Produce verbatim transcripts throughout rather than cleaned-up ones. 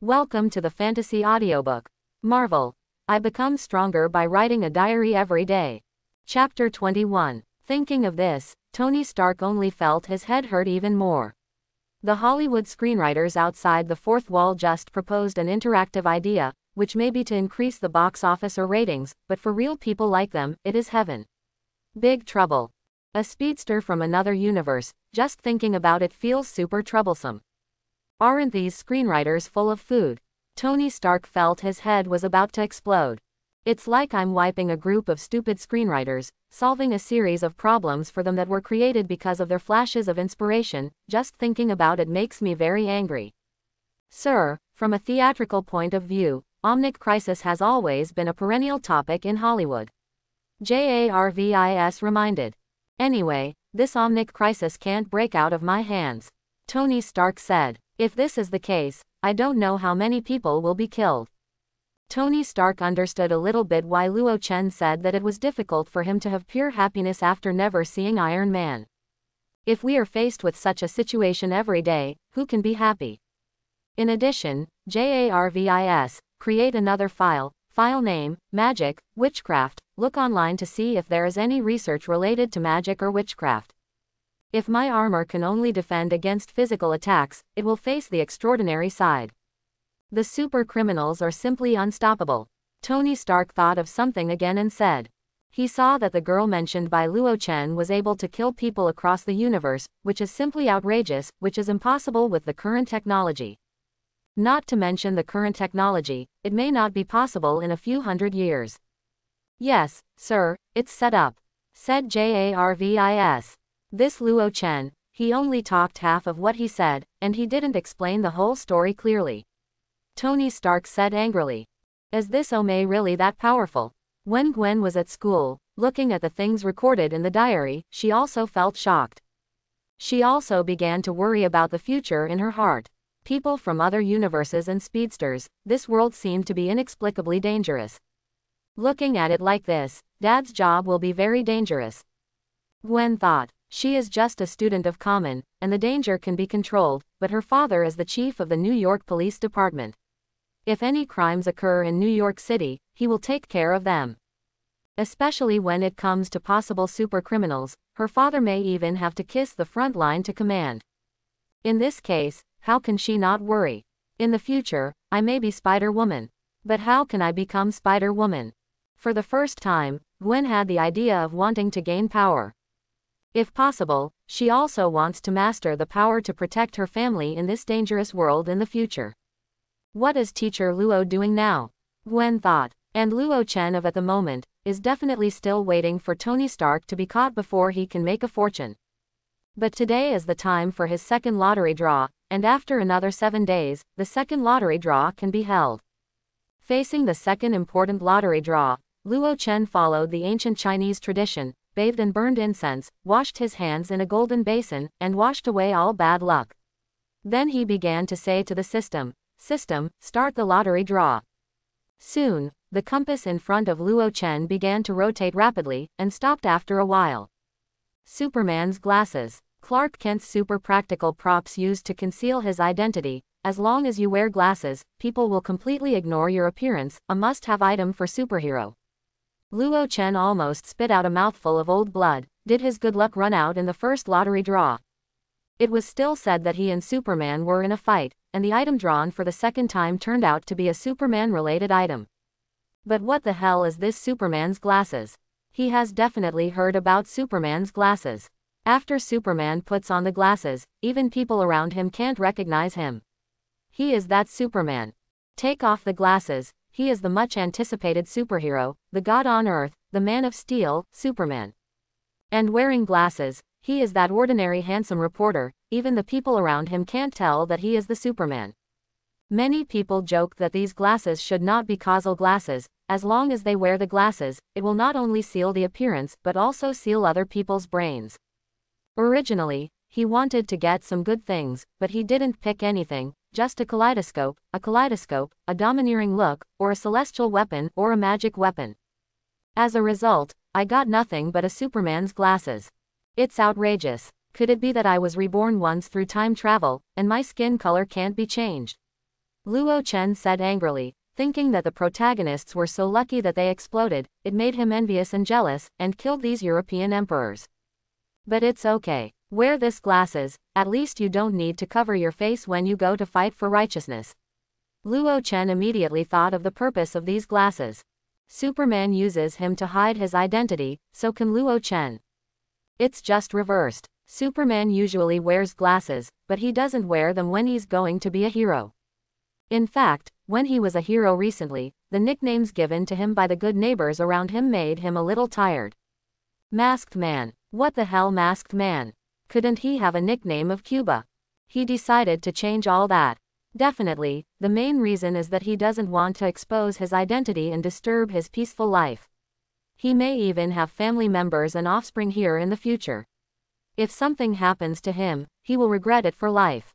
Welcome to the fantasy audiobook. Marvel. I become stronger by writing a diary every day. Chapter twenty-one. Thinking of this, Tony Stark only felt his head hurt even more. The Hollywood screenwriters outside the fourth wall just proposed an interactive idea, which may be to increase the box office or ratings, but for real people like them, it is heaven. Big trouble. A speedster from another universe, just thinking about it feels super troublesome. Aren't these screenwriters full of food? Tony Stark felt his head was about to explode. It's like I'm wiping a group of stupid screenwriters, solving a series of problems for them that were created because of their flashes of inspiration. Just thinking about it makes me very angry. Sir, from a theatrical point of view, Omnic Crisis has always been a perennial topic in Hollywood. Jarvis reminded. Anyway, this Omnic Crisis can't break out of my hands. Tony Stark said. If this is the case, I don't know how many people will be killed. Tony Stark understood a little bit why Luo Chen said that it was difficult for him to have pure happiness after never seeing Iron Man. If we are faced with such a situation every day, who can be happy? In addition, Jarvis, create another file, file name, magic, witchcraft, look online to see if there is any research related to magic or witchcraft. If my armor can only defend against physical attacks, it will face the extraordinary side. The super criminals are simply unstoppable. Tony Stark thought of something again and said. He saw that the girl mentioned by Luo Chen was able to kill people across the universe, which is simply outrageous, which is impossible with the current technology. Not to mention the current technology, it may not be possible in a few hundred years. Yes, sir, it's set up, said Jarvis. This Luo Chen, he only talked half of what he said, and he didn't explain the whole story clearly. Tony Stark said angrily. Is this Ome really that powerful? When Gwen was at school, looking at the things recorded in the diary, she also felt shocked. She also began to worry about the future in her heart. People from other universes and speedsters, this world seemed to be inexplicably dangerous. Looking at it like this, Dad's job will be very dangerous. Gwen thought. She is just a student of common, and the danger can be controlled, but her father is the chief of the New York Police Department. If any crimes occur in New York City, he will take care of them. Especially when it comes to possible super criminals, her father may even have to kiss the front line to command. In this case, how can she not worry? In the future, I may be Spider-Woman. But how can I become Spider-Woman? For the first time, Gwen had the idea of wanting to gain power. If possible, she also wants to master the power to protect her family in this dangerous world in the future. What is Teacher Luo doing now? Gwen thought. And Luo Chen of at the moment, is definitely still waiting for Tony Stark to be caught before he can make a fortune. But today is the time for his second lottery draw, and after another seven days, the second lottery draw can be held. Facing the second important lottery draw, Luo Chen followed the ancient Chinese tradition, bathed and burned incense, washed his hands in a golden basin, and washed away all bad luck. Then he began to say to the system, System, start the lottery draw. Soon, the compass in front of Luo Chen began to rotate rapidly, and stopped after a while. Superman's glasses. Clark Kent's super practical props used to conceal his identity. As long as you wear glasses, people will completely ignore your appearance, a must-have item for superhero. Luo Chen almost spit out a mouthful of old blood. Did his good luck run out in the first lottery draw? It was still said that he and Superman were in a fight, and the item drawn for the second time turned out to be a Superman-related item. But what the hell is this Superman's glasses? He has definitely heard about Superman's glasses. After Superman puts on the glasses, even people around him can't recognize him. He is that Superman. Take off the glasses. He is the much-anticipated superhero, the god on Earth, the Man of Steel, Superman. And wearing glasses, he is that ordinary handsome reporter, even the people around him can't tell that he is the Superman. Many people joke that these glasses should not be causal glasses. As long as they wear the glasses, it will not only seal the appearance but also seal other people's brains. Originally, he wanted to get some good things, but he didn't pick anything. Just a kaleidoscope, a kaleidoscope, a domineering look, or a celestial weapon, or a magic weapon. As a result, I got nothing but a Superman's glasses. It's outrageous. Could it be that I was reborn once through time travel, and my skin color can't be changed? Luo Chen said angrily, thinking that the protagonists were so lucky that they exploded. It made him envious and jealous, and killed these European emperors. But it's okay. Wear this glasses, at least you don't need to cover your face when you go to fight for righteousness. Luo Chen immediately thought of the purpose of these glasses. Superman uses him to hide his identity, so can Luo Chen. It's just reversed. Superman usually wears glasses, but he doesn't wear them when he's going to be a hero. In fact, when he was a hero recently, the nicknames given to him by the good neighbors around him made him a little tired. Masked Man. What the hell, Masked Man? Couldn't he have a nickname of Cuba? He decided to change all that. Definitely, the main reason is that he doesn't want to expose his identity and disturb his peaceful life. He may even have family members and offspring here in the future. If something happens to him, he will regret it for life.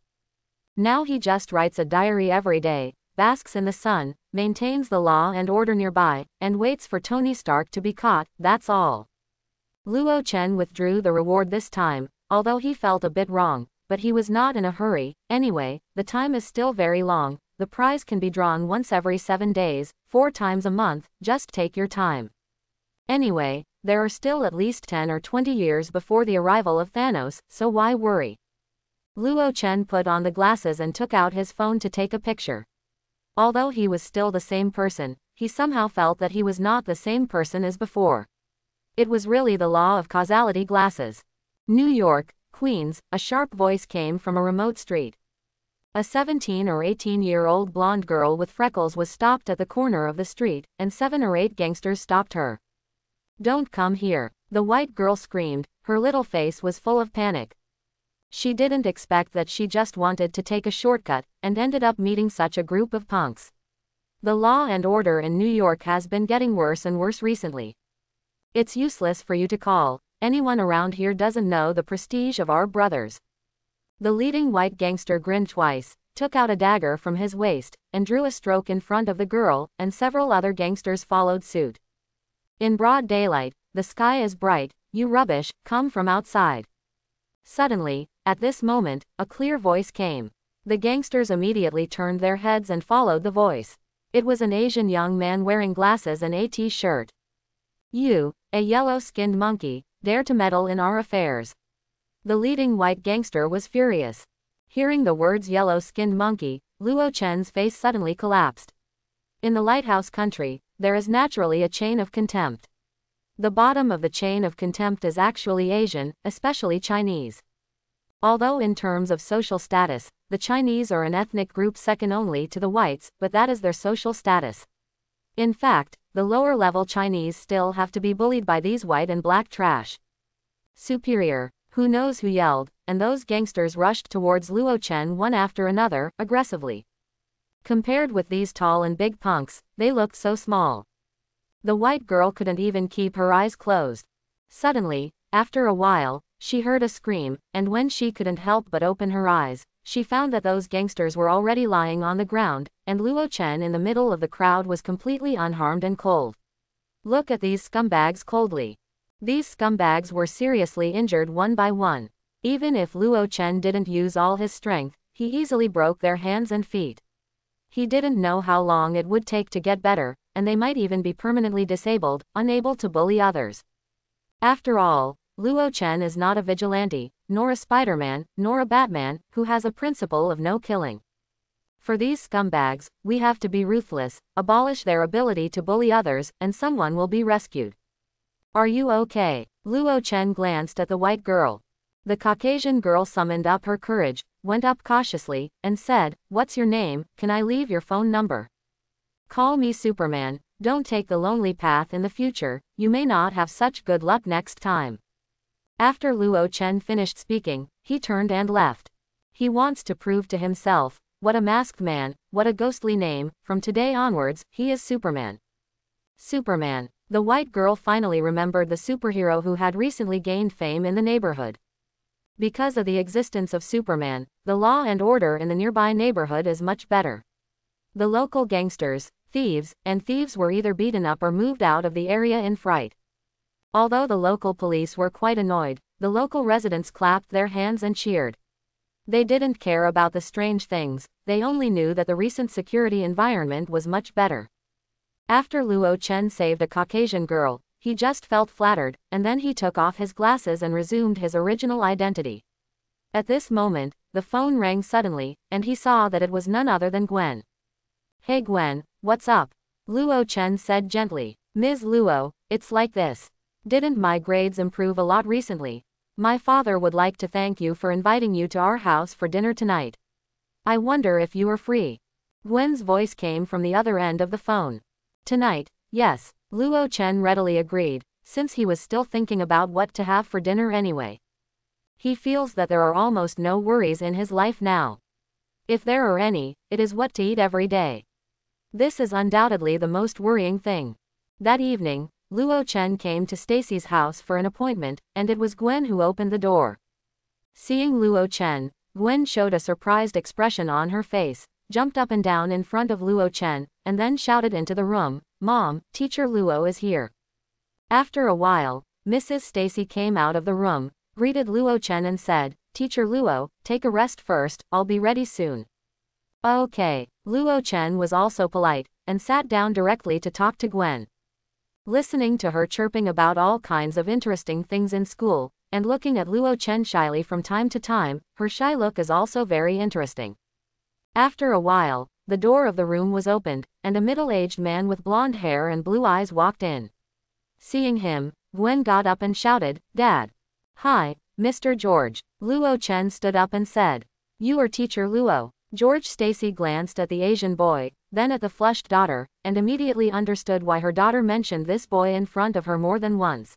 Now he just writes a diary every day, basks in the sun, maintains the law and order nearby, and waits for Tony Stark to be caught, that's all. Luo Chen withdrew the reward this time, although he felt a bit wrong, but he was not in a hurry. Anyway, the time is still very long. The prize can be drawn once every seven days, four times a month, just take your time. Anyway, there are still at least ten or twenty years before the arrival of Thanos, so why worry? Luo Chen put on the glasses and took out his phone to take a picture. Although he was still the same person, he somehow felt that he was not the same person as before. It was really the law of causality glasses. New York, Queens, a sharp voice came from a remote street. A seventeen or eighteen-year-old blonde girl with freckles was stopped at the corner of the street, and seven or eight gangsters stopped her. "Don't come here," the white girl screamed. Her little face was full of panic. She didn't expect that. She just wanted to take a shortcut, and ended up meeting such a group of punks. The law and order in New York has been getting worse and worse recently. It's useless for you to call. Anyone around here doesn't know the prestige of our brothers. The leading white gangster grinned twice, took out a dagger from his waist, and drew a stroke in front of the girl, and several other gangsters followed suit. In broad daylight, the sky is bright. You rubbish, come from outside. Suddenly, at this moment, a clear voice came. The gangsters immediately turned their heads and followed the voice. It was an Asian young man wearing glasses and a t-shirt. "You, a yellow-skinned monkey, dare to meddle in our affairs." The leading white gangster was furious. Hearing the words yellow-skinned monkey, Luo Chen's face suddenly collapsed. In the lighthouse country, there is naturally a chain of contempt. The bottom of the chain of contempt is actually Asian, especially Chinese. Although in terms of social status, the Chinese are an ethnic group second only to the whites, but that is their social status. In fact, the lower-level Chinese still have to be bullied by these white and black trash. "Superior, who knows who yelled," and those gangsters rushed towards Luo Chen one after another, aggressively. Compared with these tall and big punks, they looked so small. The white girl couldn't even keep her eyes closed. Suddenly, after a while, she heard a scream, and when she couldn't help but open her eyes, she found that those gangsters were already lying on the ground, and Luo Chen in the middle of the crowd was completely unharmed and cold. "Look at these scumbags coldly." These scumbags were seriously injured one by one. Even if Luo Chen didn't use all his strength, he easily broke their hands and feet. He didn't know how long it would take to get better, and they might even be permanently disabled, unable to bully others. After all, Luo Chen is not a vigilante, nor a Spider-Man, nor a Batman, who has a principle of no killing. For these scumbags, we have to be ruthless, abolish their ability to bully others, and someone will be rescued. "Are you okay?" Luo Chen glanced at the white girl. The Caucasian girl summoned up her courage, went up cautiously, and said, "What's your name? Can I leave your phone number?" "Call me Superman. Don't take the lonely path in the future, you may not have such good luck next time." After Luo Chen finished speaking, he turned and left. He wants to prove to himself, what a masked man, what a ghostly name, from today onwards, he is Superman. Superman. The white girl finally remembered the superhero who had recently gained fame in the neighborhood. Because of the existence of Superman, the law and order in the nearby neighborhood is much better. The local gangsters, thieves, and thieves were either beaten up or moved out of the area in fright. Although the local police were quite annoyed, the local residents clapped their hands and cheered. They didn't care about the strange things, they only knew that the recent security environment was much better. After Luo Chen saved a Caucasian girl, he just felt flattered, and then he took off his glasses and resumed his original identity. At this moment, the phone rang suddenly, and he saw that it was none other than Gwen. "Hey Gwen, what's up?" Luo Chen said gently. "Miz Luo, it's like this. Didn't my grades improve a lot recently? My father would like to thank you for inviting you to our house for dinner tonight. I wonder if you are free." Gwen's voice came from the other end of the phone. "Tonight, yes," Luo Chen readily agreed, since he was still thinking about what to have for dinner anyway. He feels that there are almost no worries in his life now. If there are any, it is what to eat every day. This is undoubtedly the most worrying thing. That evening, Luo Chen came to Stacy's house for an appointment, and it was Gwen who opened the door. Seeing Luo Chen, Gwen showed a surprised expression on her face, jumped up and down in front of Luo Chen, and then shouted into the room, "Mom, Teacher Luo is here." After a while, Missus Stacy came out of the room, greeted Luo Chen and said, "Teacher Luo, take a rest first, I'll be ready soon." Okay. Luo Chen was also polite, and sat down directly to talk to Gwen. Listening to her chirping about all kinds of interesting things in school, and looking at Luo Chen shyly from time to time, her shy look is also very interesting. After a while, the door of the room was opened, and a middle-aged man with blonde hair and blue eyes walked in. Seeing him, Gwen got up and shouted, "Dad." "Hi, Mister George." Luo Chen stood up and said, "You are Teacher Luo." George Stacy glanced at the Asian boy, then at the flushed daughter, and immediately understood why her daughter mentioned this boy in front of her more than once.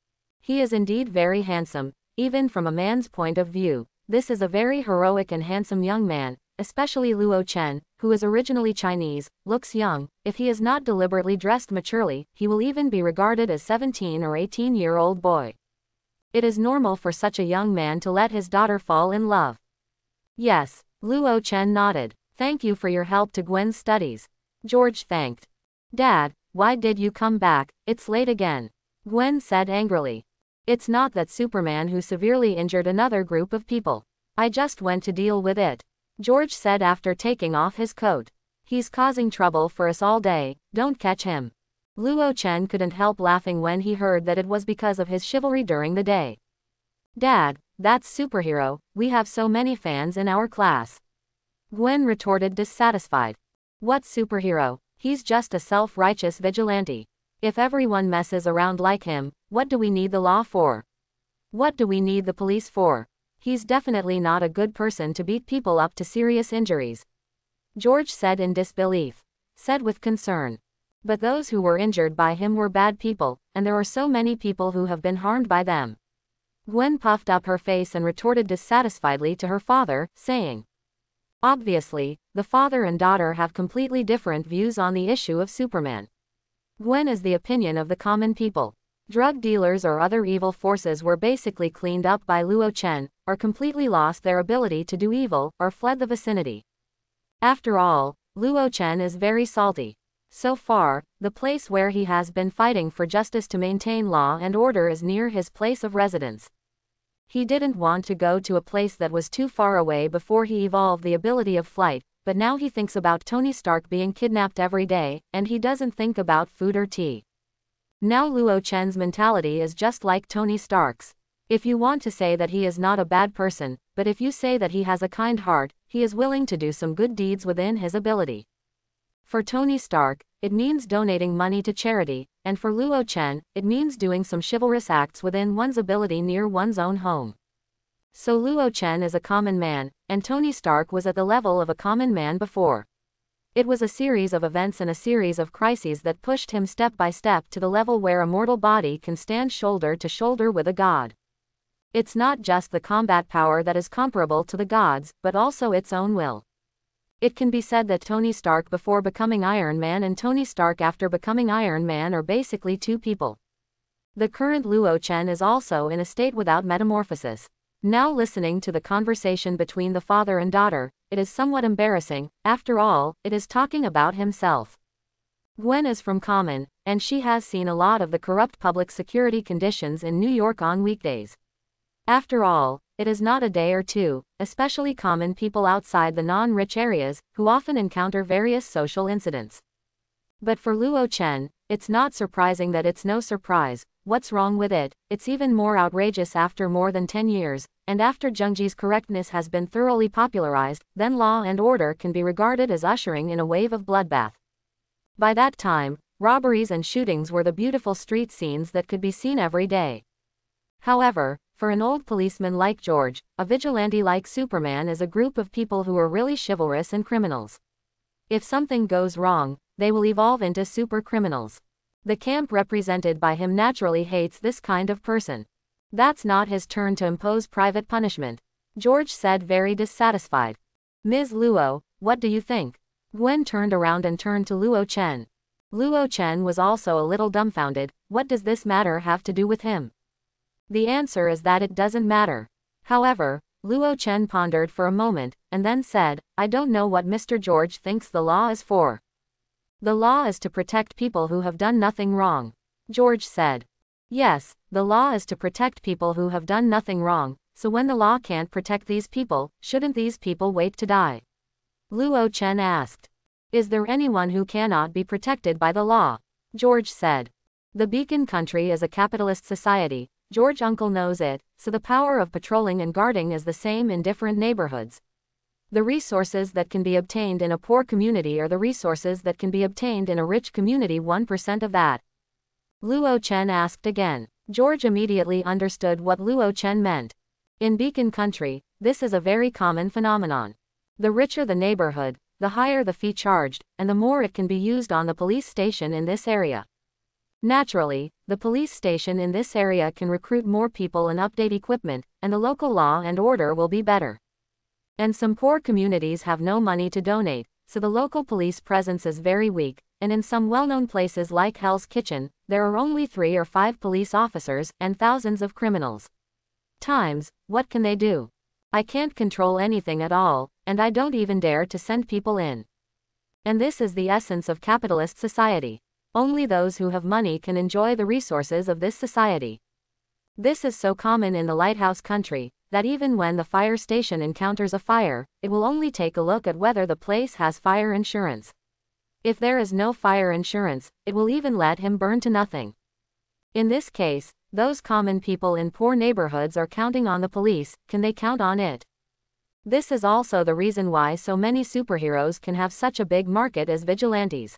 He is indeed very handsome, even from a man's point of view. This is a very heroic and handsome young man, especially Luo Chen, who is originally Chinese, looks young. If he is not deliberately dressed maturely, he will even be regarded as seventeen or eighteen-year-old boy. It is normal for such a young man to let his daughter fall in love. Yes. Luo Chen nodded. "Thank you for your help to Gwen's studies." George thanked. "Dad, why did you come back? It's late again." Gwen said angrily. "It's not that Superman who severely injured another group of people. I just went to deal with it," George said after taking off his coat. "He's causing trouble for us all day, don't catch him." Luo Chen couldn't help laughing when he heard that it was because of his chivalry during the day. "Dad, that's superhero, we have so many fans in our class." Gwen retorted dissatisfied. "What superhero? He's just a self-righteous vigilante. If everyone messes around like him, what do we need the law for? What do we need the police for? He's definitely not a good person to beat people up to serious injuries." George said in disbelief. Said with concern. "But those who were injured by him were bad people, and there are so many people who have been harmed by them." Gwen puffed up her face and retorted dissatisfiedly to her father, saying, "Obviously, the father and daughter have completely different views on the issue of Superman. Gwen is the opinion of the common people. Drug dealers or other evil forces were basically cleaned up by Luo Chen, or completely lost their ability to do evil, or fled the vicinity. After all, Luo Chen is very salty. So far, the place where he has been fighting for justice to maintain law and order is near his place of residence. He didn't want to go to a place that was too far away before he evolved the ability of flight, but now he thinks about Tony Stark being kidnapped every day, and he doesn't think about food or tea. Now Luo Chen's mentality is just like Tony Stark's. If you want to say that he is not a bad person, but if you say that he has a kind heart, he is willing to do some good deeds within his ability. For Tony Stark, it means donating money to charity, and for Luo Chen, it means doing some chivalrous acts within one's ability near one's own home. So Luo Chen is a common man, and Tony Stark was at the level of a common man before. It was a series of events and a series of crises that pushed him step by step to the level where a mortal body can stand shoulder to shoulder with a god. It's not just the combat power that is comparable to the gods, but also its own will. It can be said that Tony Stark before becoming Iron Man and Tony Stark after becoming Iron Man are basically two people. The current Luo Chen is also in a state without metamorphosis. Now listening to the conversation between the father and daughter, it is somewhat embarrassing. After all, it is talking about himself. Gwen is from Common, and she has seen a lot of the corrupt public security conditions in New York on weekdays. After all, it is not a day or two, especially common people outside the non-rich areas, who often encounter various social incidents. But for Luo Chen, it's not surprising that it's no surprise. What's wrong with it? It's even more outrageous after more than ten years, and after Zhengji's correctness has been thoroughly popularized, then law and order can be regarded as ushering in a wave of bloodbath. By that time, robberies and shootings were the beautiful street scenes that could be seen every day. However, for an old policeman like George, a vigilante like Superman is a group of people who are really chivalrous and criminals. If something goes wrong, they will evolve into super criminals. The camp represented by him naturally hates this kind of person. That's not his turn to impose private punishment, George said, very dissatisfied. Miz Luo, what do you think? Gwen turned around and turned to Luo Chen. Luo Chen was also a little dumbfounded. What does this matter have to do with him? The answer is that it doesn't matter. However, Luo Chen pondered for a moment, and then said, I don't know what Mister George thinks the law is for. The law is to protect people who have done nothing wrong, George said. Yes, the law is to protect people who have done nothing wrong, so when the law can't protect these people, shouldn't these people wait to die? Luo Chen asked. Is there anyone who cannot be protected by the law? George said. The Beacon Country is a capitalist society, George uncle knows it, so the power of patrolling and guarding is the same in different neighborhoods. The resources that can be obtained in a poor community are the resources that can be obtained in a rich community, one percent of that. Luo Chen asked again. George immediately understood what Luo Chen meant. In Beacon Country, this is a very common phenomenon. The richer the neighborhood, the higher the fee charged, and the more it can be used on the police station in this area. Naturally, the police station in this area can recruit more people and update equipment, and the local law and order will be better. And some poor communities have no money to donate, so the local police presence is very weak, and in some well-known places like Hell's Kitchen, there are only three or five police officers and thousands of criminals. Times, what can they do? I can't control anything at all, and I don't even dare to send people in. And this is the essence of capitalist society. Only those who have money can enjoy the resources of this society. This is so common in the Lighthouse Country, that even when the fire station encounters a fire, it will only take a look at whether the place has fire insurance. If there is no fire insurance, it will even let him burn to nothing. In this case, those common people in poor neighborhoods are counting on the police. Can they count on it? This is also the reason why so many superheroes can have such a big market as vigilantes.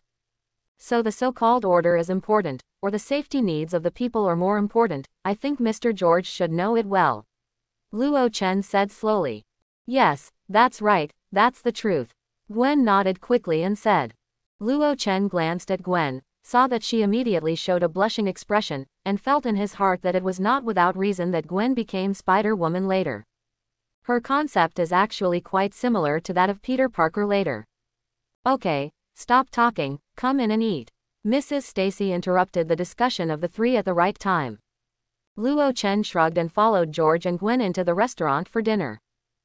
So the so-called order is important, or the safety needs of the people are more important. I think Mister George should know it well. Luo Chen said slowly. Yes, that's right, that's the truth. Gwen nodded quickly and said. Luo Chen glanced at Gwen, saw that she immediately showed a blushing expression, and felt in his heart that it was not without reason that Gwen became Spider-Woman later. Her concept is actually quite similar to that of Peter Parker later. Okay, stop talking, come in and eat. Missus Stacy interrupted the discussion of the three at the right time. Luo Chen shrugged and followed George and Gwen into the restaurant for dinner.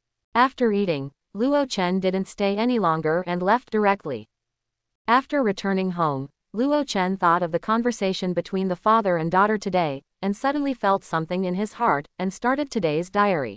After eating, Luo Chen didn't stay any longer and left directly. After returning home, Luo Chen thought of the conversation between the father and daughter today, and suddenly felt something in his heart, and started today's diary.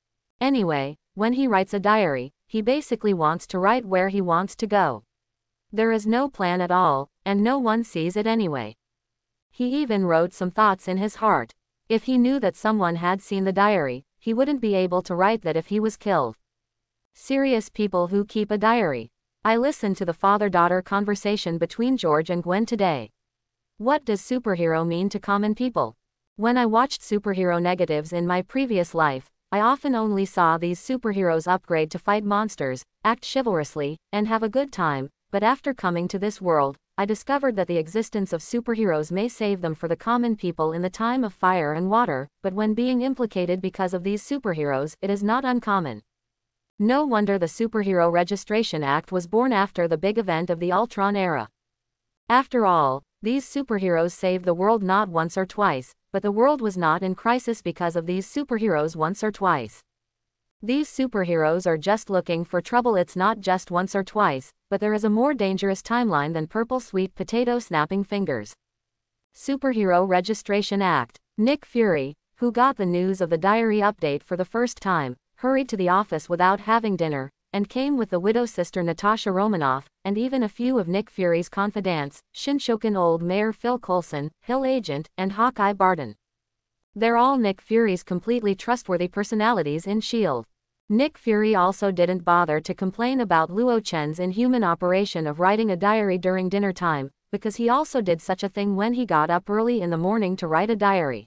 Anyway, when he writes a diary, he basically wants to write where he wants to go. There is no plan at all, and no one sees it anyway. He even wrote some thoughts in his heart. If he knew that someone had seen the diary, he wouldn't be able to write that if he was killed. Serious people who keep a diary. I listened to the father-daughter conversation between George and Gwen today. What does superhero mean to common people? When I watched superhero negatives in my previous life, I often only saw these superheroes upgrade to fight monsters, act chivalrously, and have a good time, but after coming to this world, I discovered that the existence of superheroes may save them for the common people in the time of fire and water, but when being implicated because of these superheroes, it is not uncommon. No wonder the Superhero Registration Act was born after the big event of the Ultron era. After all, these superheroes saved the world not once or twice, but the world was not in crisis because of these superheroes once or twice. These superheroes are just looking for trouble. It's not just once or twice, but there is a more dangerous timeline than purple sweet potato snapping fingers. Superhero Registration Act. Nick Fury, who got the news of the diary update for the first time, hurried to the office without having dinner, and came with the widow's sister Natasha Romanoff, and even a few of Nick Fury's confidants, Shinshoken old Mayor Phil Coulson, Hill Agent, and Hawkeye Barton. They're all Nick Fury's completely trustworthy personalities in S H I E L D. Nick Fury also didn't bother to complain about Luo Chen's inhuman operation of writing a diary during dinner time, because he also did such a thing when he got up early in the morning to write a diary.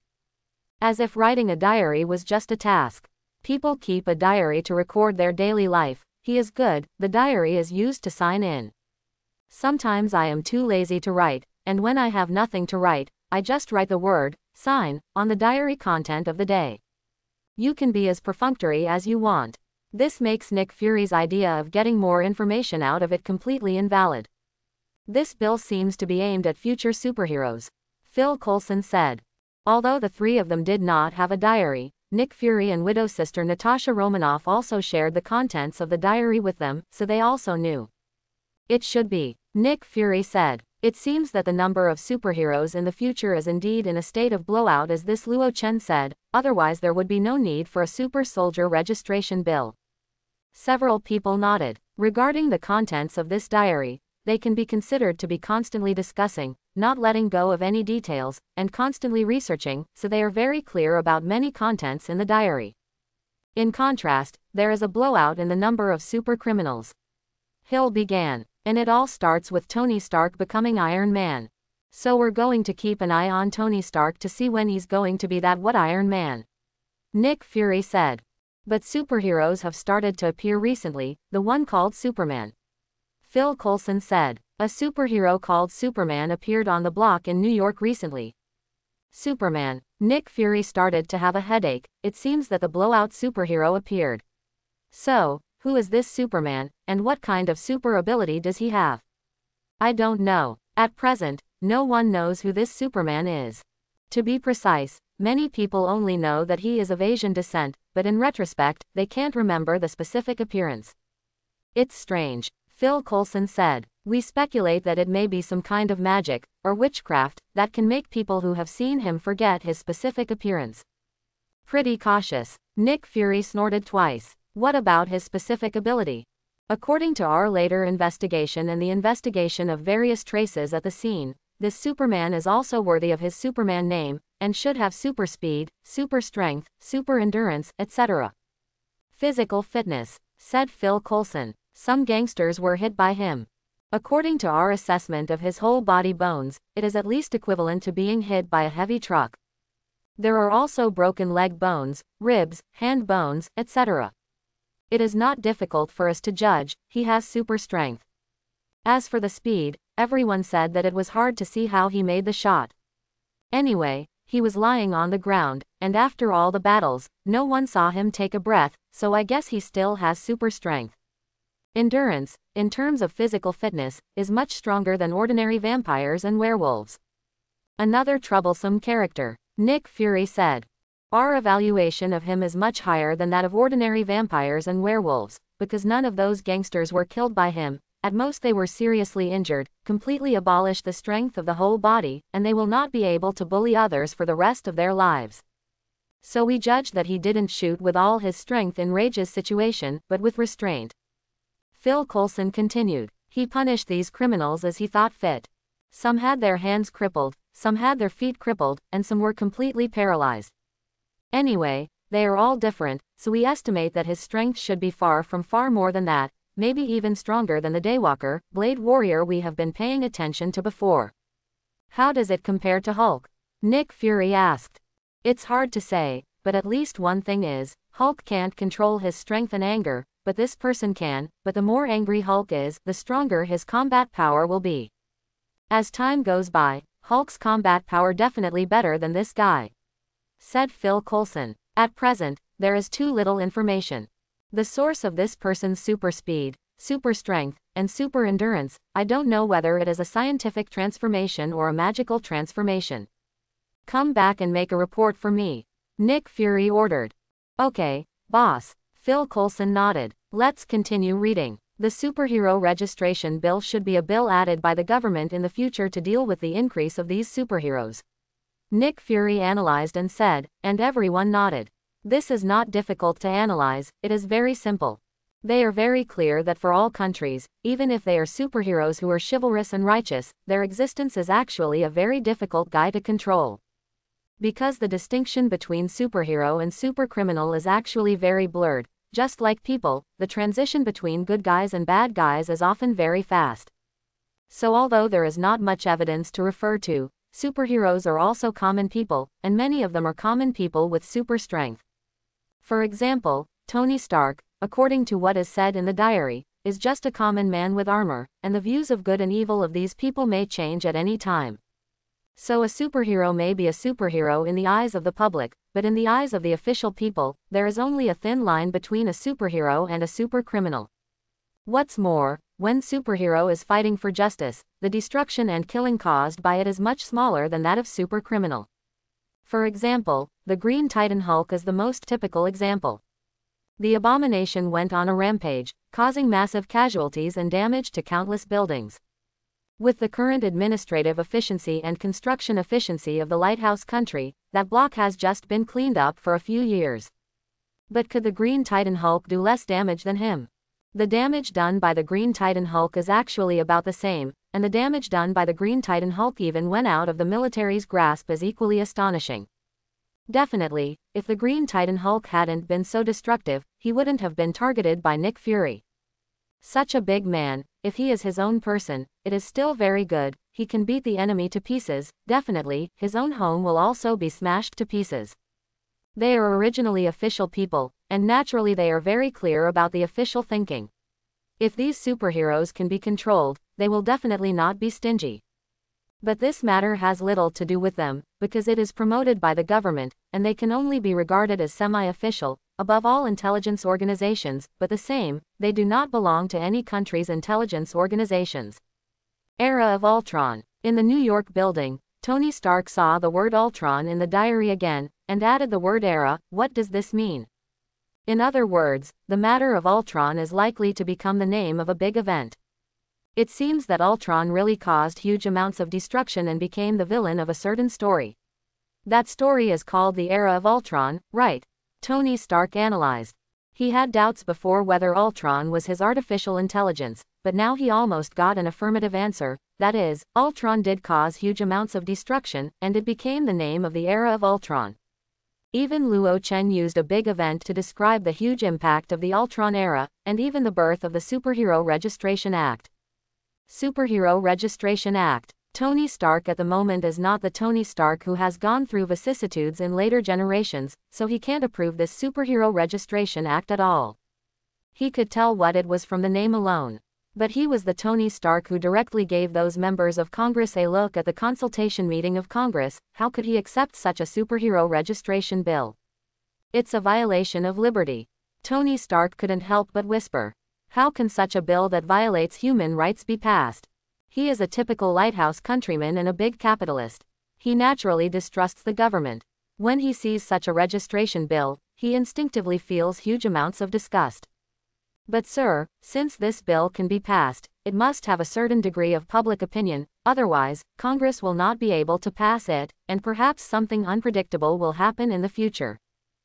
As if writing a diary was just a task. People keep a diary to record their daily life. He is good, the diary is used to sign in. Sometimes I am too lazy to write, and when I have nothing to write, I just write the word, sign, on the diary content of the day. You can be as perfunctory as you want. This makes Nick Fury's idea of getting more information out of it completely invalid. This bill seems to be aimed at future superheroes, Phil Coulson said. Although the three of them did not have a diary, Nick Fury and widow sister Natasha Romanoff also shared the contents of the diary with them, so they also knew. It should be, Nick Fury said. It seems that the number of superheroes in the future is indeed in a state of blowout, as this Luo Chen said, otherwise there would be no need for a super soldier registration bill. Several people nodded. Regarding the contents of this diary, they can be considered to be constantly discussing, not letting go of any details, and constantly researching, so they are very clear about many contents in the diary. In contrast, there is a blowout in the number of super criminals. Hill began. And it all starts with Tony Stark becoming Iron Man. So we're going to keep an eye on Tony Stark to see when he's going to be that what Iron Man. Nick Fury said. But superheroes have started to appear recently, the one called Superman. Phil Coulson said. A superhero called Superman appeared on the block in New York recently. Superman. Nick Fury started to have a headache. It seems that the blowout superhero appeared. So, who is this Superman, and what kind of super ability does he have? I don't know. At present, no one knows who this Superman is. To be precise, many people only know that he is of Asian descent, but in retrospect, they can't remember the specific appearance. It's strange, Phil Coulson said. We speculate that it may be some kind of magic, or witchcraft, that can make people who have seen him forget his specific appearance. Pretty cautious. Nick Fury snorted twice. What about his specific ability? According to our later investigation and the investigation of various traces at the scene, this Superman is also worthy of his Superman name, and should have super speed, super strength, super endurance, et cetera. Physical fitness, said Phil Coulson. Some gangsters were hit by him. According to our assessment of his whole body bones, it is at least equivalent to being hit by a heavy truck. There are also broken leg bones, ribs, hand bones, et cetera. It is not difficult for us to judge, he has super strength. As for the speed, everyone said that it was hard to see how he made the shot. Anyway, he was lying on the ground, and after all the battles, no one saw him take a breath, so I guess he still has super strength. Endurance, in terms of physical fitness, is much stronger than ordinary vampires and werewolves. Another troublesome character, Nick Fury said. Our evaluation of him is much higher than that of ordinary vampires and werewolves, because none of those gangsters were killed by him, at most they were seriously injured, completely abolished the strength of the whole body, and they will not be able to bully others for the rest of their lives. So we judge that he didn't shoot with all his strength in Rage's situation, but with restraint. Phil Coulson continued. He punished these criminals as he thought fit. Some had their hands crippled, some had their feet crippled, and some were completely paralyzed. Anyway, they are all different, so we estimate that his strength should be far from far more than that, maybe even stronger than the Daywalker, Blade Warrior we have been paying attention to before. How does it compare to Hulk? Nick Fury asked. It's hard to say, but at least one thing is, Hulk can't control his strength and anger, but this person can, but the more angry Hulk is, the stronger his combat power will be. As time goes by, Hulk's combat power definitely better than this guy, said Phil Coulson. At present, there is too little information. The source of this person's super speed, super strength, and super endurance, I don't know whether it is a scientific transformation or a magical transformation. Come back and make a report for me, Nick Fury ordered. Okay, boss, Phil Coulson nodded. Let's continue reading. The superhero registration bill should be a bill added by the government in the future to deal with the increase of these superheroes. Nick Fury analyzed and said, and everyone nodded. This is not difficult to analyze, it is very simple. They are very clear that for all countries, even if they are superheroes who are chivalrous and righteous, their existence is actually a very difficult guy to control. Because the distinction between superhero and supercriminal is actually very blurred, just like people, the transition between good guys and bad guys is often very fast. So although there is not much evidence to refer to, superheroes are also common people, and many of them are common people with super strength. For example, Tony Stark, according to what is said in the diary, is just a common man with armor, and the views of good and evil of these people may change at any time. So a superhero may be a superhero in the eyes of the public, but in the eyes of the official people, there is only a thin line between a superhero and a supercriminal. What's more, when superhero is fighting for justice, the destruction and killing caused by it is much smaller than that of supercriminal. For example, the Green Titan Hulk is the most typical example. The abomination went on a rampage, causing massive casualties and damage to countless buildings. With the current administrative efficiency and construction efficiency of the Lighthouse country, that block has just been cleaned up for a few years. But could the Green Titan Hulk do less damage than him? The damage done by the Green Titan Hulk is actually about the same, and the damage done by the Green Titan Hulk even when out of the military's grasp is equally astonishing. Definitely, if the Green Titan Hulk hadn't been so destructive, he wouldn't have been targeted by Nick Fury. Such a big man, if he is his own person, it is still very good, he can beat the enemy to pieces, definitely, his own home will also be smashed to pieces. They are originally official people, and naturally they are very clear about the official thinking. If these superheroes can be controlled, they will definitely not be stingy. But this matter has little to do with them, because it is promoted by the government, and they can only be regarded as semi-official, above all intelligence organizations, but the same, they do not belong to any country's intelligence organizations. Era of Ultron. In the New York building, Tony Stark saw the word Ultron in the diary again, and added the word era. What does this mean? In other words, the matter of Ultron is likely to become the name of a big event. It seems that Ultron really caused huge amounts of destruction and became the villain of a certain story. That story is called the Era of Ultron, right? Tony Stark analyzed. He had doubts before whether Ultron was his artificial intelligence, but now he almost got an affirmative answer, that is, Ultron did cause huge amounts of destruction, and it became the name of the Era of Ultron. Even Luo Chen used a big event to describe the huge impact of the Ultron era, and even the birth of the Superhero Registration Act. Superhero Registration Act. Tony Stark at the moment is not the Tony Stark who has gone through vicissitudes in later generations, so he can't approve this Superhero Registration Act at all. He could tell what it was from the name alone. But he was the Tony Stark who directly gave those members of Congress a look at the consultation meeting of Congress. How could he accept such a superhero registration bill? It's a violation of liberty. Tony Stark couldn't help but whisper. How can such a bill that violates human rights be passed? He is a typical Lighthouse countryman and a big capitalist. He naturally distrusts the government. When he sees such a registration bill, he instinctively feels huge amounts of disgust. But sir, since this bill can be passed, it must have a certain degree of public opinion, otherwise, Congress will not be able to pass it, and perhaps something unpredictable will happen in the future.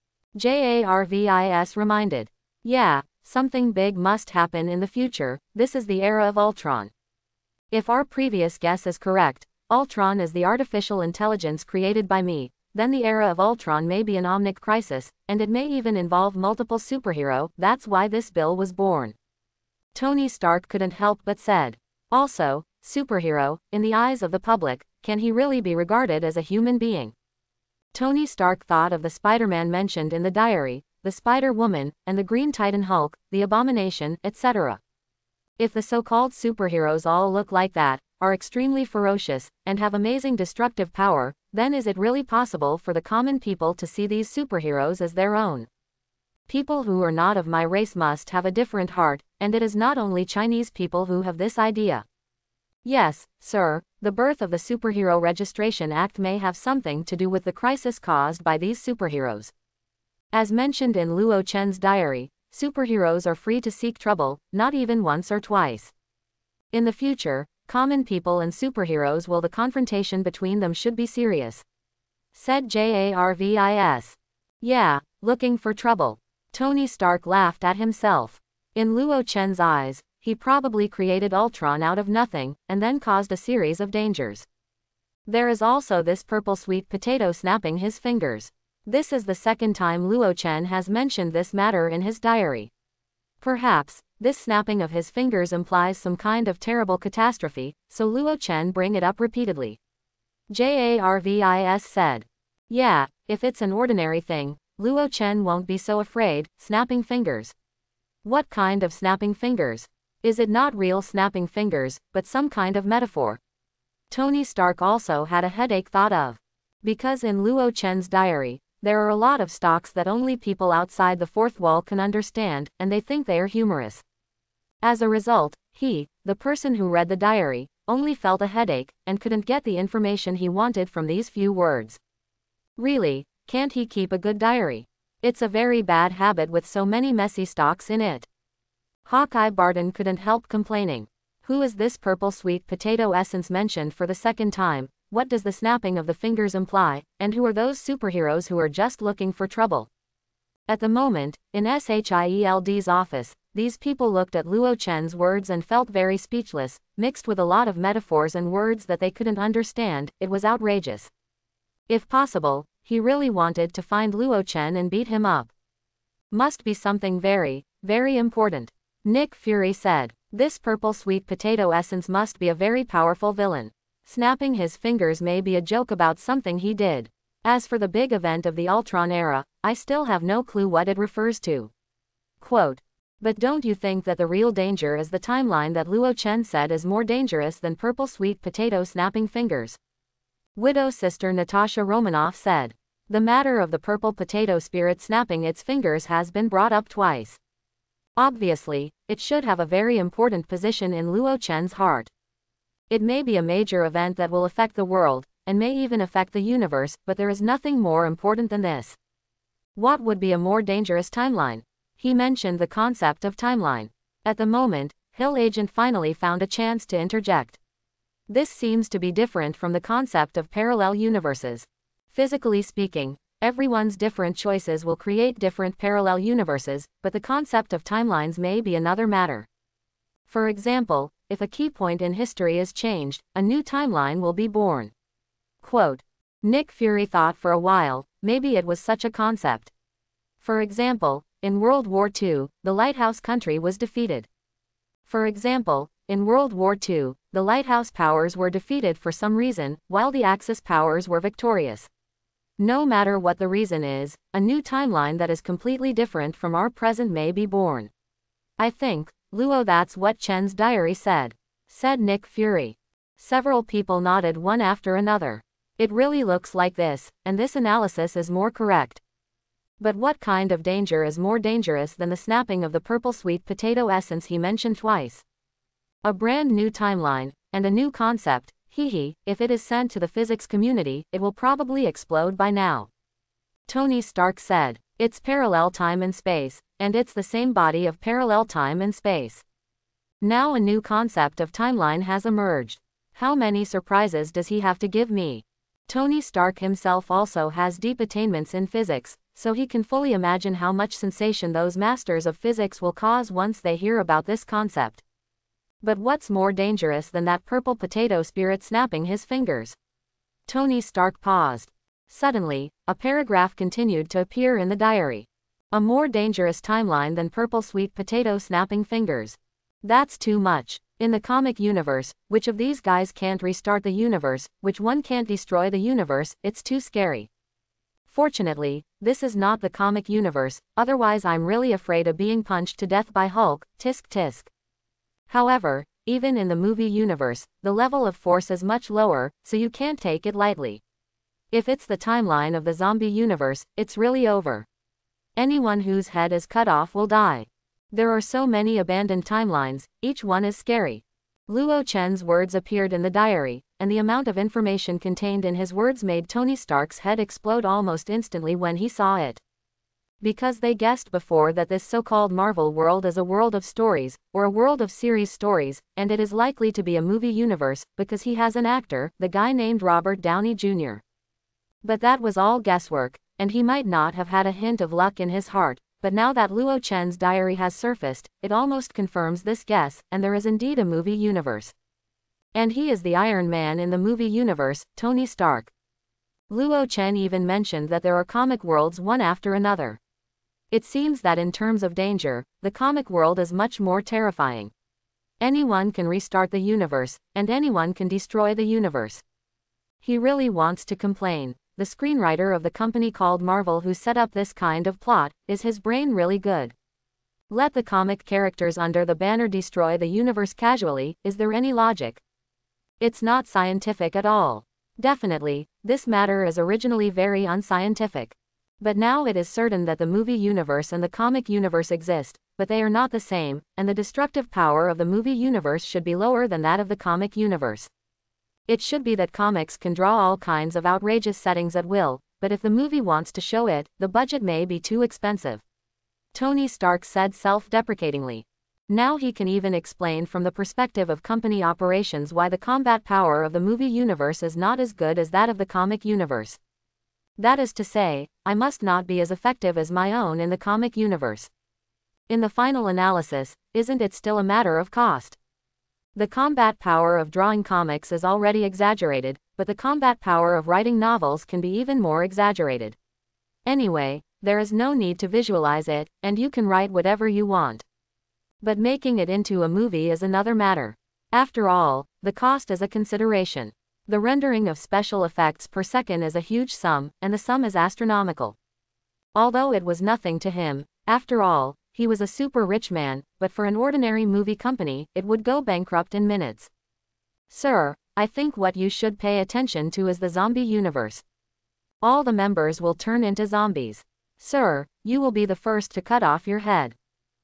Jarvis reminded. Yeah, something big must happen in the future. This is the Era of Ultron. If our previous guess is correct, Ultron is the artificial intelligence created by me, then the Era of Ultron may be an Omnic crisis, and it may even involve multiple superhero. That's why this bill was born. Tony Stark couldn't help but said. Also, superhero, in the eyes of the public, can he really be regarded as a human being? Tony Stark thought of the Spider-Man mentioned in the diary, the Spider-Woman, and the Green Titan Hulk, the Abomination, et cetera. If the so-called superheroes all look like that, are extremely ferocious, and have amazing destructive power, then is it really possible for the common people to see these superheroes as their own? People who are not of my race must have a different heart, and it is not only Chinese people who have this idea. Yes, sir, the birth of the Superhero Registration Act may have something to do with the crisis caused by these superheroes. As mentioned in Luo Chen's diary, superheroes are free to seek trouble, not even once or twice. In the future, common people and superheroes will the confrontation between them should be serious. said Jarvis. Yeah, looking for trouble. Tony Stark laughed at himself. In Luo Chen's eyes, he probably created Ultron out of nothing, and then caused a series of dangers. There is also this purple sweet potato snapping his fingers. This is the second time Luo Chen has mentioned this matter in his diary. Perhaps, this snapping of his fingers implies some kind of terrible catastrophe, so Luo Chen bring it up repeatedly. Jarvis said. Yeah, if it's an ordinary thing, Luo Chen won't be so afraid. Snapping fingers. What kind of snapping fingers? Is it not real snapping fingers, but some kind of metaphor? Tony Stark also had a headache thought of. Because in Luo Chen's diary, there are a lot of stocks that only people outside the fourth wall can understand, and they think they are humorous. As a result, he, the person who read the diary, only felt a headache, and couldn't get the information he wanted from these few words. Really, can't he keep a good diary? It's a very bad habit with so many messy stocks in it. Hawkeye Barton couldn't help complaining. Who is this purple sweet potato essence mentioned for the second time? What does the snapping of the fingers imply, and who are those superheroes who are just looking for trouble? At the moment, in Shield's office, these people looked at Luo Chen's words and felt very speechless, mixed with a lot of metaphors and words that they couldn't understand. It was outrageous. If possible, he really wanted to find Luo Chen and beat him up. Must be something very, very important. Nick Fury said. This purple sweet potato essence must be a very powerful villain. Snapping his fingers may be a joke about something he did. As for the big event of the Ultron era, I still have no clue what it refers to. Quote. But don't you think that the real danger is the timeline that Luo Chen said is more dangerous than purple sweet potato snapping fingers? Widow sister Natasha Romanoff said. The matter of the purple potato spirit snapping its fingers has been brought up twice. Obviously, it should have a very important position in Luo Chen's heart. It may be a major event that will affect the world, and may even affect the universe, but there is nothing more important than this. What would be a more dangerous timeline? He mentioned the concept of timeline. At the moment, Hill Agent finally found a chance to interject. This seems to be different from the concept of parallel universes. Physically speaking, everyone's different choices will create different parallel universes, but the concept of timelines may be another matter. For example, if a key point in history is changed, a new timeline will be born. Quote. Nick Fury thought for a while, maybe it was such a concept. For example, in World War Two, the Lighthouse country was defeated. For example, in World War Two, the Lighthouse powers were defeated for some reason, while the Axis powers were victorious. No matter what the reason is, a new timeline that is completely different from our present may be born. I think, Luo, that's what Chen's diary said, said Nick Fury. Several people nodded one after another. It really looks like this, and this analysis is more correct. But what kind of danger is more dangerous than the snapping of the purple sweet potato essence he mentioned twice? A brand new timeline, and a new concept. Hehe, if it is sent to the physics community, it will probably explode by now. Tony Stark said. It's parallel time and space, and it's the same body of parallel time and space. Now a new concept of timeline has emerged. How many surprises does he have to give me? Tony Stark himself also has deep attainments in physics, so he can fully imagine how much sensation those masters of physics will cause once they hear about this concept. But what's more dangerous than that purple potato spirit snapping his fingers? Tony Stark paused. Suddenly, a paragraph continued to appear in the diary. A more dangerous timeline than purple sweet potato snapping fingers. That's too much. In the comic universe, which of these guys can't restart the universe, which one can't destroy the universe, it's too scary. Fortunately, this is not the comic universe, otherwise I'm really afraid of being punched to death by Hulk, tisk tisk. However, even in the movie universe, the level of force is much lower, so you can't take it lightly. If it's the timeline of the zombie universe, it's really over. Anyone whose head is cut off will die. There are so many abandoned timelines, each one is scary. Luo Chen's words appeared in the diary, and the amount of information contained in his words made Tony Stark's head explode almost instantly when he saw it. Because they guessed before that this so-called Marvel world is a world of stories, or a world of series stories, and it is likely to be a movie universe, because he has an actor, the guy named Robert Downey Junior But that was all guesswork, and he might not have had a hint of luck in his heart, but now that Luo Chen's diary has surfaced, it almost confirms this guess, and there is indeed a movie universe. And he is the Iron Man in the movie universe, Tony Stark. Luo Chen even mentioned that there are comic worlds one after another. It seems that in terms of danger, the comic world is much more terrifying. Anyone can restart the universe, and anyone can destroy the universe. He really wants to complain. The screenwriter of the company called Marvel who set up this kind of plot, is his brain really good? Let the comic characters under the banner destroy the universe casually, is there any logic? It's not scientific at all. Definitely, this matter is originally very unscientific. But now it is certain that the movie universe and the comic universe exist, but they are not the same, and the destructive power of the movie universe should be lower than that of the comic universe. It should be that comics can draw all kinds of outrageous settings at will, but if the movie wants to show it, the budget may be too expensive. Tony Stark said self-deprecatingly. Now he can even explain from the perspective of company operations why the combat power of the movie universe is not as good as that of the comic universe. That is to say, I must not be as effective as my own in the comic universe. In the final analysis, isn't it still a matter of cost? The combat power of drawing comics is already exaggerated, but the combat power of writing novels can be even more exaggerated. Anyway, there is no need to visualize it, and you can write whatever you want. But making it into a movie is another matter. After all, the cost is a consideration. The rendering of special effects per second is a huge sum, and the sum is astronomical. Although it was nothing to him, after all, he was a super rich man, but for an ordinary movie company, it would go bankrupt in minutes. Sir, I think what you should pay attention to is the zombie universe. All the members will turn into zombies. Sir, you will be the first to cut off your head.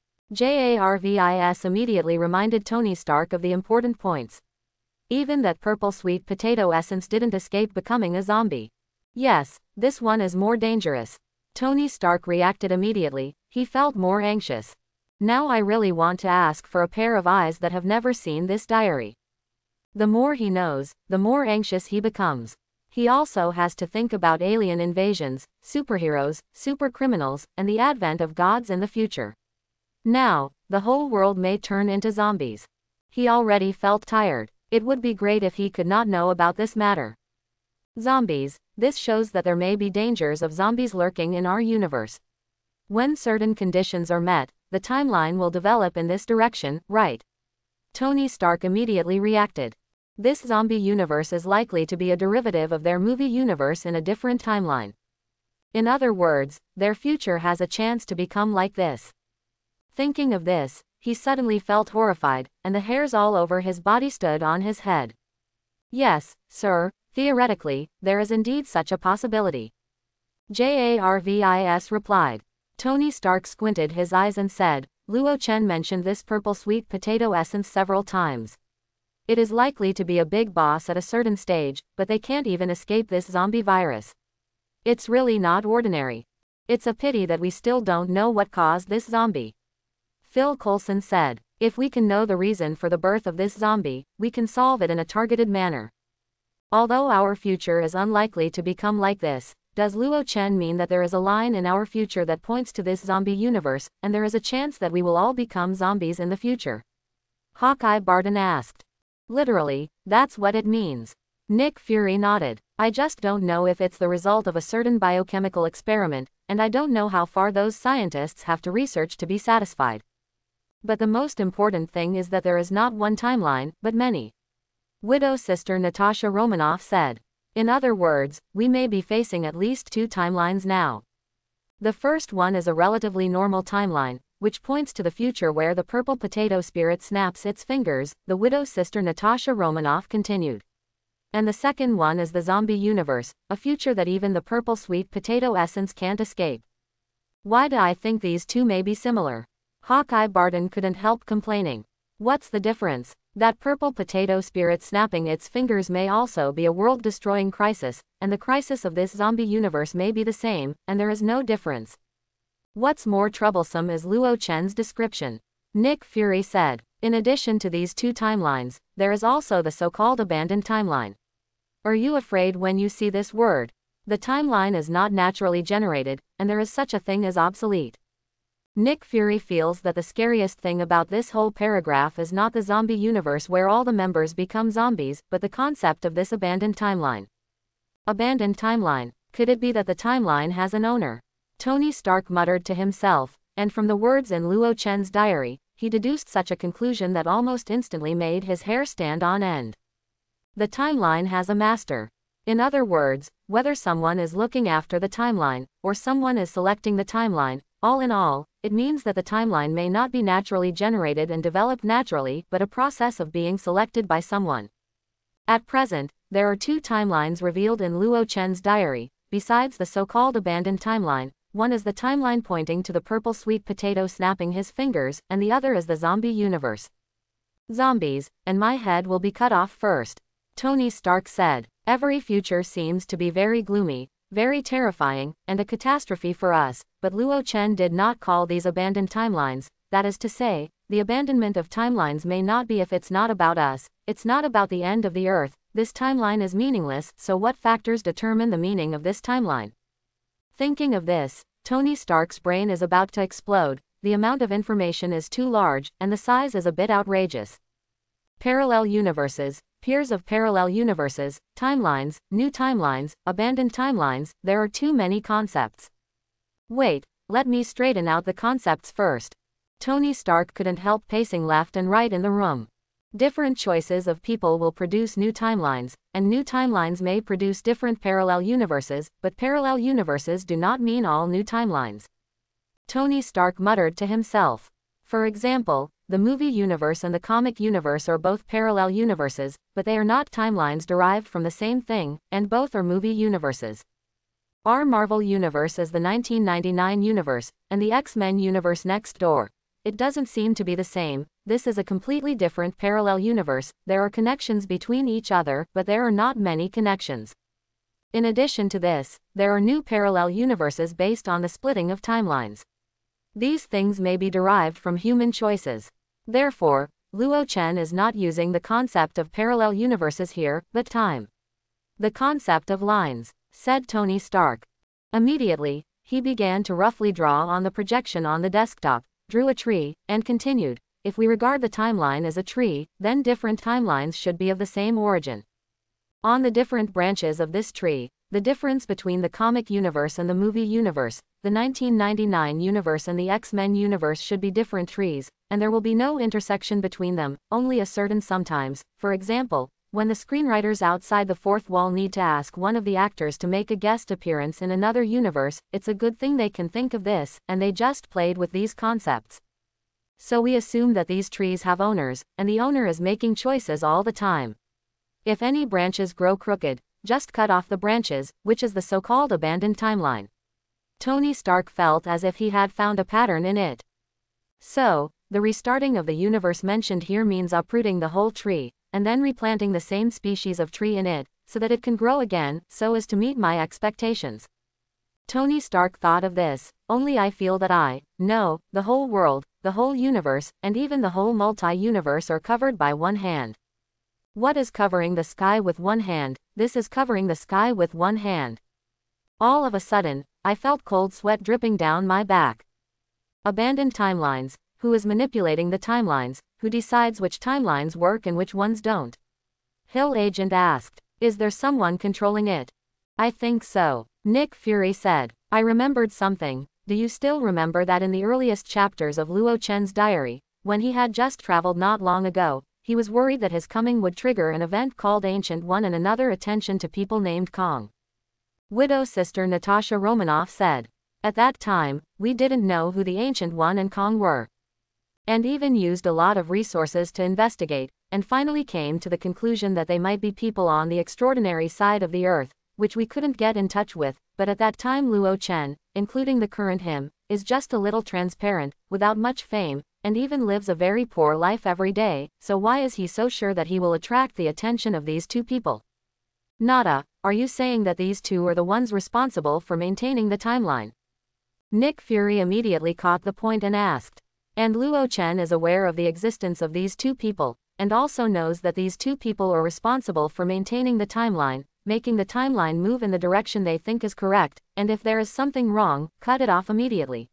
Jarvis immediately reminded Tony Stark of the important points. Even that purple sweet potato essence didn't escape becoming a zombie. Yes, this one is more dangerous. Tony Stark reacted immediately, he felt more anxious. Now I really want to ask for a pair of eyes that have never seen this diary. The more he knows, the more anxious he becomes. He also has to think about alien invasions, superheroes, supercriminals, and the advent of gods in the future. Now, the whole world may turn into zombies. He already felt tired. It would be great if he could not know about this matter. Zombies, this shows that there may be dangers of zombies lurking in our universe. When certain conditions are met, the timeline will develop in this direction, right? Tony Stark immediately reacted. This zombie universe is likely to be a derivative of their movie universe in a different timeline. In other words, their future has a chance to become like this. Thinking of this, he suddenly felt horrified, and the hairs all over his body stood on his head. Yes, sir, theoretically, there is indeed such a possibility. Jarvis replied. Tony Stark squinted his eyes and said, Luo Chen mentioned this purple sweet potato essence several times. It is likely to be a big boss at a certain stage, but they can't even escape this zombie virus. It's really not ordinary. It's a pity that we still don't know what caused this zombie. Phil Coulson said, if we can know the reason for the birth of this zombie, we can solve it in a targeted manner. Although our future is unlikely to become like this, does Luo Chen mean that there is a line in our future that points to this zombie universe, and there is a chance that we will all become zombies in the future? Hawkeye Barton asked. Literally, that's what it means. Nick Fury nodded. I just don't know if it's the result of a certain biochemical experiment, and I don't know how far those scientists have to research to be satisfied. But the most important thing is that there is not one timeline, but many. Widow sister Natasha Romanoff said. In other words, we may be facing at least two timelines now. The first one is a relatively normal timeline, which points to the future where the purple potato spirit snaps its fingers, the widow's sister Natasha Romanoff continued. And the second one is the zombie universe, a future that even the purple sweet potato essence can't escape. Why do I think these two may be similar? Hawkeye Barton couldn't help complaining. What's the difference? That purple potato spirit snapping its fingers may also be a world-destroying crisis, and the crisis of this zombie universe may be the same, and there is no difference. What's more troublesome is Luo Chen's description. Nick Fury said. In addition to these two timelines, there is also the so-called abandoned timeline. Are you afraid when you see this word? The timeline is not naturally generated, and there is such a thing as obsolete. Nick Fury feels that the scariest thing about this whole paragraph is not the zombie universe where all the members become zombies, but the concept of this abandoned timeline. Abandoned timeline. Could it be that the timeline has an owner? Tony Stark muttered to himself, and from the words in Luo Chen's diary, he deduced such a conclusion that almost instantly made his hair stand on end. The timeline has a master. In other words, whether someone is looking after the timeline, or someone is selecting the timeline, all in all, it means that the timeline may not be naturally generated and developed naturally, but a process of being selected by someone. At present, there are two timelines revealed in Luo Chen's diary, besides the so-called abandoned timeline. One is the timeline pointing to the purple sweet potato snapping his fingers, and the other is the zombie universe. Zombies, and my head will be cut off first, Tony Stark said. Every future seems to be very gloomy, very terrifying, and a catastrophe for us, but Luo Chen did not call these abandoned timelines. That is to say, the abandonment of timelines may not be if it's not about us, it's not about the end of the earth, this timeline is meaningless, so what factors determine the meaning of this timeline? Thinking of this, Tony Stark's brain is about to explode, the amount of information is too large, and the size is a bit outrageous. Parallel universes, peers of parallel universes, timelines, new timelines, abandoned timelines, there are too many concepts. Wait, let me straighten out the concepts first. Tony Stark couldn't help pacing left and right in the room. Different choices of people will produce new timelines, and new timelines may produce different parallel universes, but parallel universes do not mean all new timelines. Tony Stark muttered to himself. For example, the movie universe and the comic universe are both parallel universes, but they are not timelines derived from the same thing, and both are movie universes. Our Marvel universe is the nineteen ninety-nine universe, and the X-Men universe next door. It doesn't seem to be the same. This is a completely different parallel universe. There are connections between each other, but there are not many connections. In addition to this, there are new parallel universes based on the splitting of timelines. These things may be derived from human choices. Therefore, Luo Chen is not using the concept of parallel universes here, but time. The concept of lines, said Tony Stark. Immediately, he began to roughly draw on the projection on the desktop, drew a tree, and continued. If we regard the timeline as a tree, then different timelines should be of the same origin. On the different branches of this tree, the difference between the comic universe and the movie universe, the nineteen ninety-nine universe and the X-Men universe should be different trees, and there will be no intersection between them, only a certain sometimes. For example, when the screenwriters outside the fourth wall need to ask one of the actors to make a guest appearance in another universe, it's a good thing they can think of this, and they just played with these concepts. So we assume that these trees have owners, and the owner is making choices all the time. If any branches grow crooked, just cut off the branches, which is the so-called abandoned timeline. Tony Stark felt as if he had found a pattern in it. So, the restarting of the universe mentioned here means uprooting the whole tree, and then replanting the same species of tree in it, so that it can grow again, so as to meet my expectations. Tony Stark thought of this. Only I feel that I, no, the whole world, the whole universe, and even the whole multi-universe are covered by one hand. What is covering the sky with one hand? This is covering the sky with one hand. All of a sudden, I felt cold sweat dripping down my back. Abandoned timelines. Who is manipulating the timelines? Who decides which timelines work and which ones don't? Hill Agent asked. Is there someone controlling it? I think so, Nick Fury said. I remembered something. Do you still remember that in the earliest chapters of Luo Chen's diary, when he had just traveled not long ago, he was worried that his coming would trigger an event called Ancient One and another attention to people named Kong? Widow Sister Natasha Romanoff said. At that time, we didn't know who the Ancient One and Kong were. And even used a lot of resources to investigate, and finally came to the conclusion that they might be people on the extraordinary side of the earth, which we couldn't get in touch with, but at that time Luo Chen, including the current him, is just a little transparent, without much fame, and even lives a very poor life every day, so why is he so sure that he will attract the attention of these two people? Nada, are you saying that these two are the ones responsible for maintaining the timeline? Nick Fury immediately caught the point and asked. And Luo Chen is aware of the existence of these two people, and also knows that these two people are responsible for maintaining the timeline, making the timeline move in the direction they think is correct, and if there is something wrong, cut it off immediately.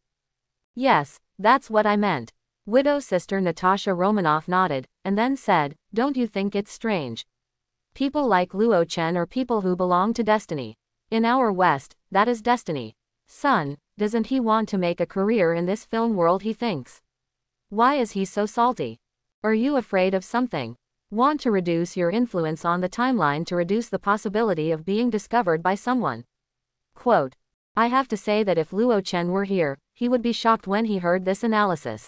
Yes, that's what I meant. Widow sister Natasha Romanoff nodded, and then said, don't you think it's strange? People like Luo Chen are people who belong to destiny. In our West, that is destiny. Son, doesn't he want to make a career in this film world, he thinks? Why is he so salty? Are you afraid of something? Want to reduce your influence on the timeline to reduce the possibility of being discovered by someone? Quote, I have to say that if Luo Chen were here, he would be shocked when he heard this analysis.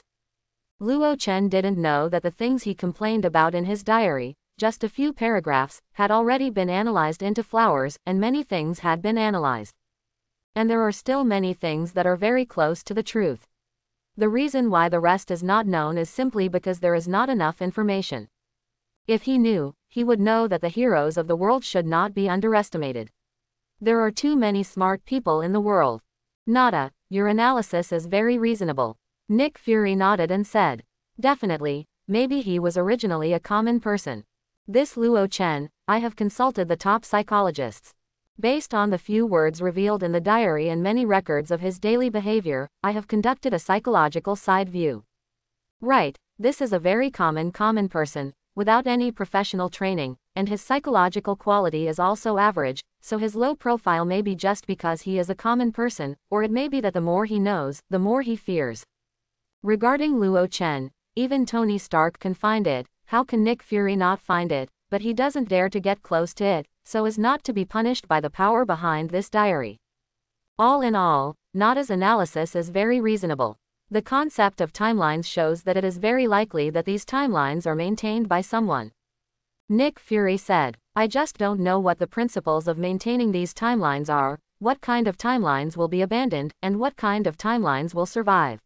Luo Chen didn't know that the things he complained about in his diary, just a few paragraphs, had already been analyzed into flowers, and many things had been analyzed. And there are still many things that are very close to the truth. The reason why the rest is not known is simply because there is not enough information. If he knew, he would know that the heroes of the world should not be underestimated. There are too many smart people in the world. Nada, your analysis is very reasonable. Nick Fury nodded and said, definitely, maybe he was originally a common person. This Luo Chen, I have consulted the top psychologists. Based on the few words revealed in the diary and many records of his daily behavior, I have conducted a psychological side view. Right, this is a very common common person, without any professional training, and his psychological quality is also average, so his low profile may be just because he is a common person, or it may be that the more he knows, the more he fears. Regarding Luo Chen, even Tony Stark can find it, how can Nick Fury not find it, but he doesn't dare to get close to it, so as not to be punished by the power behind this diary. All in all, Nada's analysis is very reasonable. The concept of timelines shows that it is very likely that these timelines are maintained by someone. Nick Fury said, I just don't know what the principles of maintaining these timelines are, what kind of timelines will be abandoned, and what kind of timelines will survive.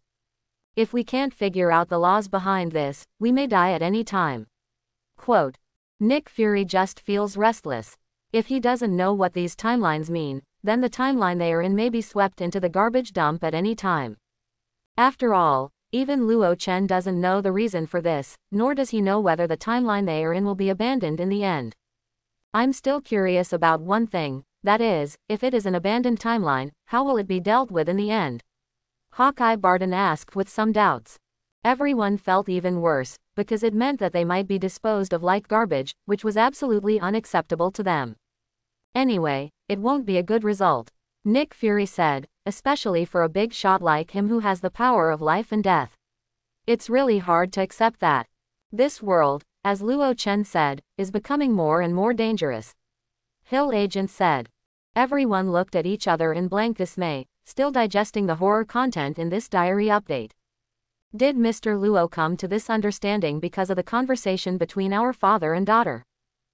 If we can't figure out the laws behind this, we may die at any time. Quote, Nick Fury just feels restless. If he doesn't know what these timelines mean, then the timeline they are in may be swept into the garbage dump at any time. After all, even Luo Chen doesn't know the reason for this, nor does he know whether the timeline they are in will be abandoned in the end. I'm still curious about one thing, that is, if it is an abandoned timeline, how will it be dealt with in the end? Hawkeye Barton asked with some doubts. Everyone felt even worse, because it meant that they might be disposed of like garbage, which was absolutely unacceptable to them. Anyway, it won't be a good result. Nick Fury said, especially for a big shot like him who has the power of life and death. It's really hard to accept that. This world, as Luo Chen said, is becoming more and more dangerous. Hill Agent said. Everyone looked at each other in blank dismay, still digesting the horror content in this diary update. Did Mister Luo come to this understanding because of the conversation between our father and daughter?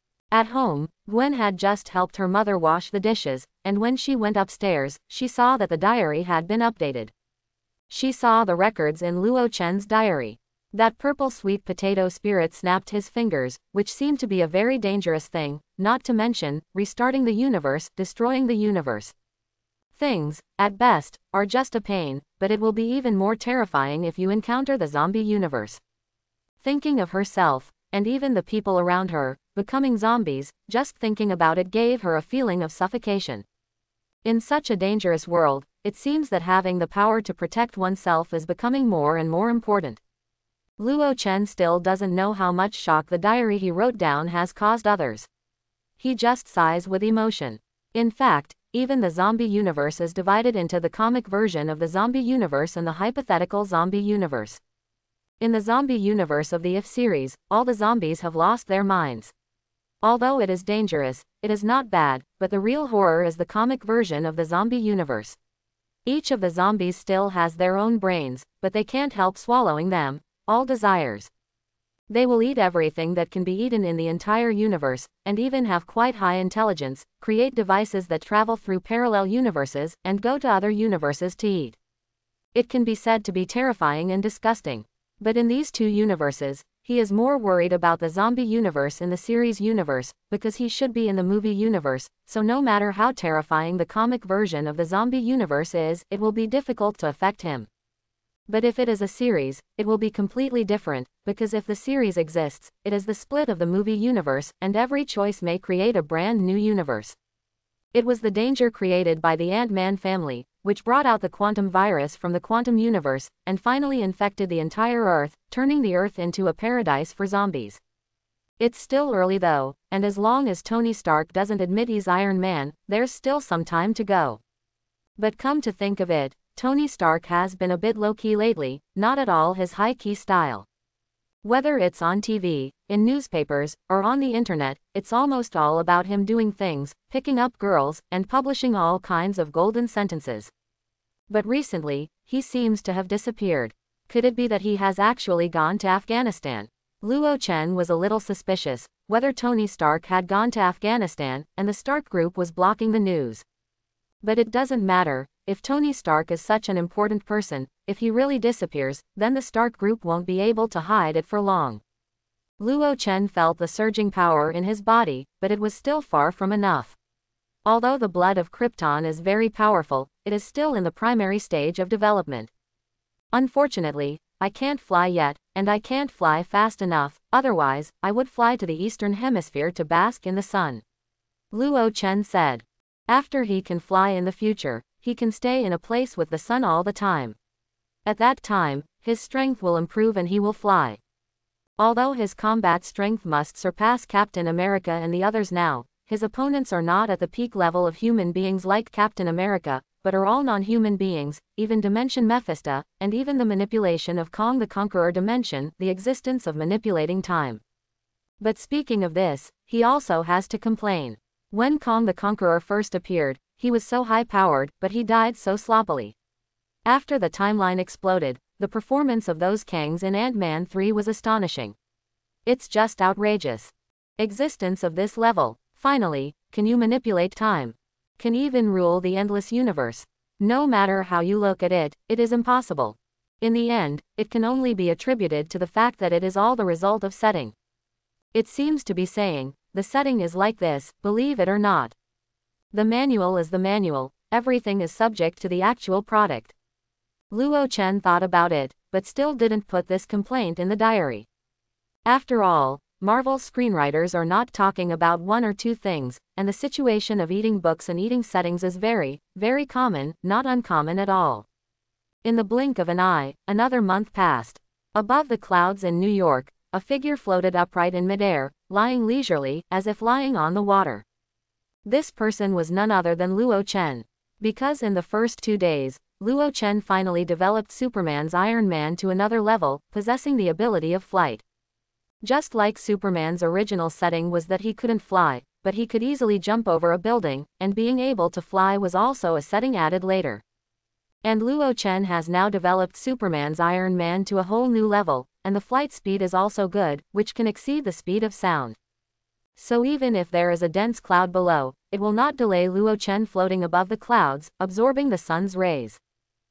At home, Gwen had just helped her mother wash the dishes, and when she went upstairs, she saw that the diary had been updated. She saw the records in Luo Chen's diary. That purple sweet potato spirit snapped his fingers, which seemed to be a very dangerous thing, not to mention, restarting the universe, destroying the universe. Things, at best, are just a pain, but it will be even more terrifying if you encounter the zombie universe. Thinking of herself, and even the people around her, becoming zombies, just thinking about it gave her a feeling of suffocation. In such a dangerous world, it seems that having the power to protect oneself is becoming more and more important. Luo Chen still doesn't know how much shock the diary he wrote down has caused others. He just sighs with emotion. In fact, even the zombie universe is divided into the comic version of the zombie universe and the hypothetical zombie universe. In the zombie universe of the If series, all the zombies have lost their minds. Although it is dangerous, it is not bad, but the real horror is the comic version of the zombie universe. Each of the zombies still has their own brains, but they can't help swallowing them, all desires. They will eat everything that can be eaten in the entire universe, and even have quite high intelligence, create devices that travel through parallel universes, and go to other universes to eat. It can be said to be terrifying and disgusting. But in these two universes, he is more worried about the zombie universe in the series universe, because he should be in the movie universe, so no matter how terrifying the comic version of the zombie universe is, it will be difficult to affect him. But if it is a series, it will be completely different, because if the series exists, it is the split of the movie universe, and every choice may create a brand new universe. It was the danger created by the Ant-Man family, which brought out the quantum virus from the quantum universe, and finally infected the entire Earth, turning the Earth into a paradise for zombies. It's still early though, and as long as Tony Stark doesn't admit he's Iron Man, there's still some time to go. But come to think of it, Tony Stark has been a bit low-key lately, not at all his high-key style. Whether it's on T V, in newspapers, or on the internet, it's almost all about him doing things, picking up girls, and publishing all kinds of golden sentences. But recently, he seems to have disappeared. Could it be that he has actually gone to Afghanistan? Luo Chen was a little suspicious, whether Tony Stark had gone to Afghanistan, and the Stark Group was blocking the news. But it doesn't matter, if Tony Stark is such an important person, if he really disappears, then the Stark Group won't be able to hide it for long. Luo Chen felt the surging power in his body, but it was still far from enough. Although the blood of Krypton is very powerful, it is still in the primary stage of development. Unfortunately, I can't fly yet, and I can't fly fast enough, otherwise, I would fly to the Eastern Hemisphere to bask in the sun. Luo Chen said. After he can fly in the future, he can stay in a place with the sun all the time. At that time, his strength will improve and he will fly. Although his combat strength must surpass Captain America and the others now, his opponents are not at the peak level of human beings like Captain America, but are all non-human beings, even Dimension Mephisto, and even the manipulation of Kong the Conqueror Dimension, the existence of manipulating time. But speaking of this, he also has to complain. When Kong the Conqueror first appeared, he was so high-powered, but he died so sloppily. After the timeline exploded, the performance of those Kangs in Ant-Man three was astonishing. It's just outrageous. Existence of this level. Finally, can you manipulate time? Can even rule the endless universe? No matter how you look at it, it is impossible. In the end, it can only be attributed to the fact that it is all the result of setting. It seems to be saying, the setting is like this, believe it or not. The manual is the manual, everything is subject to the actual product. Luo Chen thought about it, but still didn't put this complaint in the diary. After all, Marvel's screenwriters are not talking about one or two things, and the situation of eating books and eating settings is very, very common, not uncommon at all. In the blink of an eye, another month passed. Above the clouds in New York, a figure floated upright in midair, lying leisurely, as if lying on the water. This person was none other than Luo Chen. Because in the first two days, Luo Chen finally developed Superman's Iron Man to another level, possessing the ability of flight. Just like Superman's original setting was that he couldn't fly, but he could easily jump over a building, and being able to fly was also a setting added later. And Luo Chen has now developed Superman's Iron Man to a whole new level, and the flight speed is also good, which can exceed the speed of sound. So even if there is a dense cloud below, it will not delay Luo Chen floating above the clouds, absorbing the sun's rays.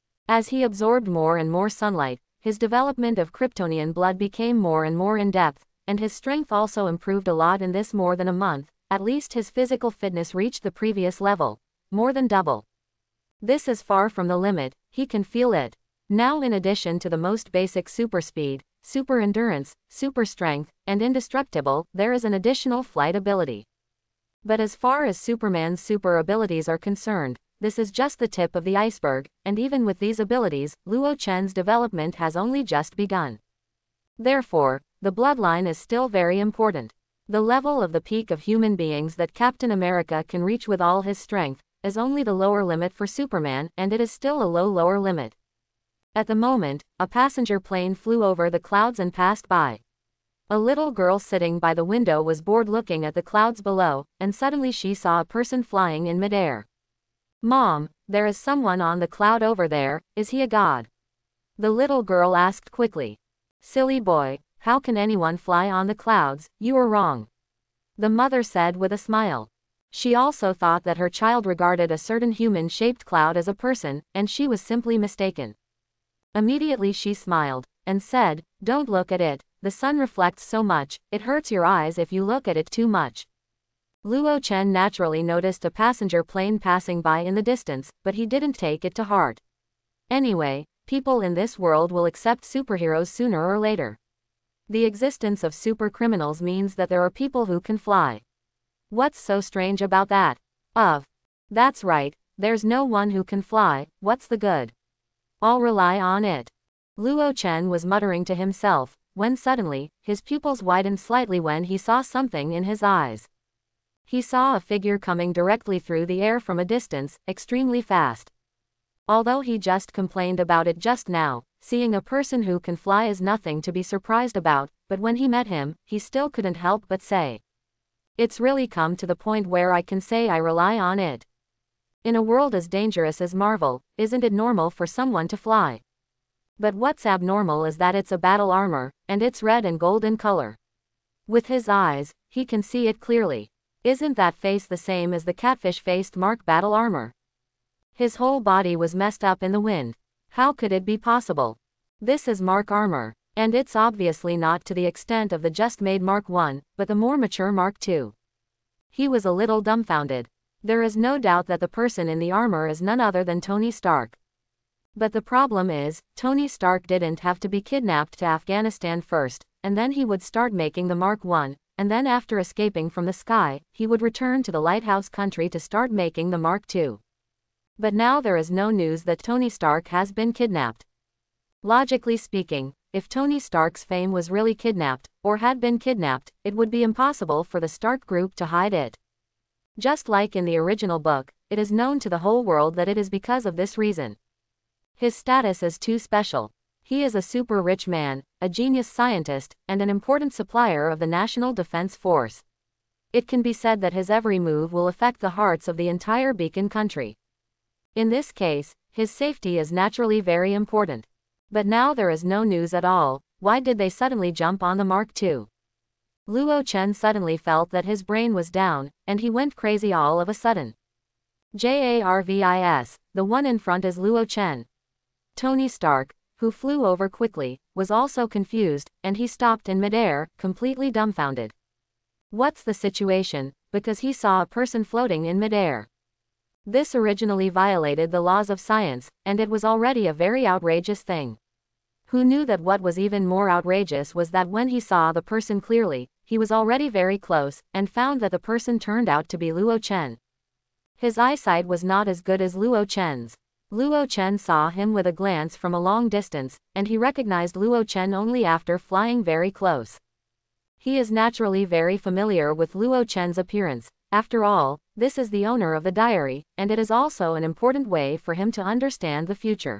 As he absorbed more and more sunlight, his development of Kryptonian blood became more and more in-depth, and his strength also improved a lot in this more than a month. At least his physical fitness reached the previous level, more than double. This is far from the limit, he can feel it. Now in addition to the most basic super speed, super endurance, super strength, and indestructible, there is an additional flight ability. But as far as Superman's super abilities are concerned, this is just the tip of the iceberg, and even with these abilities, Luo Chen's development has only just begun. Therefore, the bloodline is still very important. The level of the peak of human beings that Captain America can reach with all his strength is only the lower limit for Superman, and it is still a low lower limit. At the moment, a passenger plane flew over the clouds and passed by. A little girl sitting by the window was bored looking at the clouds below, and suddenly she saw a person flying in midair. "Mom, there is someone on the cloud over there, is he a god?" The little girl asked quickly. "Silly boy, how can anyone fly on the clouds? You are wrong," the mother said with a smile. She also thought that her child regarded a certain human-shaped cloud as a person, and she was simply mistaken. Immediately she smiled, and said, "Don't look at it, the sun reflects so much, it hurts your eyes if you look at it too much." Luo Chen naturally noticed a passenger plane passing by in the distance, but he didn't take it to heart. Anyway, People in this world will accept superheroes sooner or later. The existence of super criminals means that there are people who can fly. What's so strange about that? Of. That's right, there's no one who can fly, what's the good? I'll rely on it. Luo Chen was muttering to himself, when suddenly, his pupils widened slightly when he saw something in his eyes. He saw a figure coming directly through the air from a distance, extremely fast. Although he just complained about it just now, seeing a person who can fly is nothing to be surprised about, but when he met him, he still couldn't help but say, "It's really come to the point where I can say I rely on it." In a world as dangerous as Marvel, isn't it normal for someone to fly? But what's abnormal is that it's a battle armor, and it's red and gold in color. With his eyes, he can see it clearly. Isn't that face the same as the catfish-faced Mark battle armor? His whole body was messed up in the wind. How could it be possible? This is Mark armor, and it's obviously not to the extent of the just-made Mark one, but the more mature Mark two. He was a little dumbfounded. There is no doubt that the person in the armor is none other than Tony Stark. But the problem is, Tony Stark didn't have to be kidnapped to Afghanistan first, and then he would start making the Mark one, and then after escaping from the sky, he would return to the lighthouse country to start making the Mark two. But now there is no news that Tony Stark has been kidnapped. Logically speaking, if Tony Stark's fame was really kidnapped, or had been kidnapped, it would be impossible for the Stark group to hide it. Just like in the original book, it is known to the whole world that it is because of this reason. His status is too special. He is a super rich man, a genius scientist, and an important supplier of the National Defense Force. It can be said that his every move will affect the hearts of the entire Beacon country. In this case, his safety is naturally very important. But now there is no news at all. Why did they suddenly jump on the Mark two? Luo Chen suddenly felt that his brain was down, and he went crazy all of a sudden. Jarvis, the one in front is Luo Chen. Tony Stark, who flew over quickly, was also confused, and he stopped in midair, completely dumbfounded. What's the situation? Because he saw a person floating in midair. This originally violated the laws of science, and it was already a very outrageous thing. Who knew that what was even more outrageous was that when he saw the person clearly, he was already very close, and found that the person turned out to be Luo Chen. His eyesight was not as good as Luo Chen's. Luo Chen saw him with a glance from a long distance, and he recognized Luo Chen only after flying very close. He is naturally very familiar with Luo Chen's appearance. After all, this is the owner of the diary, and it is also an important way for him to understand the future.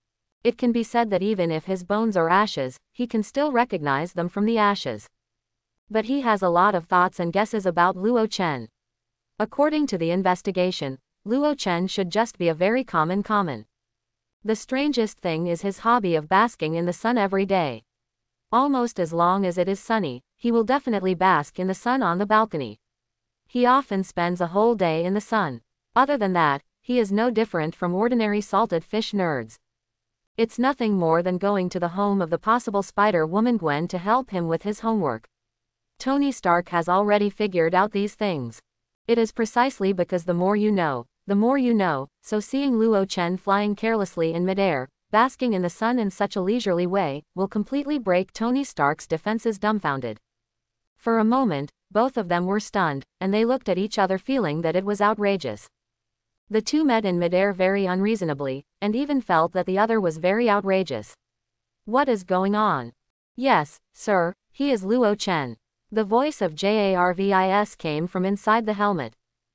It can be said that even if his bones are ashes, he can still recognize them from the ashes. But he has a lot of thoughts and guesses about Luo Chen. According to the investigation, Luo Chen should just be a very common common. The strangest thing is his hobby of basking in the sun every day. Almost as long as it is sunny, he will definitely bask in the sun on the balcony. He often spends a whole day in the sun. Other than that, he is no different from ordinary salted fish nerds. It's nothing more than going to the home of the possible Spider-Woman Gwen to help him with his homework. Tony Stark has already figured out these things. It is precisely because the more you know, the more you know, so seeing Luo Chen flying carelessly in midair, basking in the sun in such a leisurely way, will completely break Tony Stark's defenses dumbfounded. For a moment, both of them were stunned, and they looked at each other feeling that it was outrageous. The two met in midair very unreasonably, and even felt that the other was very outrageous. What is going on? Yes, sir, he is Luo Chen. The voice of Jarvis came from inside the helmet.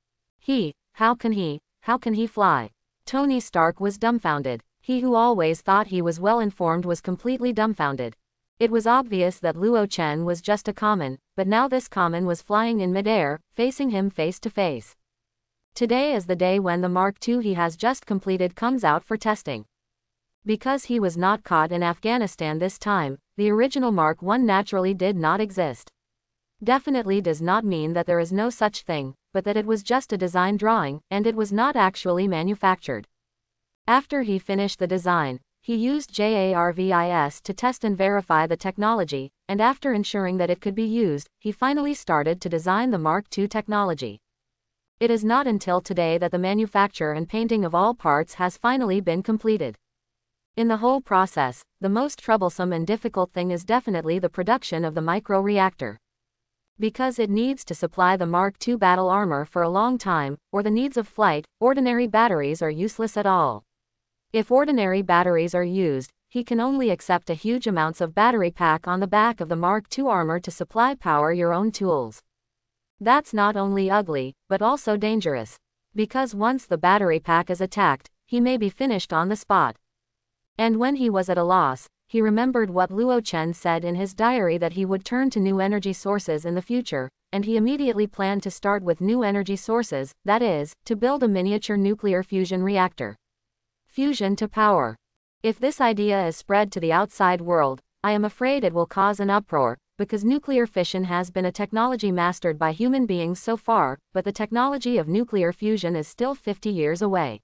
He, how can he, how can he fly? Tony Stark was dumbfounded. He who always thought he was well informed was completely dumbfounded. It was obvious that Luo Chen was just a common, but now this common was flying in midair, facing him face to face. Today is the day when the Mark two he has just completed comes out for testing. Because he was not caught in Afghanistan this time, the original Mark one naturally did not exist. Definitely does not mean that there is no such thing, but that it was just a design drawing, and it was not actually manufactured. After he finished the design, he used Jarvis to test and verify the technology, and after ensuring that it could be used, he finally started to design the Mark two technology. It is not until today that the manufacture and painting of all parts has finally been completed. In the whole process, the most troublesome and difficult thing is definitely the production of the micro-reactor. Because it needs to supply the Mark two battle armor for a long time, or the needs of flight, ordinary batteries are useless at all. If ordinary batteries are used, he can only accept a huge amounts of battery pack on the back of the Mark two armor to supply power your own tools. That's not only ugly, but also dangerous. Because once the battery pack is attacked, he may be finished on the spot. And when he was at a loss, he remembered what Luo Chen said in his diary that he would turn to new energy sources in the future, and he immediately planned to start with new energy sources, that is, to build a miniature nuclear fusion reactor. Fusion to power. If this idea is spread to the outside world, I am afraid it will cause an uproar, because nuclear fission has been a technology mastered by human beings so far, but the technology of nuclear fusion is still fifty years away.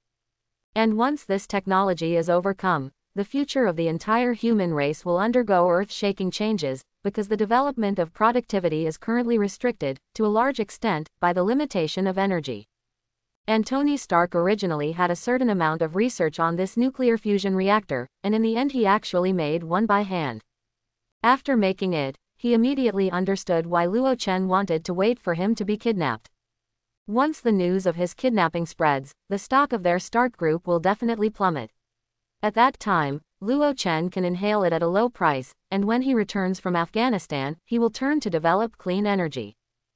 And once this technology is overcome, the future of the entire human race will undergo earth-shaking changes, because the development of productivity is currently restricted, to a large extent, by the limitation of energy. And Tony Stark originally had a certain amount of research on this nuclear fusion reactor, and in the end he actually made one by hand. After making it, he immediately understood why Luo Chen wanted to wait for him to be kidnapped. Once the news of his kidnapping spreads, the stock of their Stark group will definitely plummet. At that time, Luo Chen can inhale it at a low price, and when he returns from Afghanistan, he will turn to develop clean energy.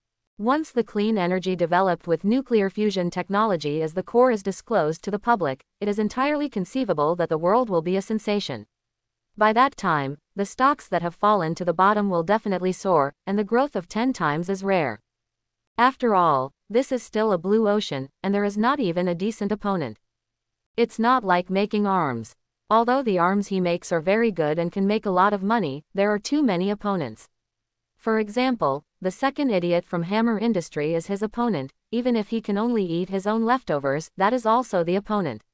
Once the clean energy developed with nuclear fusion technology as the core is disclosed to the public, it is entirely conceivable that the world will be a sensation. By that time, the stocks that have fallen to the bottom will definitely soar, and the growth of ten times is rare. After all, this is still a blue ocean, and there is not even a decent opponent. It's not like making arms. Although the arms he makes are very good and can make a lot of money, there are too many opponents. For example, the second idiot from Hammer Industry is his opponent, even if he can only eat his own leftovers, that is also the opponent.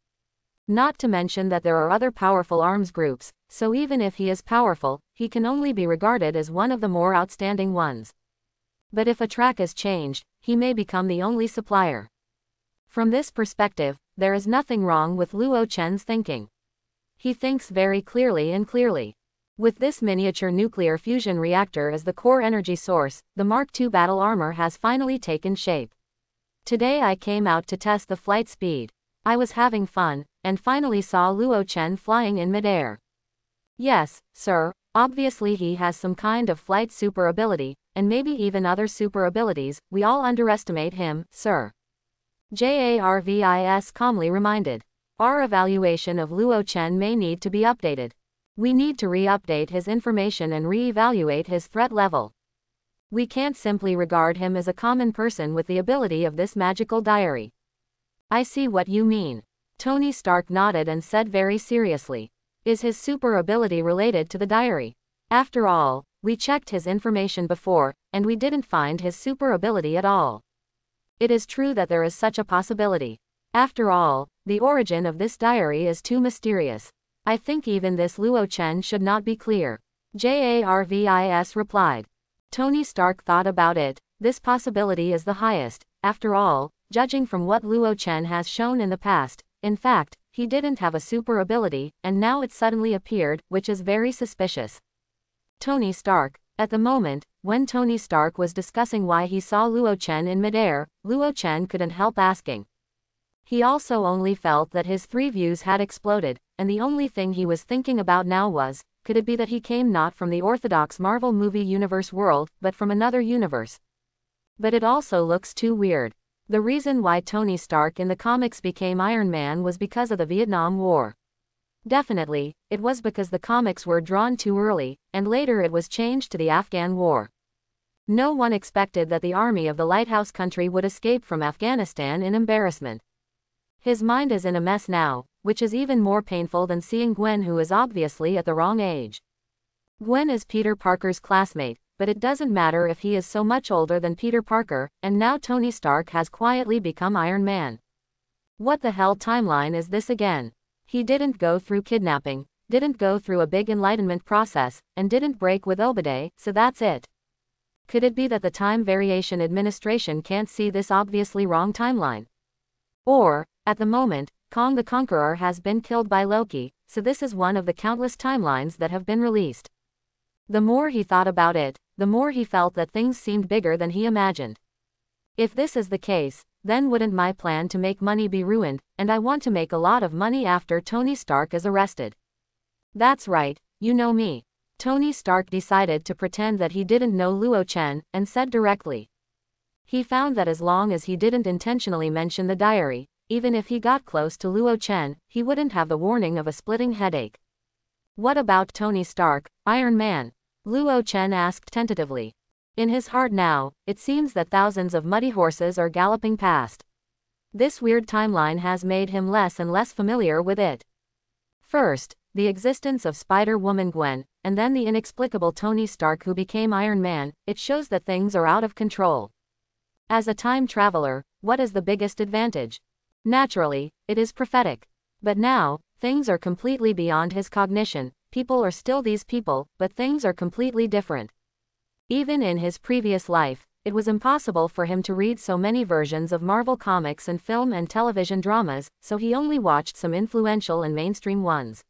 Not to mention that there are other powerful arms groups, so even if he is powerful, he can only be regarded as one of the more outstanding ones. But if a track is changed, he may become the only supplier. From this perspective, there is nothing wrong with Luo Chen's thinking. He thinks very clearly and clearly. With this miniature nuclear fusion reactor as the core energy source, the Mark two battle armor has finally taken shape. Today I came out to test the flight speed. I was having fun, and finally saw Luo Chen flying in midair. Yes, sir, obviously he has some kind of flight super ability, and maybe even other super abilities. We all underestimate him, sir. Jarvis calmly reminded. Our evaluation of Luo Chen may need to be updated. We need to re-update his information and re-evaluate his threat level. We can't simply regard him as a common person with the ability of this magical diary. I see what you mean. Tony Stark nodded and said very seriously. Is his super ability related to the diary? After all, we checked his information before, and we didn't find his super ability at all. It is true that there is such a possibility. After all, the origin of this diary is too mysterious. I think even this Luo Chen should not be clear. Jarvis replied. Tony Stark thought about it. This possibility is the highest. After all, judging from what Luo Chen has shown in the past, in fact, he didn't have a super ability, and now it suddenly appeared, which is very suspicious. Tony Stark. At the moment, when Tony Stark was discussing why he saw Luo Chen in midair, Luo Chen couldn't help asking. He also only felt that his three views had exploded, and the only thing he was thinking about now was, could it be that he came not from the orthodox Marvel movie universe world, but from another universe? But it also looks too weird. The reason why Tony Stark in the comics became Iron Man was because of the Vietnam War. Definitely, it was because the comics were drawn too early, and later it was changed to the Afghan War. No one expected that the army of the lighthouse country would escape from Afghanistan in embarrassment. His mind is in a mess now, which is even more painful than seeing Gwen, who is obviously at the wrong age. Gwen is Peter Parker's classmate, but it doesn't matter if he is so much older than Peter Parker, and now Tony Stark has quietly become Iron Man. What the hell timeline is this again? He didn't go through kidnapping, didn't go through a big enlightenment process, and didn't break with Obadiah, so that's it. Could it be that the Time Variation Administration can't see this obviously wrong timeline? Or, at the moment, Kong the Conqueror has been killed by Loki, so this is one of the countless timelines that have been released. The more he thought about it, the more he felt that things seemed bigger than he imagined. If this is the case, then wouldn't my plan to make money be ruined, and I want to make a lot of money after Tony Stark is arrested. That's right, you know me. Tony Stark decided to pretend that he didn't know Luo Chen, and said directly. He found that as long as he didn't intentionally mention the diary, even if he got close to Luo Chen, he wouldn't have the warning of a splitting headache. What about Tony Stark, Iron Man? Luo Chen asked tentatively. In his heart now, it seems that thousands of muddy horses are galloping past. This weird timeline has made him less and less familiar with it. First, the existence of Spider-Woman Gwen, and then the inexplicable Tony Stark who became Iron Man, it shows that things are out of control. As a time traveler, what is the biggest advantage? Naturally, it is prophetic. But now, things are completely beyond his cognition. People are still these people, but things are completely different. Even in his previous life, it was impossible for him to read so many versions of Marvel comics and film and television dramas, so he only watched some influential and mainstream ones.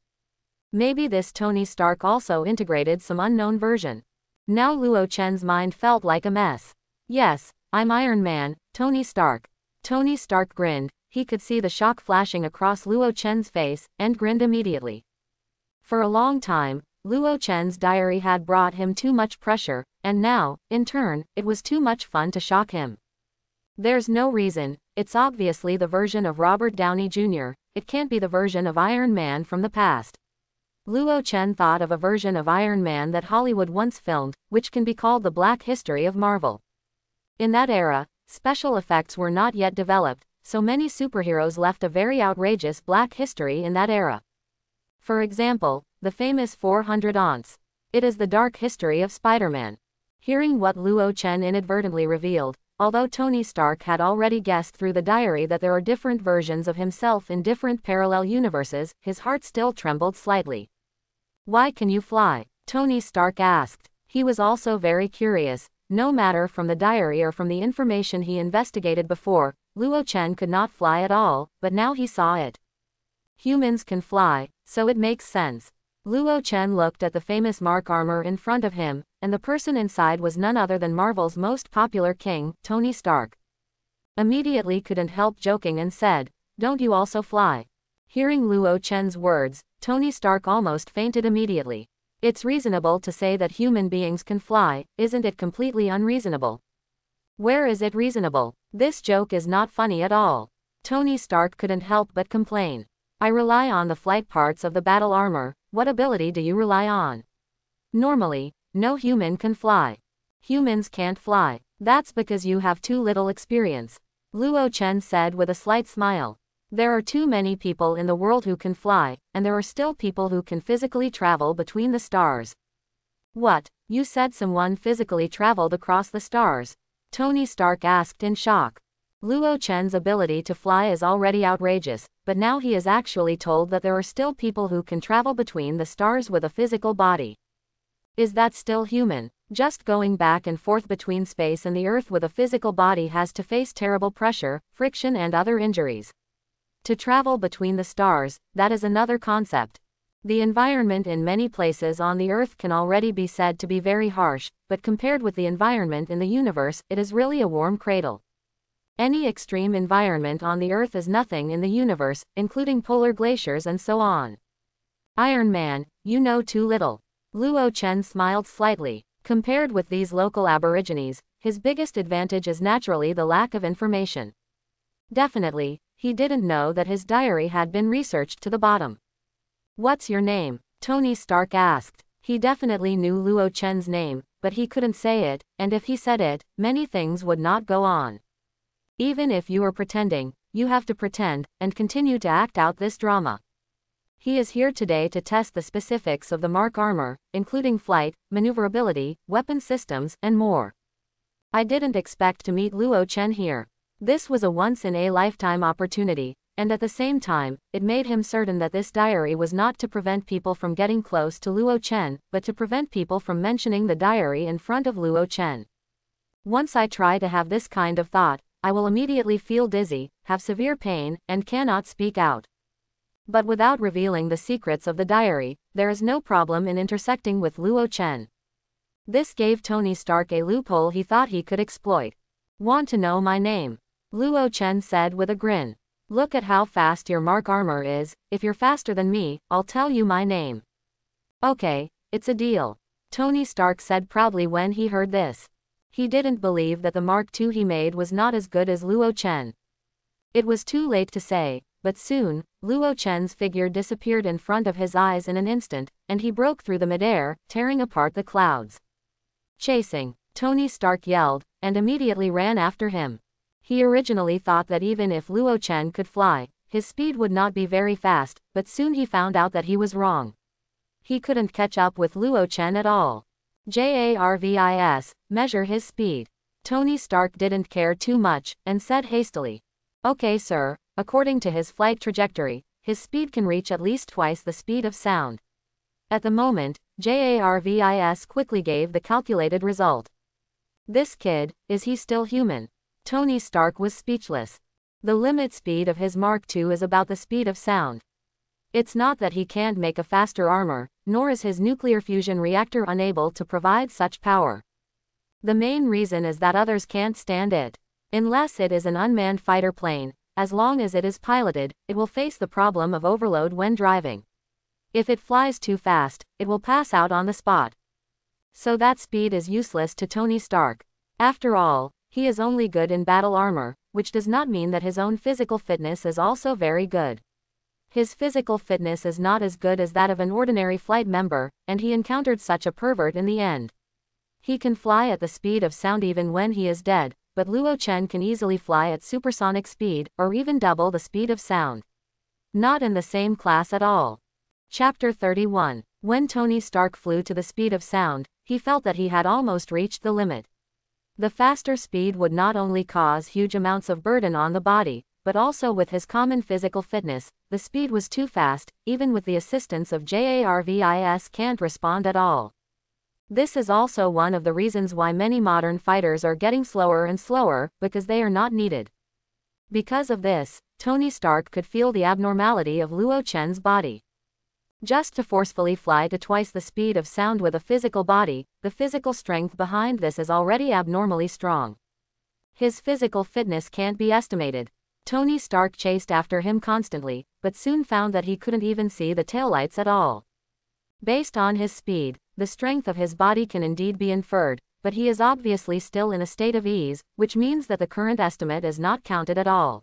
Maybe this Tony Stark also integrated some unknown version. Now Luo Chen's mind felt like a mess. Yes, I'm Iron Man, Tony Stark. Tony Stark grinned. He could see the shock flashing across Luo Chen's face, and grinned immediately. For a long time, Luo Chen's diary had brought him too much pressure, and now, in turn, it was too much fun to shock him. There's no reason, it's obviously the version of Robert Downey Junior, it can't be the version of Iron Man from the past. Luo Chen thought of a version of Iron Man that Hollywood once filmed, which can be called the Black History of Marvel. In that era, special effects were not yet developed, so many superheroes left a very outrageous black history in that era. For example, the famous four hundred aunts. It is the dark history of Spider-Man. Hearing what Luo Chen inadvertently revealed, although Tony Stark had already guessed through the diary that there are different versions of himself in different parallel universes, his heart still trembled slightly. Why can you fly? Tony Stark asked. He was also very curious. No matter from the diary or from the information he investigated before, Luo Chen could not fly at all, but now he saw it. Humans can fly, so it makes sense. Luo Chen looked at the famous Mark armor in front of him, and the person inside was none other than Marvel's most popular king, Tony Stark. Immediately couldn't help joking and said, "Don't you also fly?" Hearing Luo Chen's words, Tony Stark almost fainted immediately. It's reasonable to say that human beings can fly, isn't it completely unreasonable? Where is it reasonable? This joke is not funny at all. Tony Stark couldn't help but complain. I rely on the flight parts of the battle armor. What ability do you rely on? Normally, no human can fly. Humans can't fly. That's because you have too little experience. Luo Chen said with a slight smile. There are too many people in the world who can fly, and there are still people who can physically travel between the stars. What? You said someone physically traveled across the stars? Tony Stark asked in shock. Luo Chen's ability to fly is already outrageous, but now he is actually told that there are still people who can travel between the stars with a physical body. Is that still human? Just going back and forth between space and the Earth with a physical body has to face terrible pressure, friction and other injuries. To travel between the stars, that is another concept. The environment in many places on the Earth can already be said to be very harsh, but compared with the environment in the universe, it is really a warm cradle. Any extreme environment on the Earth is nothing in the universe, including polar glaciers and so on. Iron Man, you know too little. Luo Chen smiled slightly. Compared with these local aborigines, his biggest advantage is naturally the lack of information. Definitely, he didn't know that his diary had been researched to the bottom. What's your name? Tony Stark asked. He definitely knew Luo Chen's name, but he couldn't say it, and if he said it, many things would not go on. Even if you are pretending, you have to pretend, and continue to act out this drama. He is here today to test the specifics of the Mark armor, including flight, maneuverability, weapon systems, and more. I didn't expect to meet Luo Chen here. This was a once-in-a-lifetime opportunity, and at the same time, it made him certain that this diary was not to prevent people from getting close to Luo Chen, but to prevent people from mentioning the diary in front of Luo Chen. Once I try to have this kind of thought, I will immediately feel dizzy, have severe pain, and cannot speak out. But without revealing the secrets of the diary, there is no problem in intersecting with Luo Chen. This gave Tony Stark a loophole he thought he could exploit. Want to know my name? Luo Chen said with a grin. Look at how fast your mark armor is. If you're faster than me, I'll tell you my name. Okay, it's a deal, Tony Stark said proudly when he heard this. He didn't believe that the Mark two he made was not as good as Luo Chen. It was too late to say, but soon, Luo Chen's figure disappeared in front of his eyes in an instant, and he broke through the midair, tearing apart the clouds. Chasing, Tony Stark yelled, and immediately ran after him. He originally thought that even if Luo Chen could fly, his speed would not be very fast, but soon he found out that he was wrong. He couldn't catch up with Luo Chen at all. JARVIS, measure his speed. Tony Stark didn't care too much, and said hastily. Okay sir, according to his flight trajectory, his speed can reach at least twice the speed of sound. At the moment, JARVIS quickly gave the calculated result. This kid, is he still human? Tony Stark was speechless. The limit speed of his Mark two is about the speed of sound. It's not that he can't make a faster armor, nor is his nuclear fusion reactor unable to provide such power. The main reason is that others can't stand it. Unless it is an unmanned fighter plane, as long as it is piloted, it will face the problem of overload when driving. If it flies too fast, it will pass out on the spot. So that speed is useless to Tony Stark. After all, he is only good in battle armor, which does not mean that his own physical fitness is also very good. His physical fitness is not as good as that of an ordinary flight member, and he encountered such a pervert in the end. He can fly at the speed of sound even when he is dead, but Luo Chen can easily fly at supersonic speed, or even double the speed of sound. Not in the same class at all. Chapter thirty-one. When Tony Stark flew to the speed of sound, he felt that he had almost reached the limit. The faster speed would not only cause huge amounts of burden on the body, but also with his common physical fitness, the speed was too fast, even with the assistance of JARVIS can't respond at all. This is also one of the reasons why many modern fighters are getting slower and slower, because they are not needed. Because of this, Tony Stark could feel the abnormality of Luo Chen's body. Just to forcefully fly to twice the speed of sound with a physical body, the physical strength behind this is already abnormally strong. His physical fitness can't be estimated. Tony Stark chased after him constantly, but soon found that he couldn't even see the taillights at all. Based on his speed, the strength of his body can indeed be inferred, but he is obviously still in a state of ease, which means that the current estimate is not counted at all.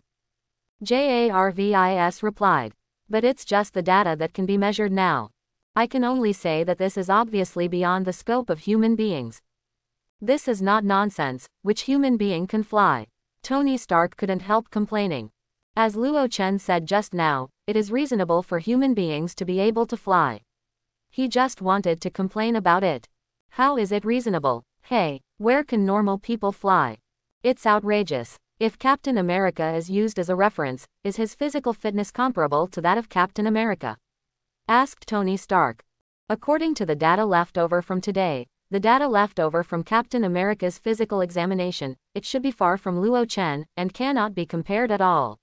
JARVIS replied. But it's just the data that can be measured now. I can only say that this is obviously beyond the scope of human beings. This is not nonsense. Which human being can fly? Tony Stark couldn't help complaining. As Luo Chen said just now, it is reasonable for human beings to be able to fly. He just wanted to complain about it. How is it reasonable? Hey, where can normal people fly? It's outrageous. If Captain America is used as a reference, is his physical fitness comparable to that of Captain America? Asked Tony Stark. According to the data left over from today, the data left over from Captain America's physical examination, it should be far from Luo Chen, and cannot be compared at all.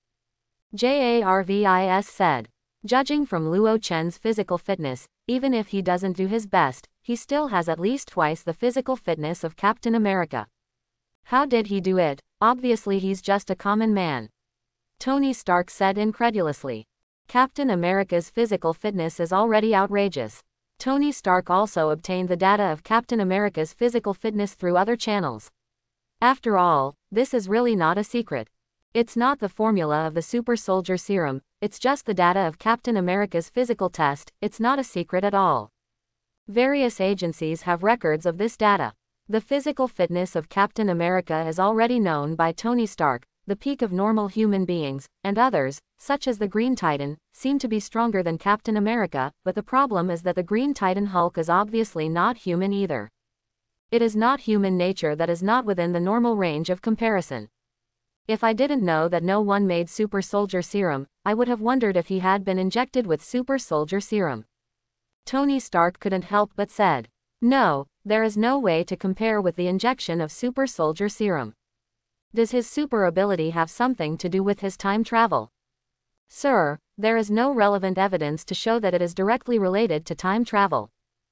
JARVIS said. Judging from Luo Chen's physical fitness, even if he doesn't do his best, he still has at least twice the physical fitness of Captain America. How did he do it? Obviously he's just a common man. Tony Stark said incredulously. Captain America's physical fitness is already outrageous. Tony Stark also obtained the data of Captain America's physical fitness through other channels. After all, this is really not a secret. It's not the formula of the super soldier serum, it's just the data of Captain America's physical test. It's not a secret at all. Various agencies have records of this data. The physical fitness of Captain America is already known by Tony Stark. The peak of normal human beings, and others, such as the Green Titan, seem to be stronger than Captain America, but the problem is that the Green Titan Hulk is obviously not human either. It is not human nature that is not within the normal range of comparison. If I didn't know that no one made super soldier serum, I would have wondered if he had been injected with super soldier serum. Tony Stark couldn't help but said. No, there is no way to compare with the injection of super soldier serum. Does his super ability have something to do with his time travel? Sir, there is no relevant evidence to show that it is directly related to time travel,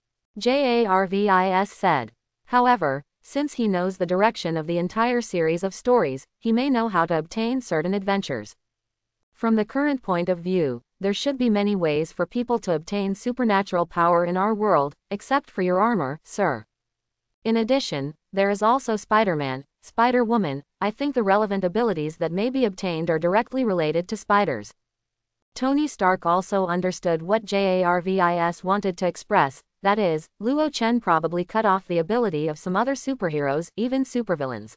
Jarvis said. However, since he knows the direction of the entire series of stories, he may know how to obtain certain adventures. From the current point of view, there should be many ways for people to obtain supernatural power in our world, except for your armor, sir. In addition, there is also Spider-Man, Spider-Woman. I think the relevant abilities that may be obtained are directly related to spiders. Tony Stark also understood what Jarvis wanted to express, that is, Luo Chen probably cut off the ability of some other superheroes, even supervillains.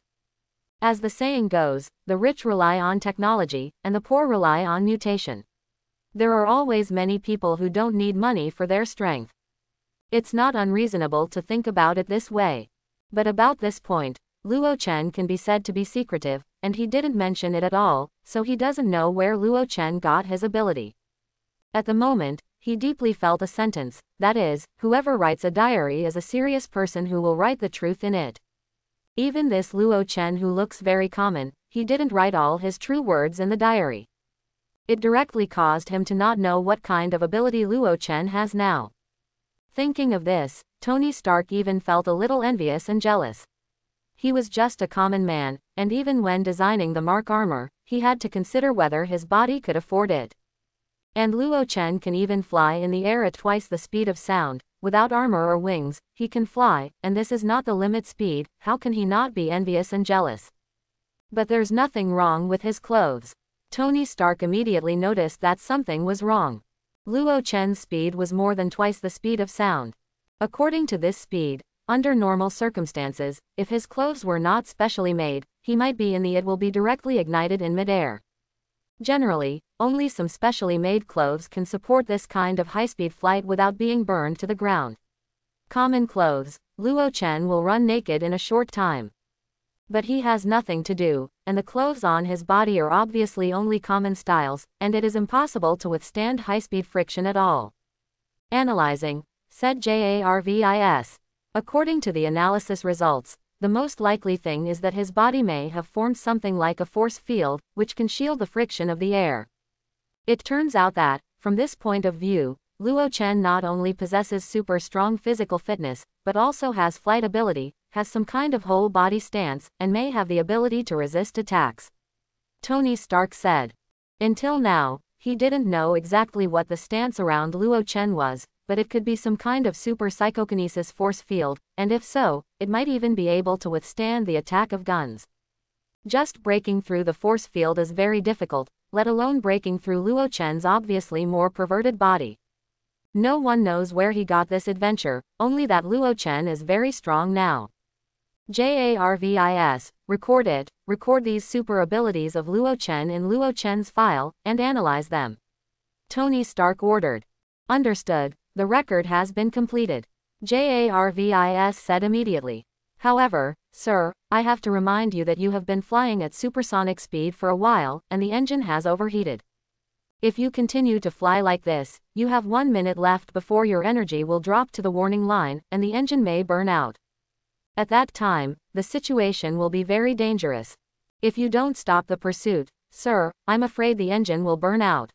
As the saying goes, the rich rely on technology, and the poor rely on mutation. There are always many people who don't need money for their strength. It's not unreasonable to think about it this way. But about this point, Luo Chen can be said to be secretive, and he didn't mention it at all, so he doesn't know where Luo Chen got his ability. At the moment, he deeply felt a sentence, that is, whoever writes a diary is a serious person who will write the truth in it. Even this Luo Chen who looks very common, he didn't write all his true words in the diary. It directly caused him to not know what kind of ability Luo Chen has now. Thinking of this, Tony Stark even felt a little envious and jealous. He was just a common man, and even when designing the Mark armor, he had to consider whether his body could afford it. And Luo Chen can even fly in the air at twice the speed of sound. Without armor or wings, he can fly, and this is not the limit speed. How can he not be envious and jealous? But there's nothing wrong with his clothes. Tony Stark immediately noticed that something was wrong. Luo Chen's speed was more than twice the speed of sound. According to this speed, under normal circumstances, if his clothes were not specially made, he might be in the it will be directly ignited in midair. Generally, only some specially made clothes can support this kind of high-speed flight without being burned to the ground. Common clothes, Luo Chen will run naked in a short time. But he has nothing to do, and the clothes on his body are obviously only common styles, and it is impossible to withstand high-speed friction at all. Analyzing, said Jarvis. According to the analysis results, the most likely thing is that his body may have formed something like a force field, which can shield the friction of the air. It turns out that, from this point of view, Luo Chen not only possesses super strong physical fitness, but also has flight ability, has some kind of whole body stance, and may have the ability to resist attacks. Tony Stark said. Until now, he didn't know exactly what the stance around Luo Chen was, but it could be some kind of super psychokinesis force field, and if so, it might even be able to withstand the attack of guns. Just breaking through the force field is very difficult, let alone breaking through Luo Chen's obviously more perverted body. No one knows where he got this adventure, only that Luo Chen is very strong now. Jarvis, record it, record these super abilities of Luo Chen in Luo Chen's file, and analyze them. Tony Stark ordered. Understood, the record has been completed. Jarvis said immediately. However, sir, I have to remind you that you have been flying at supersonic speed for a while, and the engine has overheated. If you continue to fly like this, you have one minute left before your energy will drop to the warning line, and the engine may burn out. At that time, the situation will be very dangerous. If you don't stop the pursuit, sir, I'm afraid the engine will burn out.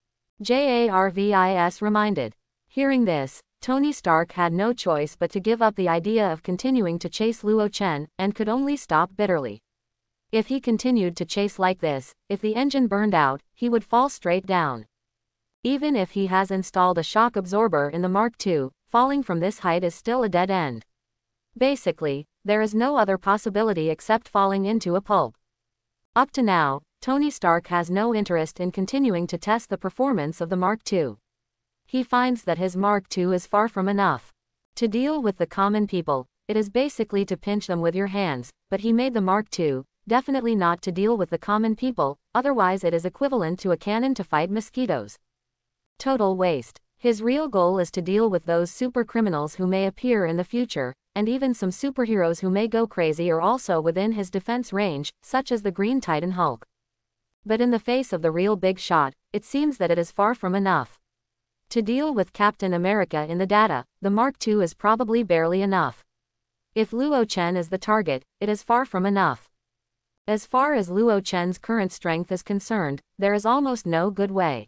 Jarvis reminded. Hearing this, Tony Stark had no choice but to give up the idea of continuing to chase Luo Chen, and could only stop bitterly. If he continued to chase like this, if the engine burned out, he would fall straight down. Even if he has installed a shock absorber in the Mark two, falling from this height is still a dead end. Basically, there is no other possibility except falling into a pulp. Up to now, Tony Stark has no interest in continuing to test the performance of the Mark two. He finds that his Mark two is far from enough. To deal with the common people, it is basically to pinch them with your hands, but he made the Mark two, definitely not to deal with the common people, otherwise it is equivalent to a cannon to fight mosquitoes. Total waste. His real goal is to deal with those super criminals who may appear in the future, and even some superheroes who may go crazy are also within his defense range, such as the Green Titan Hulk. But in the face of the real big shot, it seems that it is far from enough. To deal with Captain America in the data, the Mark two is probably barely enough. If Luo Chen is the target, it is far from enough. As far as Luo Chen's current strength is concerned, there is almost no good way.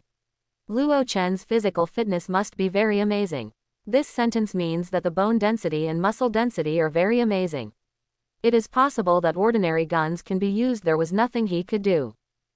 Luo Chen's physical fitness must be very amazing. This sentence means that the bone density and muscle density are very amazing. It is possible that ordinary guns can be used. There was nothing he could do.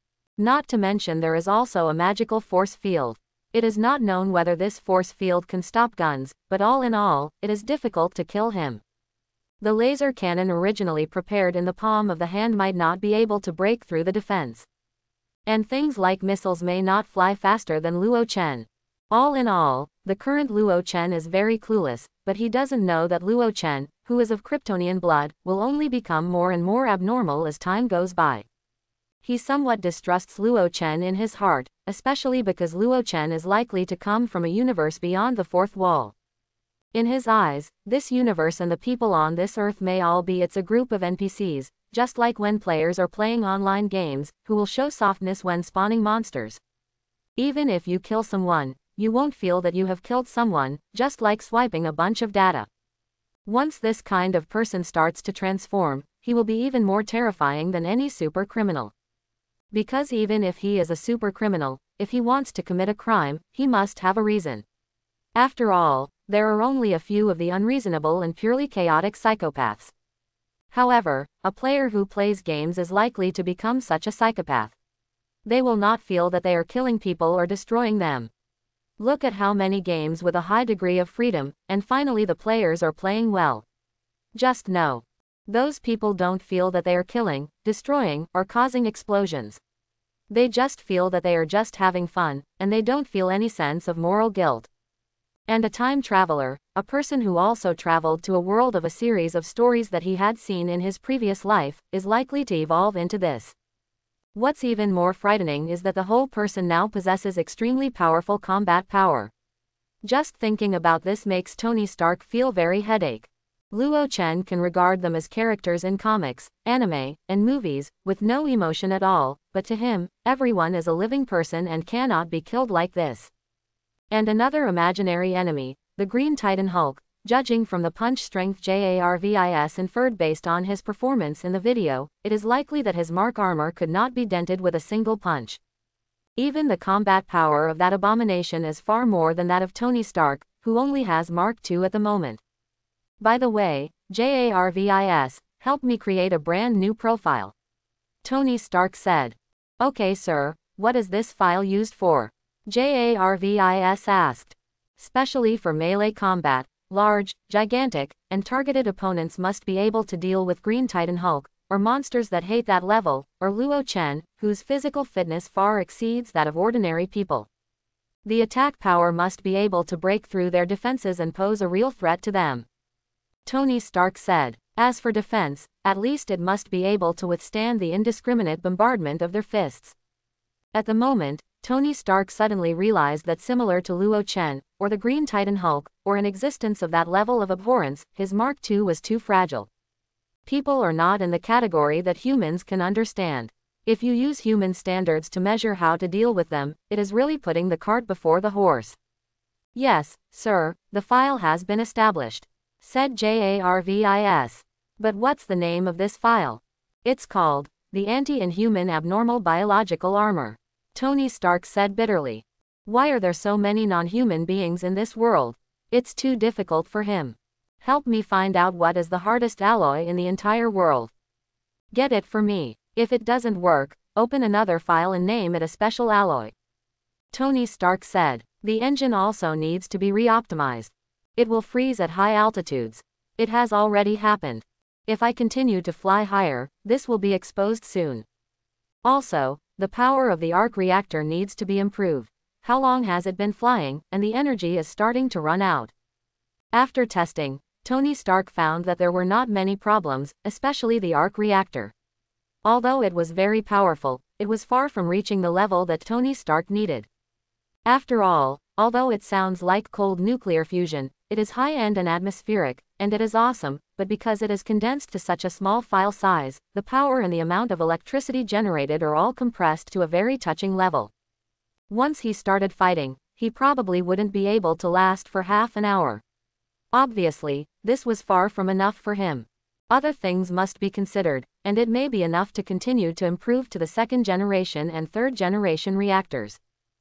Not to mention there is also a magical force field. It is not known whether this force field can stop guns, but all in all, it is difficult to kill him. The laser cannon originally prepared in the palm of the hand might not be able to break through the defense. And things like missiles may not fly faster than Luo Chen. All in all, the current Luo Chen is very clueless, but he doesn't know that Luo Chen, who is of Kryptonian blood, will only become more and more abnormal as time goes by. He somewhat distrusts Luo Chen in his heart, especially because Luo Chen is likely to come from a universe beyond the fourth wall. In his eyes, this universe and the people on this earth may all be it's a group of N P Cs, just like when players are playing online games, who will show softness when spawning monsters. Even if you kill someone, you won't feel that you have killed someone, just like swiping a bunch of data. Once this kind of person starts to transform, he will be even more terrifying than any super criminal. Because even if he is a super criminal, if he wants to commit a crime, he must have a reason. After all, there are only a few of the unreasonable and purely chaotic psychopaths. However, a player who plays games is likely to become such a psychopath. They will not feel that they are killing people or destroying them. Look at how many games with a high degree of freedom, and finally the players are playing well. Just know. Those people don't feel that they are killing, destroying, or causing explosions. They just feel that they are just having fun, and they don't feel any sense of moral guilt. And a time traveler, a person who also traveled to a world of a series of stories that he had seen in his previous life, is likely to evolve into this. What's even more frightening is that the whole person now possesses extremely powerful combat power. Just thinking about this makes Tony Stark feel very headache. Luo Chen can regard them as characters in comics, anime, and movies, with no emotion at all, but to him, everyone is a living person and cannot be killed like this. And another imaginary enemy, the Green Titan Hulk, judging from the punch strength Jarvis inferred based on his performance in the video, it is likely that his Mark armor could not be dented with a single punch. Even the combat power of that abomination is far more than that of Tony Stark, who only has Mark two at the moment. By the way, Jarvis, help me create a brand new profile. Tony Stark said. Okay sir, what is this file used for? Jarvis asked. Specially for melee combat, large, gigantic, and targeted opponents must be able to deal with Green Titan Hulk, or monsters that hate that level, or Luo Chen, whose physical fitness far exceeds that of ordinary people. The attack power must be able to break through their defenses and pose a real threat to them. Tony Stark said. As for defense, at least it must be able to withstand the indiscriminate bombardment of their fists. At the moment, Tony Stark suddenly realized that similar to Luo Chen, or the Green Titan Hulk, or an existence of that level of abhorrence, his Mark two was too fragile. People are not in the category that humans can understand. If you use human standards to measure how to deal with them, it is really putting the cart before the horse. Yes, sir, the file has been established, said Jarvis. But what's the name of this file? It's called, the Anti-Inhuman Abnormal Biological Armor. Tony Stark said bitterly. Why are there so many non-human beings in this world? It's too difficult for him. Help me find out what is the hardest alloy in the entire world. Get it for me. If it doesn't work, open another file and name it a special alloy. Tony Stark said. The engine also needs to be re-optimized. It will freeze at high altitudes. It has already happened. If I continue to fly higher, this will be exposed soon. Also, the power of the arc reactor needs to be improved. How long has it been flying, and the energy is starting to run out. After testing, Tony Stark found that there were not many problems, especially the arc reactor. Although it was very powerful, it was far from reaching the level that Tony Stark needed. After all, although it sounds like cold nuclear fusion, it is high-end and atmospheric, and it is awesome, but because it is condensed to such a small file size, the power and the amount of electricity generated are all compressed to a very touching level. Once he started fighting, he probably wouldn't be able to last for half an hour. Obviously, this was far from enough for him. Other things must be considered, and it may be enough to continue to improve to the second generation and third generation reactors.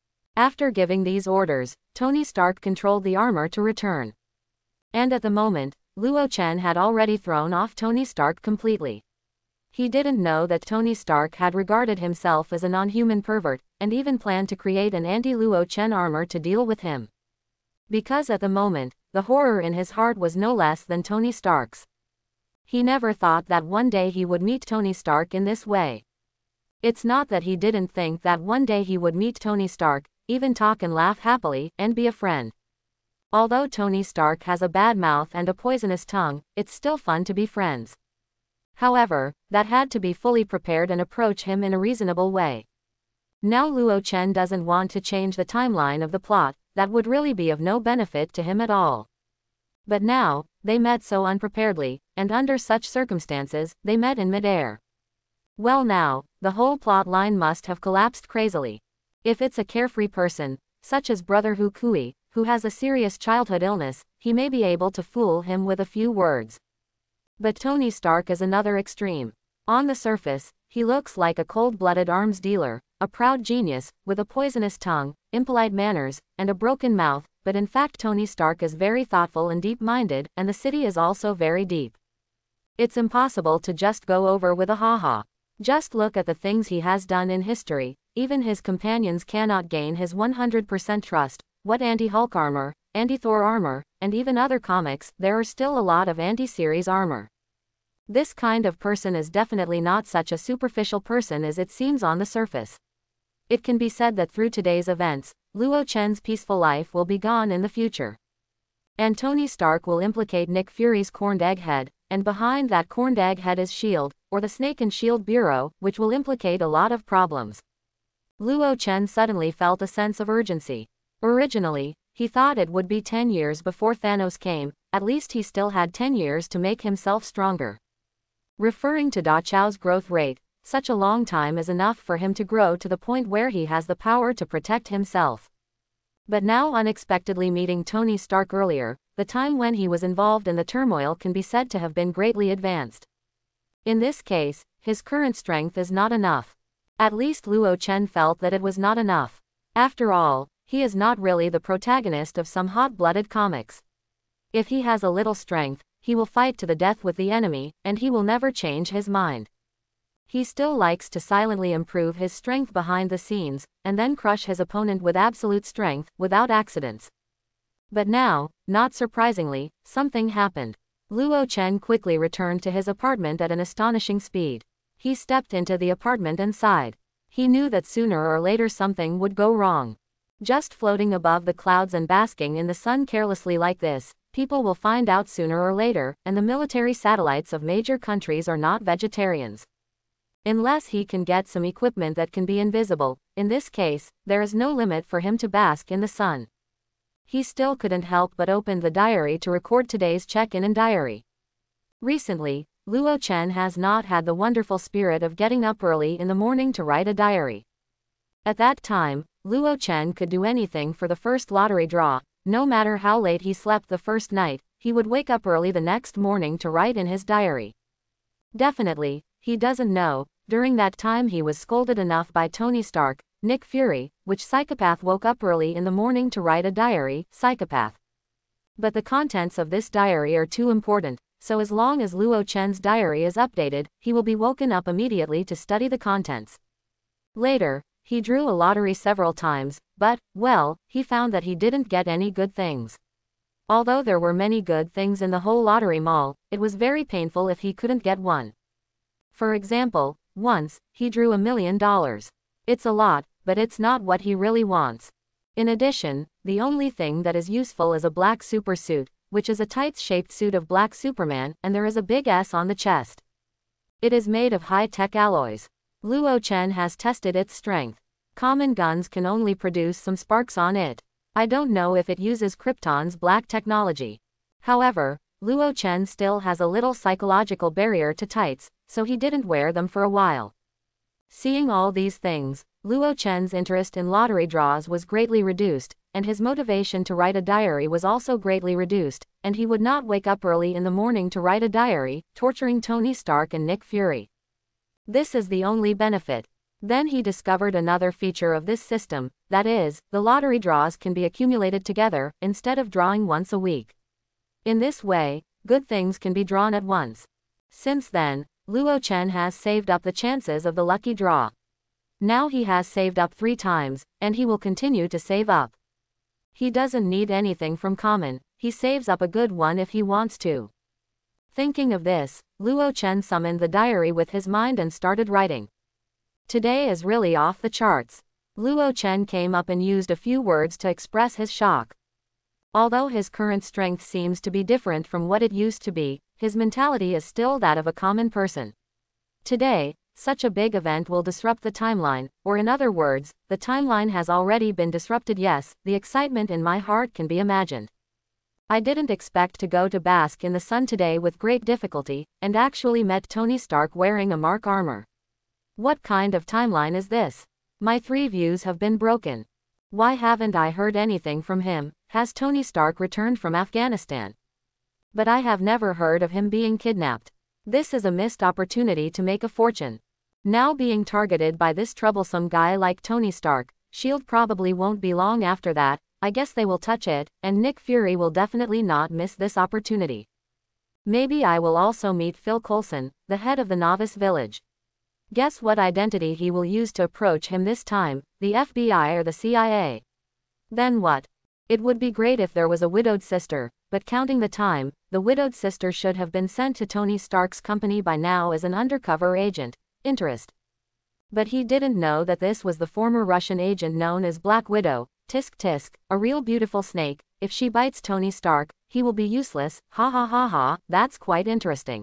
After giving these orders, Tony Stark controlled the armor to return. And at the moment, Luo Chen had already thrown off Tony Stark completely. He didn't know that Tony Stark had regarded himself as a non-human pervert, and even planned to create an anti-Luo Chen armor to deal with him. Because at the moment, the horror in his heart was no less than Tony Stark's. He never thought that one day he would meet Tony Stark in this way. It's not that he didn't think that one day he would meet Tony Stark, even talk and laugh happily, and be a friend. Although Tony Stark has a bad mouth and a poisonous tongue, it's still fun to be friends. However, that had to be fully prepared and approach him in a reasonable way. Now Luo Chen doesn't want to change the timeline of the plot, that would really be of no benefit to him at all. But now, they met so unpreparedly, and under such circumstances, they met in midair. Well now, the whole plot line must have collapsed crazily. If it's a carefree person, such as Brother Hu Kui, who has a serious childhood illness, he may be able to fool him with a few words. But Tony Stark is another extreme. On the surface, he looks like a cold-blooded arms dealer, a proud genius, with a poisonous tongue, impolite manners, and a broken mouth, but in fact Tony Stark is very thoughtful and deep-minded, and the city is also very deep. It's impossible to just go over with a ha-ha. Just look at the things he has done in history. Even his companions cannot gain his one hundred percent trust. What anti-Hulk armor, anti-Thor armor, and even other comics, there are still a lot of anti-series armor. This kind of person is definitely not such a superficial person as it seems on the surface. It can be said that through today's events, Luo Chen's peaceful life will be gone in the future. And Tony Stark will implicate Nick Fury's corned egghead, and behind that corned egghead is S H I E L D, or the Snake and Shield Bureau, which will implicate a lot of problems. Luo Chen suddenly felt a sense of urgency. Originally, he thought it would be ten years before Thanos came, at least he still had ten years to make himself stronger. Referring to Da Chao's growth rate, such a long time is enough for him to grow to the point where he has the power to protect himself. But now unexpectedly meeting Tony Stark earlier, the time when he was involved in the turmoil can be said to have been greatly advanced. In this case, his current strength is not enough. At least Luo Chen felt that it was not enough. After all, he is not really the protagonist of some hot-blooded comics. If he has a little strength, he will fight to the death with the enemy, and he will never change his mind. He still likes to silently improve his strength behind the scenes, and then crush his opponent with absolute strength, without accidents. But now, not surprisingly, something happened. Luo Chen quickly returned to his apartment at an astonishing speed. He stepped into the apartment and sighed. He knew that sooner or later something would go wrong. Just floating above the clouds and basking in the sun carelessly like this, people will find out sooner or later, and the military satellites of major countries are not vegetarians. Unless he can get some equipment that can be invisible, in this case, there is no limit for him to bask in the sun. He still couldn't help but open the diary to record today's check-in and diary. Recently, Luo Chen has not had the wonderful spirit of getting up early in the morning to write a diary. At that time, Luo Chen could do anything for the first lottery draw. No matter how late he slept the first night, he would wake up early the next morning to write in his diary. Definitely, he doesn't know, during that time he was scolded enough by Tony Stark, Nick Fury, which psychopath woke up early in the morning to write a diary, psychopath. But the contents of this diary are too important, so as long as Luo Chen's diary is updated, he will be woken up immediately to study the contents. Later, he drew a lottery several times, but, well, he found that he didn't get any good things. Although there were many good things in the whole lottery mall, it was very painful if he couldn't get one. For example, once, he drew a million dollars. It's a lot, but it's not what he really wants. In addition, the only thing that is useful is a black super suit, which is a tights-shaped suit of black Superman, and there is a big S on the chest. It is made of high-tech alloys. Luo Chen has tested its strength. Common guns can only produce some sparks on it. I don't know if it uses Krypton's black technology. However, Luo Chen still has a little psychological barrier to tights, so he didn't wear them for a while. Seeing all these things, Luo Chen's interest in lottery draws was greatly reduced, and his motivation to write a diary was also greatly reduced, and he would not wake up early in the morning to write a diary, torturing Tony Stark and Nick Fury. This is the only benefit. Then he discovered another feature of this system, that is, the lottery draws can be accumulated together, instead of drawing once a week. In this way, good things can be drawn at once. Since then, Luo Chen has saved up the chances of the lucky draw. Now he has saved up three times, and he will continue to save up. He doesn't need anything from common, he saves up a good one if he wants to. Thinking of this, Luo Chen summoned the diary with his mind and started writing. Today is really off the charts. Luo Chen came up and used a few words to express his shock. Although his current strength seems to be different from what it used to be, his mentality is still that of a common person. Today, such a big event will disrupt the timeline, or in other words, the timeline has already been disrupted. Yes, the excitement in my heart can be imagined. I didn't expect to go to bask in the sun today with great difficulty, and actually met Tony Stark wearing a Mark armor. What kind of timeline is this? My three views have been broken. Why haven't I heard anything from him? Has Tony Stark returned from Afghanistan? But I have never heard of him being kidnapped. This is a missed opportunity to make a fortune. Now being targeted by this troublesome guy like Tony Stark, SHIELD probably won't be long after that. I guess they will touch it, and Nick Fury will definitely not miss this opportunity. Maybe I will also meet Phil Coulson, the head of the Novice Village. Guess what identity he will use to approach him this time, the F B I or the C I A? Then what? It would be great if there was a widowed sister, but counting the time, the widowed sister should have been sent to Tony Stark's company by now as an undercover agent. Interest. But he didn't know that this was the former Russian agent known as Black Widow. Tisk tisk, a real beautiful snake. If she bites Tony Stark, he will be useless. Ha ha ha ha, that's quite interesting.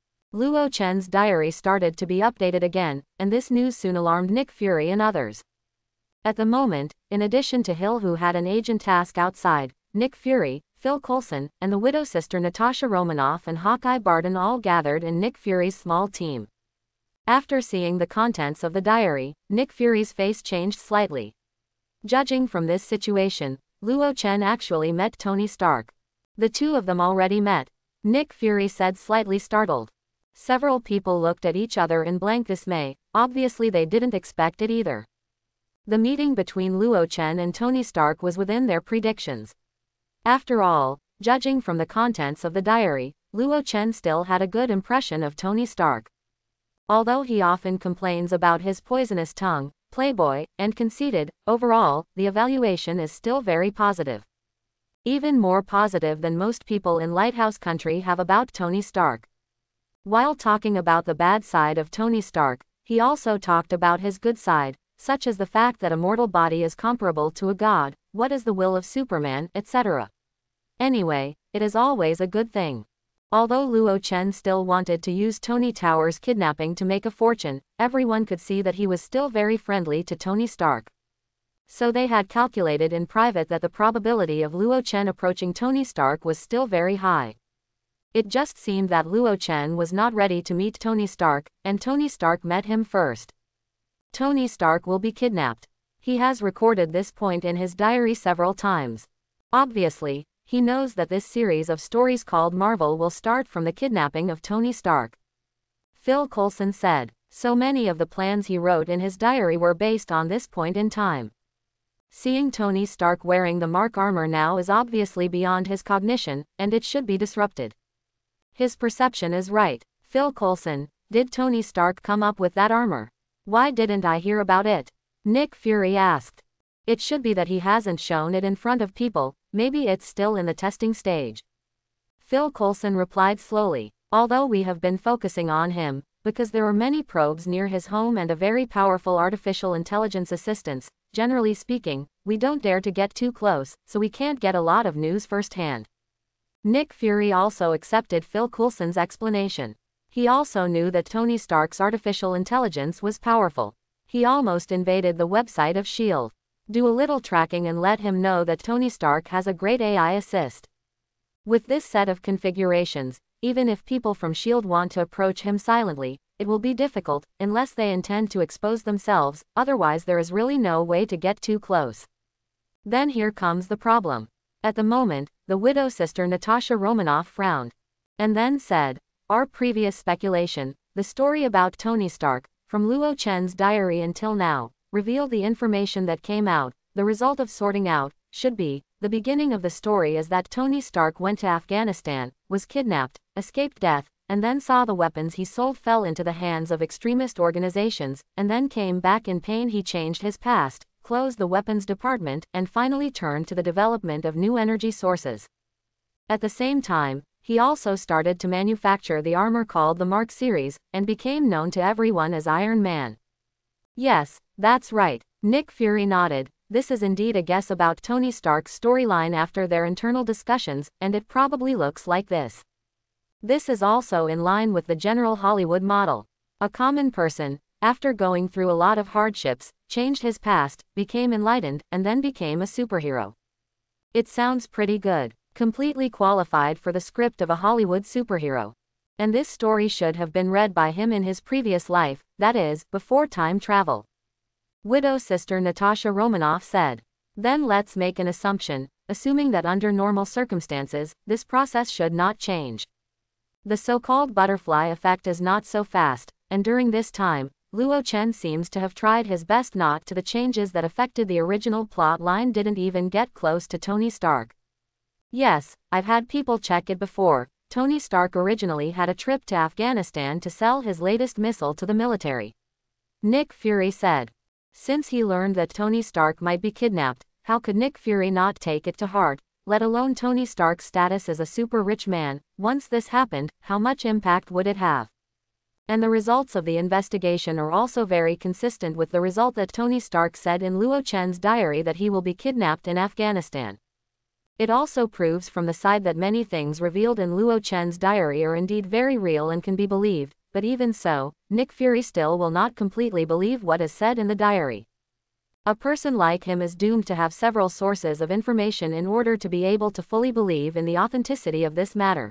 Luo Chen's diary started to be updated again, and this news soon alarmed Nick Fury and others. At the moment, in addition to Hill, who had an agent task outside, Nick Fury, Phil Coulson, and the widow sister Natasha Romanoff and Hawkeye Barton all gathered in Nick Fury's small team. After seeing the contents of the diary, Nick Fury's face changed slightly. Judging from this situation, Luo Chen actually met Tony Stark. The two of them already met. Nick Fury said, slightly startled. Several people looked at each other in blank dismay. Obviously they didn't expect it either. The meeting between Luo Chen and Tony Stark was within their predictions. After all, judging from the contents of the diary, Luo Chen still had a good impression of Tony Stark. Although he often complains about his poisonous tongue, playboy, and conceited, overall, the evaluation is still very positive. Even more positive than most people in Lighthouse Country have about Tony Stark. While talking about the bad side of Tony Stark, he also talked about his good side, such as the fact that a mortal body is comparable to a god, what is the will of Superman, et cetera. Anyway, it is always a good thing. Although Luo Chen still wanted to use Tony Tower's kidnapping to make a fortune, everyone could see that he was still very friendly to Tony Stark. So they had calculated in private that the probability of Luo Chen approaching Tony Stark was still very high. It just seemed that Luo Chen was not ready to meet Tony Stark, and Tony Stark met him first. Tony Stark will be kidnapped. He has recorded this point in his diary several times. Obviously, he knows that this series of stories called Marvel will start from the kidnapping of Tony Stark. Phil Coulson said, so many of the plans he wrote in his diary were based on this point in time. Seeing Tony Stark wearing the Mark armor now is obviously beyond his cognition, and it should be disrupted. His perception is right. Phil Coulson, did Tony Stark come up with that armor? Why didn't I hear about it? Nick Fury asked. It should be that he hasn't shown it in front of people, maybe it's still in the testing stage. Phil Coulson replied slowly, although we have been focusing on him, because there are many probes near his home and a very powerful artificial intelligence assistance, generally speaking, we don't dare to get too close, so we can't get a lot of news firsthand. Nick Fury also accepted Phil Coulson's explanation. He also knew that Tony Stark's artificial intelligence was powerful. He almost invaded the website of SHIELD. Do a little tracking and let him know that Tony Stark has a great A I assist. With this set of configurations, even if people from SHIELD want to approach him silently, it will be difficult, unless they intend to expose themselves, otherwise there is really no way to get too close. Then here comes the problem. At the moment, the widow sister Natasha Romanoff frowned. And then said, our previous speculation, the story about Tony Stark, from Luo Chen's diary until now, revealed the information that came out. The result of sorting out, should be, the beginning of the story is that Tony Stark went to Afghanistan, was kidnapped, escaped death, and then saw the weapons he sold fell into the hands of extremist organizations, and then came back in pain. He changed his past, closed the weapons department, and finally turned to the development of new energy sources. At the same time, he also started to manufacture the armor called the Mark series, and became known to everyone as Iron Man. Yes, that's right, Nick Fury nodded. This is indeed a guess about Tony Stark's storyline after their internal discussions, and it probably looks like this. This is also in line with the general Hollywood model. A common person, after going through a lot of hardships, changed his past, became enlightened, and then became a superhero. It sounds pretty good. Completely qualified for the script of a Hollywood superhero. And this story should have been read by him in his previous life, that is, before time travel. Widow sister Natasha Romanoff said. Then let's make an assumption, assuming that under normal circumstances, this process should not change. The so-called butterfly effect is not so fast, and during this time, Luo Chen seems to have tried his best not to the changes that affected the original plot line didn't even get close to Tony Stark. Yes, I've had people check it before. Tony Stark originally had a trip to Afghanistan to sell his latest missile to the military. Nick Fury said. Since he learned that Tony Stark might be kidnapped, how could Nick Fury not take it to heart, let alone Tony Stark's status as a super rich man? Once this happened, how much impact would it have? And the results of the investigation are also very consistent with the result that Tony Stark said in Luo Chen's diary that he will be kidnapped in Afghanistan. It also proves from the side that many things revealed in Luo Chen's diary are indeed very real and can be believed, but even so, Nick Fury still will not completely believe what is said in the diary. A person like him is doomed to have several sources of information in order to be able to fully believe in the authenticity of this matter.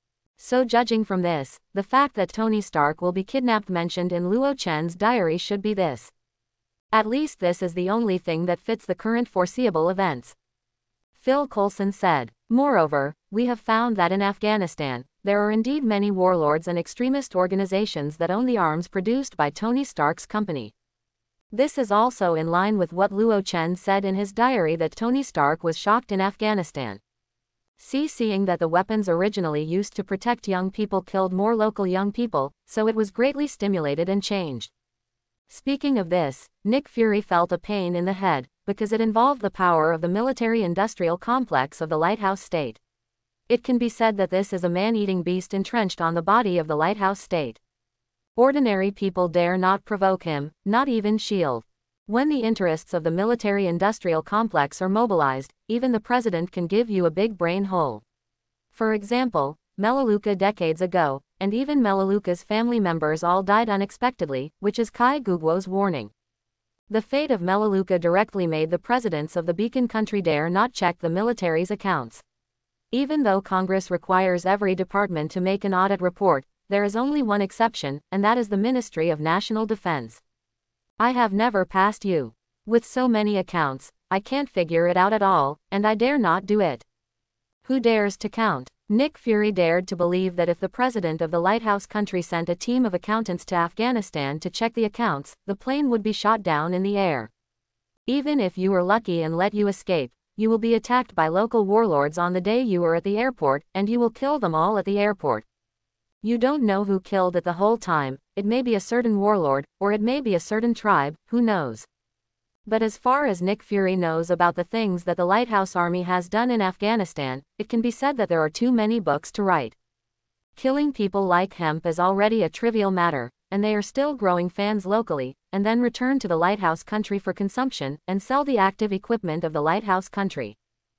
So judging from this, the fact that Tony Stark will be kidnapped mentioned in Luo Chen's diary should be this. At least this is the only thing that fits the current foreseeable events. Phil Coulson said. Moreover, we have found that in Afghanistan, there are indeed many warlords and extremist organizations that own the arms produced by Tony Stark's company. This is also in line with what Luo Chen said in his diary that Tony Stark was shocked in Afghanistan. See, seeing that the weapons originally used to protect young people killed more local young people, so it was greatly stimulated and changed. Speaking of this, Nick Fury felt a pain in the head, because it involved the power of the military-industrial complex of the Lighthouse State. It can be said that this is a man-eating beast entrenched on the body of the Lighthouse State. Ordinary people dare not provoke him, not even S H I E L D. When the interests of the military-industrial complex are mobilized, even the president can give you a big brain hole. For example, Melaleuca decades ago, and even Melaleuca's family members all died unexpectedly, which is Kai Guguo's warning. The fate of Melaleuca directly made the presidents of the Beacon country dare not check the military's accounts. Even though Congress requires every department to make an audit report, there is only one exception, and that is the Ministry of National Defense. I have never passed you. With so many accounts, I can't figure it out at all, and I dare not do it. Who dares to count? Nick Fury dared to believe that if the president of the Lighthouse country sent a team of accountants to Afghanistan to check the accounts, the plane would be shot down in the air. Even if you were lucky and let you escape, you will be attacked by local warlords on the day you are at the airport, and you will kill them all at the airport. You don't know who killed it the whole time. It may be a certain warlord, or it may be a certain tribe, who knows. But as far as Nick Fury knows about the things that the Lighthouse Army has done in Afghanistan, it can be said that there are too many books to write. Killing people like hemp is already a trivial matter, and they are still growing fans locally, and then return to the Lighthouse country for consumption, and sell the active equipment of the Lighthouse country.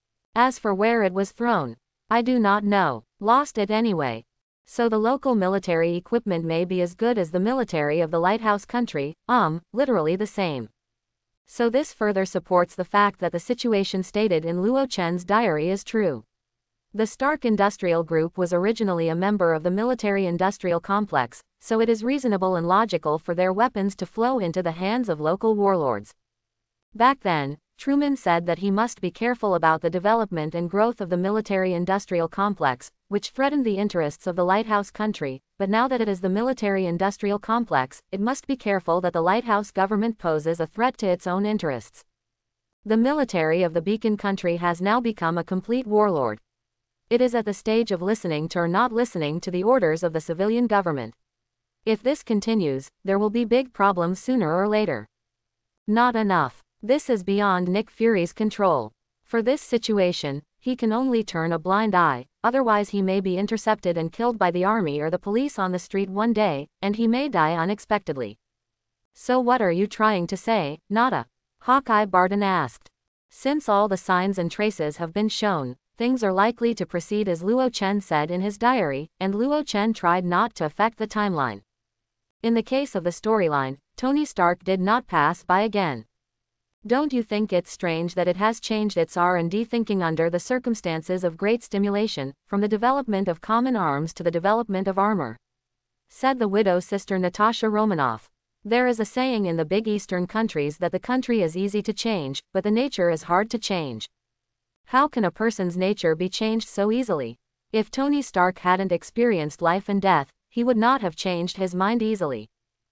As for where it was thrown, I do not know. Lost it anyway. So the local military equipment may be as good as the military of the Lighthouse country, um, literally the same. So this further supports the fact that the situation stated in Luo Chen's diary is true. The Stark Industrial Group was originally a member of the military-industrial complex, so it is reasonable and logical for their weapons to flow into the hands of local warlords. Back then, Truman said that he must be careful about the development and growth of the military-industrial complex, which threatened the interests of the lighthouse country, but now that it is the military-industrial complex, it must be careful that the lighthouse government poses a threat to its own interests. The military of the beacon country has now become a complete warlord. It is at the stage of listening to or not listening to the orders of the civilian government. If this continues, there will be big problems sooner or later. Not enough. This is beyond Nick Fury's control. For this situation, he can only turn a blind eye, otherwise he may be intercepted and killed by the army or the police on the street one day, and he may die unexpectedly. So what are you trying to say, Nada? Hawkeye Barton asked. Since all the signs and traces have been shown, things are likely to proceed as Luo Chen said in his diary, and Luo Chen tried not to affect the timeline. In the case of the storyline, Tony Stark did not pass by again. Don't you think it's strange that it has changed its R and D thinking under the circumstances of great stimulation, from the development of common arms to the development of armor? Said the widow sister Natasha Romanoff. There is a saying in the big Eastern countries that the country is easy to change, but the nature is hard to change. How can a person's nature be changed so easily? If Tony Stark hadn't experienced life and death, he would not have changed his mind easily.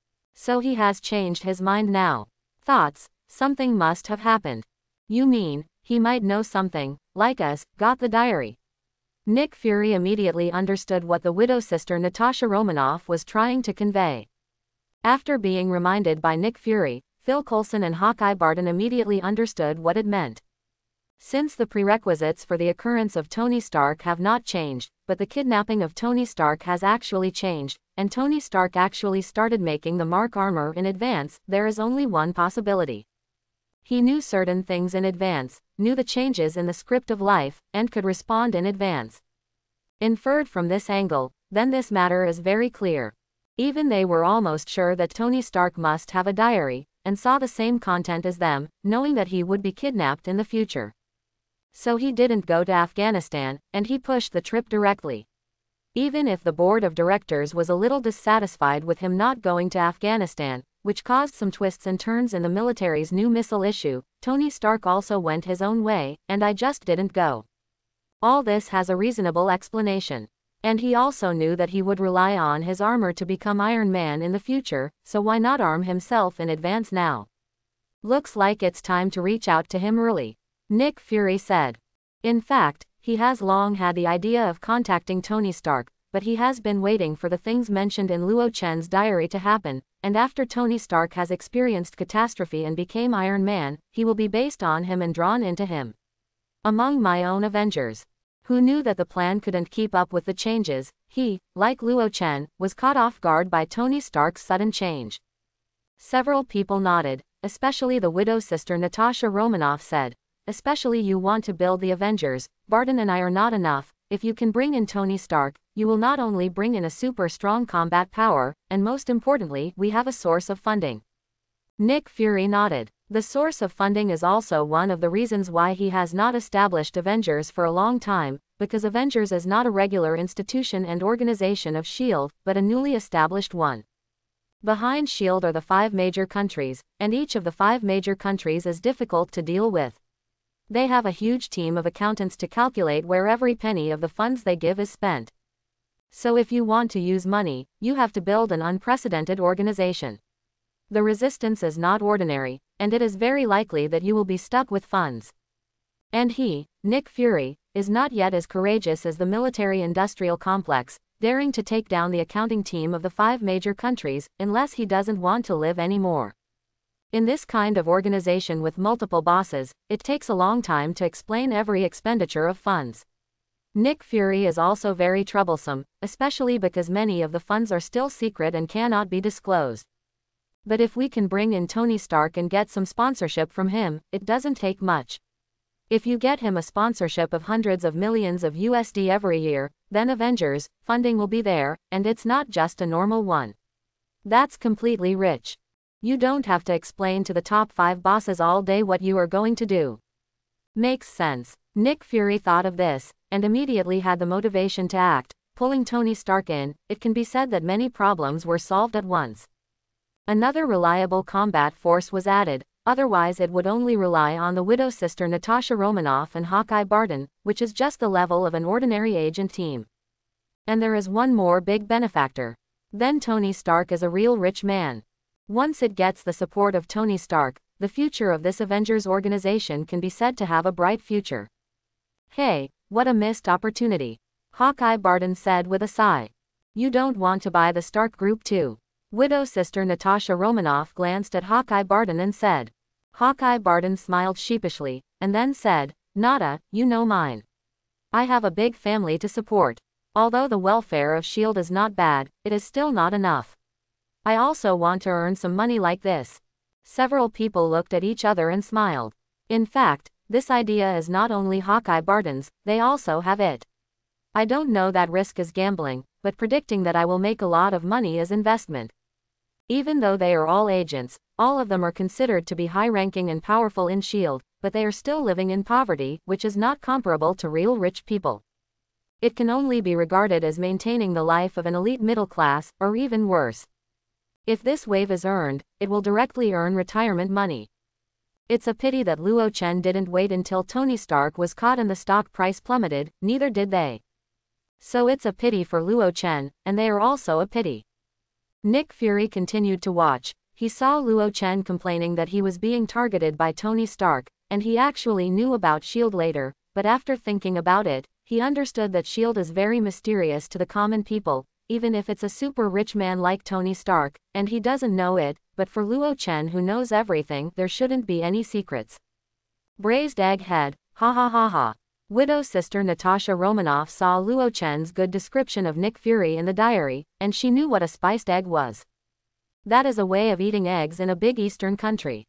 So he has changed his mind now. Thoughts? Something must have happened. You mean, he might know something, like us, got the diary. Nick Fury immediately understood what the widow sister Natasha Romanoff was trying to convey. After being reminded by Nick Fury, Phil Coulson and Hawkeye Barton immediately understood what it meant. Since the prerequisites for the occurrence of Tony Stark have not changed, but the kidnapping of Tony Stark has actually changed, and Tony Stark actually started making the Mark armor in advance, there is only one possibility. He knew certain things in advance, knew the changes in the script of life, and could respond in advance. Inferred from this angle, then this matter is very clear. Even they were almost sure that Tony Stark must have a diary, and saw the same content as them, knowing that he would be kidnapped in the future. So he didn't go to Afghanistan, and he pushed the trip directly. Even if the board of directors was a little dissatisfied with him not going to Afghanistan, which caused some twists and turns in the military's new missile issue, Tony Stark also went his own way, and I just didn't go. All this has a reasonable explanation. And he also knew that he would rely on his armor to become Iron Man in the future, so why not arm himself in advance now? Looks like it's time to reach out to him early, Nick Fury said. In fact, he has long had the idea of contacting Tony Stark, but he has been waiting for the things mentioned in Luo Chen's diary to happen, and after Tony Stark has experienced catastrophe and became Iron Man, he will be based on him and drawn into him. Among my own Avengers, who knew that the plan couldn't keep up with the changes, he, like Luo Chen, was caught off guard by Tony Stark's sudden change. Several people nodded, especially the widow sister Natasha Romanoff said, especially you want to build the Avengers, Barton and I are not enough. If you can bring in Tony Stark, you will not only bring in a super strong combat power, and most importantly, we have a source of funding. Nick Fury nodded. The source of funding is also one of the reasons why he has not established Avengers for a long time, because Avengers is not a regular institution and organization of S H I E L D, but a newly established one. Behind S H I E L D are the five major countries, and each of the five major countries is difficult to deal with. They have a huge team of accountants to calculate where every penny of the funds they give is spent. So if you want to use money, you have to build an unprecedented organization. The resistance is not ordinary, and it is very likely that you will be stuck with funds. And he, Nick Fury, is not yet as courageous as the military-industrial complex, daring to take down the accounting team of the five major countries, unless he doesn't want to live anymore. In this kind of organization with multiple bosses, it takes a long time to explain every expenditure of funds. Nick Fury is also very troublesome, especially because many of the funds are still secret and cannot be disclosed. But if we can bring in Tony Stark and get some sponsorship from him, it doesn't take much. If you get him a sponsorship of hundreds of millions of U S D every year, then Avengers funding will be there, and it's not just a normal one. That's completely rich. You don't have to explain to the top five bosses all day what you are going to do. Makes sense. Nick Fury thought of this, and immediately had the motivation to act, pulling Tony Stark in. It can be said that many problems were solved at once. Another reliable combat force was added, Otherwise it would only rely on the widow's sister Natasha Romanoff and Hawkeye Barton, which is just the level of an ordinary agent team. And there is one more big benefactor. Then Tony Stark is a real rich man. Once it gets the support of Tony Stark, the future of this Avengers organization can be said to have a bright future. Hey, what a missed opportunity. Hawkeye Barton said with a sigh. You don't want to buy the Stark Group too? Widow's sister Natasha Romanoff glanced at Hawkeye Barton and said. Hawkeye Barton smiled sheepishly, and then said, Nada, you know mine. I have a big family to support. Although the welfare of S H I E L D is not bad, it is still not enough. I also want to earn some money like this. Several people looked at each other and smiled. In fact, this idea is not only Hawkeye Barton's, they also have it. I don't know that risk is gambling, but predicting that I will make a lot of money is investment. Even though they are all agents, all of them are considered to be high-ranking and powerful in S H I E L D, but they are still living in poverty, which is not comparable to real rich people. It can only be regarded as maintaining the life of an elite middle class, or even worse. If this wave is earned, it will directly earn retirement money. It's a pity that Luo Chen didn't wait until Tony Stark was caught and the stock price plummeted, neither did they. So it's a pity for Luo Chen, and they are also a pity. Nick Fury continued to watch. He saw Luo Chen complaining that he was being targeted by Tony Stark, and he actually knew about S H I E L D later, but after thinking about it, he understood that S H I E L D is very mysterious to the common people, even if it's a super rich man like Tony Stark, and he doesn't know it, but for Luo Chen who knows everything, there shouldn't be any secrets. Braised egg head, ha ha ha ha. Widow's sister Natasha Romanoff saw Luo Chen's good description of Nick Fury in the diary, and she knew what a spiced egg was. That is a way of eating eggs in a big Eastern country.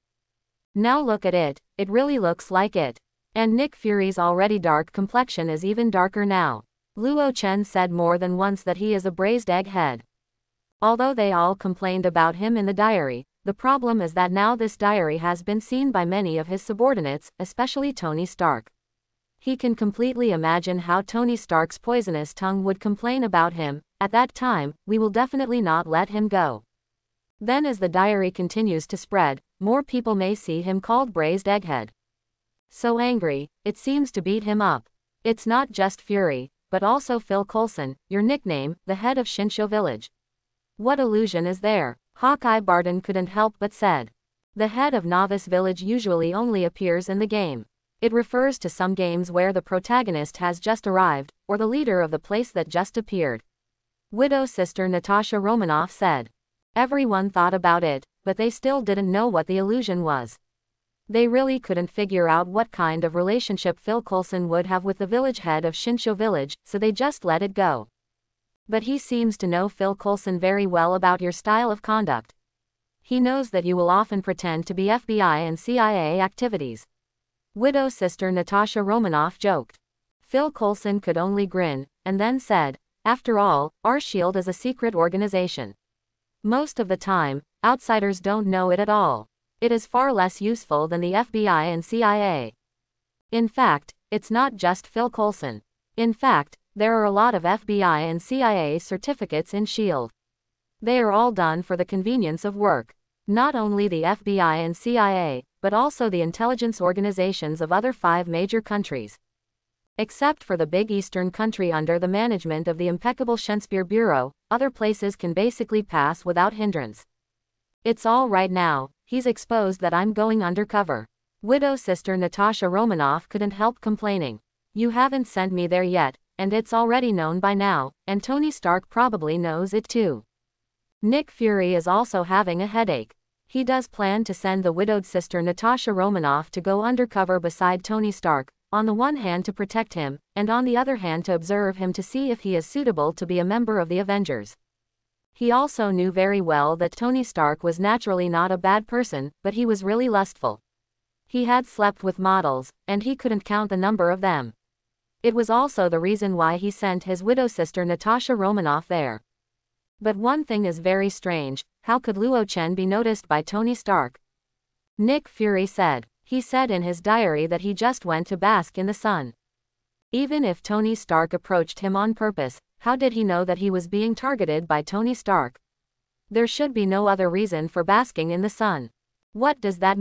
Now look at it, it really looks like it. And Nick Fury's already dark complexion is even darker now. Luo Chen said more than once that he is a braised egg head. Although they all complained about him in the diary, the problem is that now this diary has been seen by many of his subordinates, especially Tony Stark. He can completely imagine how Tony Stark's poisonous tongue would complain about him. At that time, we will definitely not let him go. Then as the diary continues to spread, more people may see him called braised egghead. So angry, it seems to beat him up. It's not just Fury, but also Phil Coulson, your nickname, the head of Shinsho Village. What illusion is there? Hawkeye Barton couldn't help but said. The head of Novice Village usually only appears in the game. It refers to some games where the protagonist has just arrived, or the leader of the place that just appeared. Widow's sister Natasha Romanoff said. Everyone thought about it, but they still didn't know what the illusion was. They really couldn't figure out what kind of relationship Phil Coulson would have with the village head of Shinsho Village, so they just let it go. But he seems to know Phil Coulson very well about your style of conduct. He knows that you will often pretend to be F B I and C I A activities. Widow's sister Natasha Romanoff joked. Phil Coulson could only grin, and then said, after all, our S H I E L D is a secret organization. Most of the time, outsiders don't know it at all. It is far less useful than the F B I and C I A. In fact, it's not just Phil Coulson. In fact, there are a lot of F B I and C I A certificates in S H I E L D. They are all done for the convenience of work. Not only the F B I and C I A, but also the intelligence organizations of other five major countries. Except for the big Eastern country under the management of the impeccable Shakespeare Bureau, other places can basically pass without hindrance. It's all right now, he's exposed that I'm going undercover. Widow's sister Natasha Romanoff couldn't help complaining. You haven't sent me there yet, and it's already known by now, and Tony Stark probably knows it too. Nick Fury is also having a headache. He does plan to send the widowed sister Natasha Romanoff to go undercover beside Tony Stark, on the one hand to protect him, and on the other hand to observe him to see if he is suitable to be a member of the Avengers. He also knew very well that Tony Stark was naturally not a bad person, but he was really lustful. He had slept with models, and he couldn't count the number of them. It was also the reason why he sent his widow sister Natasha Romanoff there. But one thing is very strange, how could Luo Chen be noticed by Tony Stark? Nick Fury said. He said in his diary that he just went to bask in the sun. Even if Tony Stark approached him on purpose, how did he know that he was being targeted by Tony Stark? There should be no other reason for basking in the sun. What does that mean?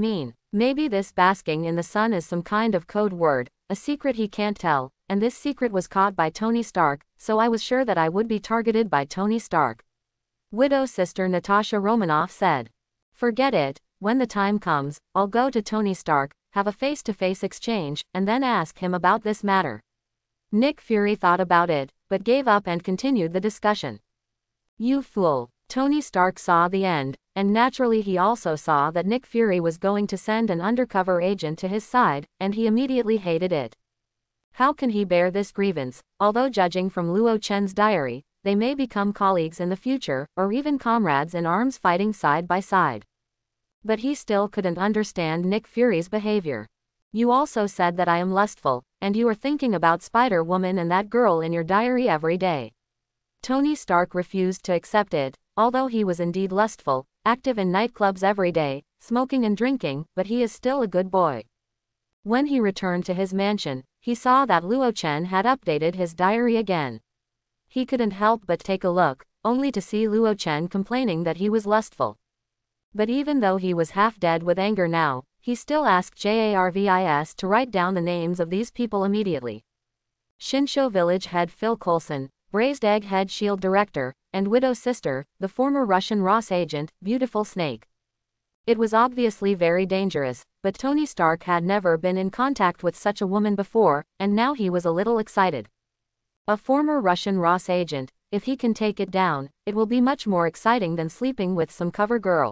Maybe this basking in the sun is some kind of code word, a secret he can't tell, and this secret was caught by Tony Stark, so I was sure that I would be targeted by Tony Stark. Widow sister Natasha Romanoff said. Forget it, when the time comes, I'll go to Tony Stark, have a face-to-face exchange, and then ask him about this matter. Nick Fury thought about it, but gave up and continued the discussion. You fool. Tony Stark saw the end, and naturally he also saw that Nick Fury was going to send an undercover agent to his side, and he immediately hated it. How can he bear this grievance? Although judging from Luo Chen's diary, they may become colleagues in the future, or even comrades in arms fighting side by side. But he still couldn't understand Nick Fury's behavior. You also said that I am lustful, and you are thinking about Spider-Woman and that girl in your diary every day. Tony Stark refused to accept it, although he was indeed lustful, active in nightclubs every day, smoking and drinking, but he is still a good boy. When he returned to his mansion, he saw that Luo Chen had updated his diary again. He couldn't help but take a look, only to see Luo Chen complaining that he was lustful. But even though he was half dead with anger now, he still asked Jarvis to write down the names of these people immediately. Shinsho Village head Phil Coulson, Braised Egg head S H I E L D director, and Widow sister, the former Russian Ross agent, Beautiful Snake. It was obviously very dangerous, but Tony Stark had never been in contact with such a woman before, and now he was a little excited. A former Russian Ross agent, if he can take it down, it will be much more exciting than sleeping with some cover girl.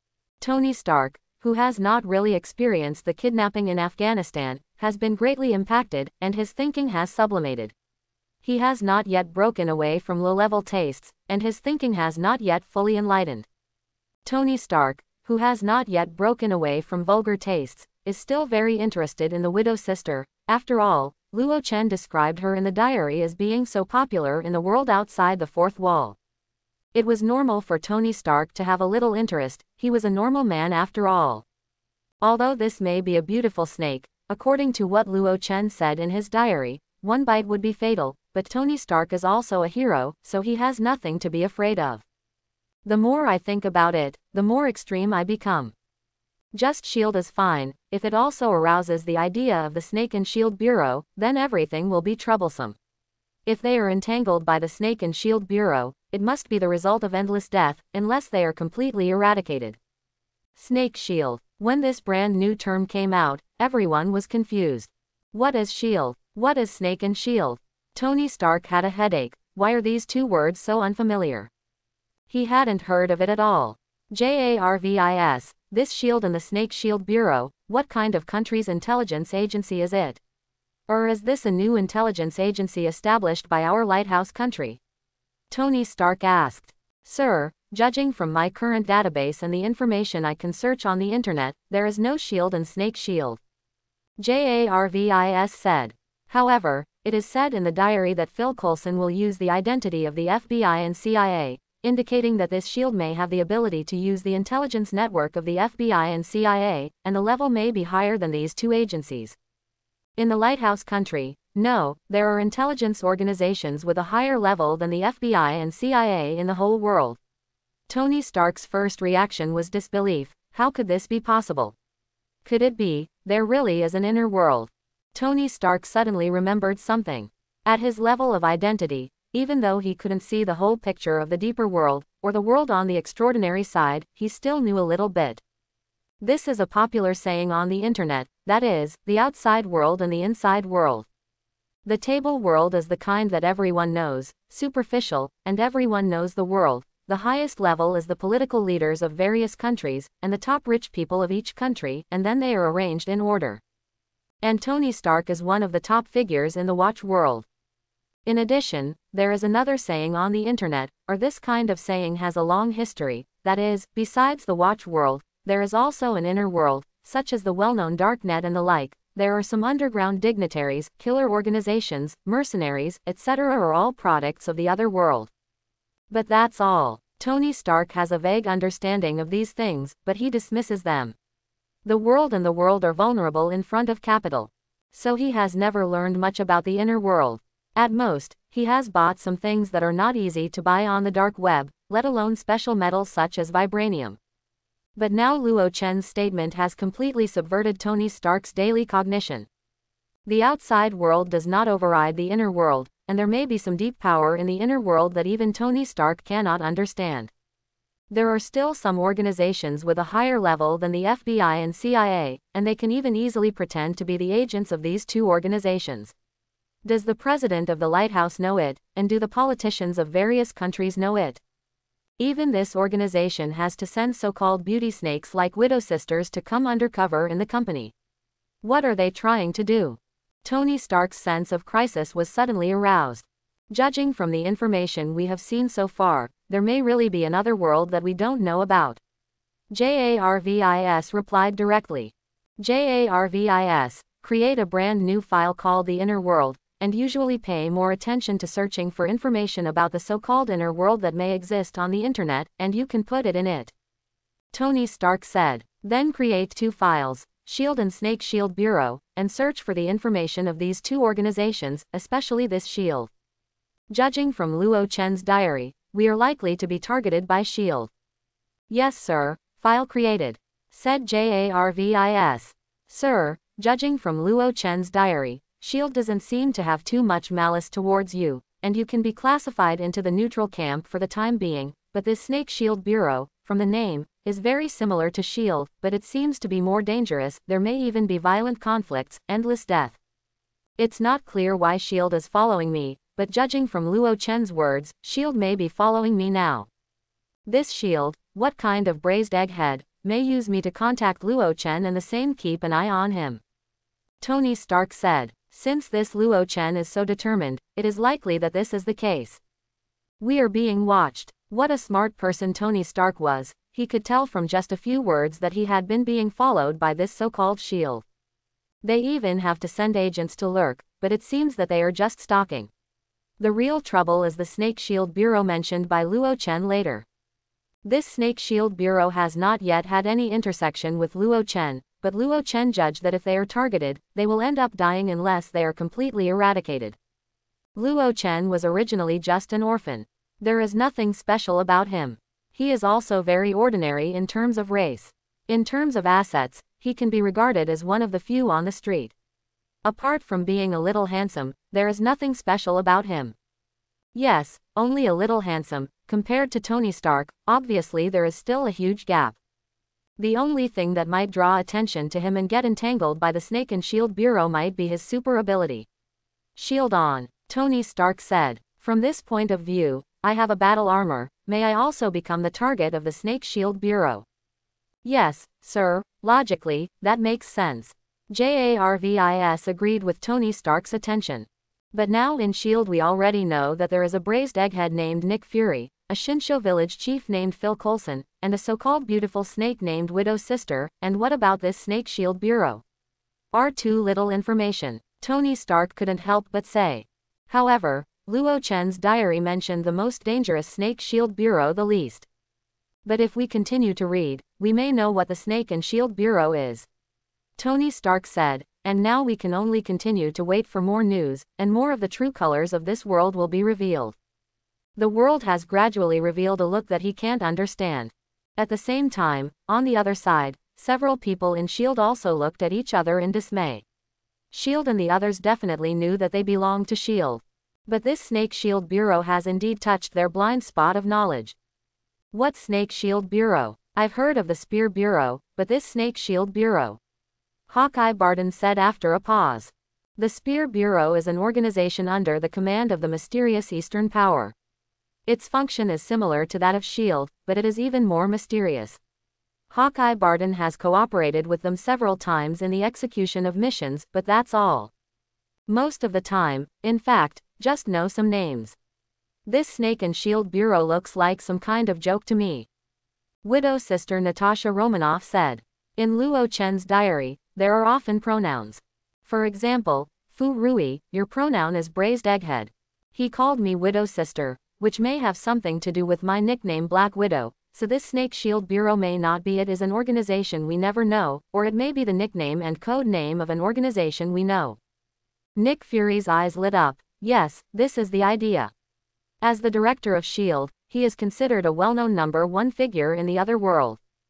Tony Stark, who has not really experienced the kidnapping in Afghanistan, has been greatly impacted, and his thinking has sublimated. He has not yet broken away from low-level tastes, and his thinking has not yet fully enlightened. Tony Stark, who has not yet broken away from vulgar tastes, is still very interested in the widow sister. After all, Luo Chen described her in the diary as being so popular in the world outside the fourth wall. It was normal for Tony Stark to have a little interest, he was a normal man after all. Although this may be a beautiful snake, according to what Luo Chen said in his diary, one bite would be fatal, but Tony Stark is also a hero, so he has nothing to be afraid of. The more I think about it, the more extreme I become. Just S H I E L D is fine, if it also arouses the idea of the Snake and Shield Bureau, then everything will be troublesome. If they are entangled by the Snake and Shield Bureau, it must be the result of endless death, unless they are completely eradicated. Snake Shield. When this brand new term came out, everyone was confused. What is Shield? What is Snake and Shield? Tony Stark had a headache. Why are these two words so unfamiliar? He hadn't heard of it at all. Jarvis, this Shield and the Snake Shield Bureau, what kind of country's intelligence agency is it? Or is this a new intelligence agency established by our lighthouse country? Tony Stark asked. Sir, judging from my current database and the information I can search on the internet, there is no Shield and Snake Shield. Jarvis said. However, it is said in the diary that Phil Coulson will use the identity of the F B I and C I A, indicating that this shield may have the ability to use the intelligence network of the F B I and C I A, and the level may be higher than these two agencies. In the lighthouse country, no, there are intelligence organizations with a higher level than the F B I and C I A in the whole world. Tony Stark's first reaction was disbelief. How could this be possible? Could it be, there really is an inner world? Tony Stark suddenly remembered something. At his level of identity, even though he couldn't see the whole picture of the deeper world, or the world on the extraordinary side, he still knew a little bit. This is a popular saying on the internet, that is, the outside world and the inside world. The table world is the kind that everyone knows, superficial, and everyone knows the world. The highest level is the political leaders of various countries, and the top rich people of each country, and then they are arranged in order. And Tony Stark is one of the top figures in the watch world. In addition, there is another saying on the internet, or this kind of saying has a long history, that is, besides the watch world, there is also an inner world, such as the well-known Darknet and the like. There are some underground dignitaries, killer organizations, mercenaries, et cetera are all products of the other world. But that's all. Tony Stark has a vague understanding of these things, but he dismisses them. The world and the world are vulnerable in front of capital. So he has never learned much about the inner world. At most, he has bought some things that are not easy to buy on the dark web, let alone special metals such as vibranium. But now Luo Chen's statement has completely subverted Tony Stark's daily cognition. The outside world does not override the inner world, and there may be some deep power in the inner world that even Tony Stark cannot understand. There are still some organizations with a higher level than the F B I and C I A, and they can even easily pretend to be the agents of these two organizations. Does the president of the lighthouse know it, and do the politicians of various countries know it? Even this organization has to send so-called beauty snakes like Widow Sisters to come undercover in the company. What are they trying to do? Tony Stark's sense of crisis was suddenly aroused. Judging from the information we have seen so far, there may really be another world that we don't know about. JARVIS replied directly. JARVIS, create a brand new file called the Inner World, and usually pay more attention to searching for information about the so-called inner world that may exist on the internet, and you can put it in it. Tony Stark said. Then create two files, Shield and Snake Shield Bureau, and search for the information of these two organizations, especially this Shield. Judging from Luo Chen's diary, we are likely to be targeted by Shield. Yes, sir. File created. Said JARVIS. Sir, judging from Luo Chen's diary, Shield doesn't seem to have too much malice towards you, and you can be classified into the neutral camp for the time being, but this Snake Shield Bureau, from the name, is very similar to Shield, but it seems to be more dangerous. There may even be violent conflicts, endless death. It's not clear why Shield is following me, but judging from Luo Chen's words, Shield may be following me now. This Shield, what kind of braised egghead, may use me to contact Luo Chen and the same keep an eye on him. Tony Stark said. Since this Luo Chen is so determined, it is likely that this is the case. We are being watched. What a smart person Tony Stark was. He could tell from just a few words that he had been being followed by this so-called Shield. They even have to send agents to lurk, but it seems that they are just stalking. The real trouble is the Snake Shield Bureau mentioned by Luo Chen later. This Snake Shield Bureau has not yet had any intersection with Luo Chen, but Luo Chen judged that if they are targeted, they will end up dying unless they are completely eradicated. Luo Chen was originally just an orphan. There is nothing special about him. He is also very ordinary in terms of race. In terms of assets, he can be regarded as one of the few on the street. Apart from being a little handsome, there is nothing special about him. Yes, only a little handsome. Compared to Tony Stark, obviously there is still a huge gap. The only thing that might draw attention to him and get entangled by the Snake and Shield Bureau might be his super ability. Shield on, Tony Stark said. From this point of view, I have a battle armor. May I also become the target of the Snake Shield Bureau? Yes, sir, logically, that makes sense. JARVIS agreed with Tony Stark's attention. But now in Shield we already know that there is a braised egghead named Nick Fury, a Shinsho village chief named Phil Coulson, and a so-called beautiful snake named Widow Sister. And what about this Snake Shield Bureau? Are too little information, Tony Stark couldn't help but say. However, Luo Chen's diary mentioned the most dangerous Snake Shield Bureau the least. But if we continue to read, we may know what the Snake and Shield Bureau is. Tony Stark said, and now we can only continue to wait for more news, and more of the true colors of this world will be revealed. The world has gradually revealed a look that he can't understand. At the same time, on the other side, several people in Shield also looked at each other in dismay. Shield and the others definitely knew that they belonged to Shield. But this Snake Shield Bureau has indeed touched their blind spot of knowledge. What Snake Shield Bureau? I've heard of the Spear Bureau, but this Snake Shield Bureau? Hawkeye Barton said after a pause. The Spear Bureau is an organization under the command of the mysterious Eastern Power. Its function is similar to that of Shield, but it is even more mysterious. Hawkeye Barton has cooperated with them several times in the execution of missions, but that's all. Most of the time, in fact, just know some names. This Snake and Shield Bureau looks like some kind of joke to me. Widow Sister Natasha Romanoff said. In Luo Chen's diary, there are often pronouns. For example, Fu Rui, your pronoun is braised egghead. He called me Widow Sister, which may have something to do with my nickname Black Widow, so this Snake Shield Bureau may not be it is an organization we never know, or it may be the nickname and code name of an organization we know. Nick Fury's eyes lit up. Yes, this is the idea. As the director of Shield, he is considered a well-known number one figure in the other world.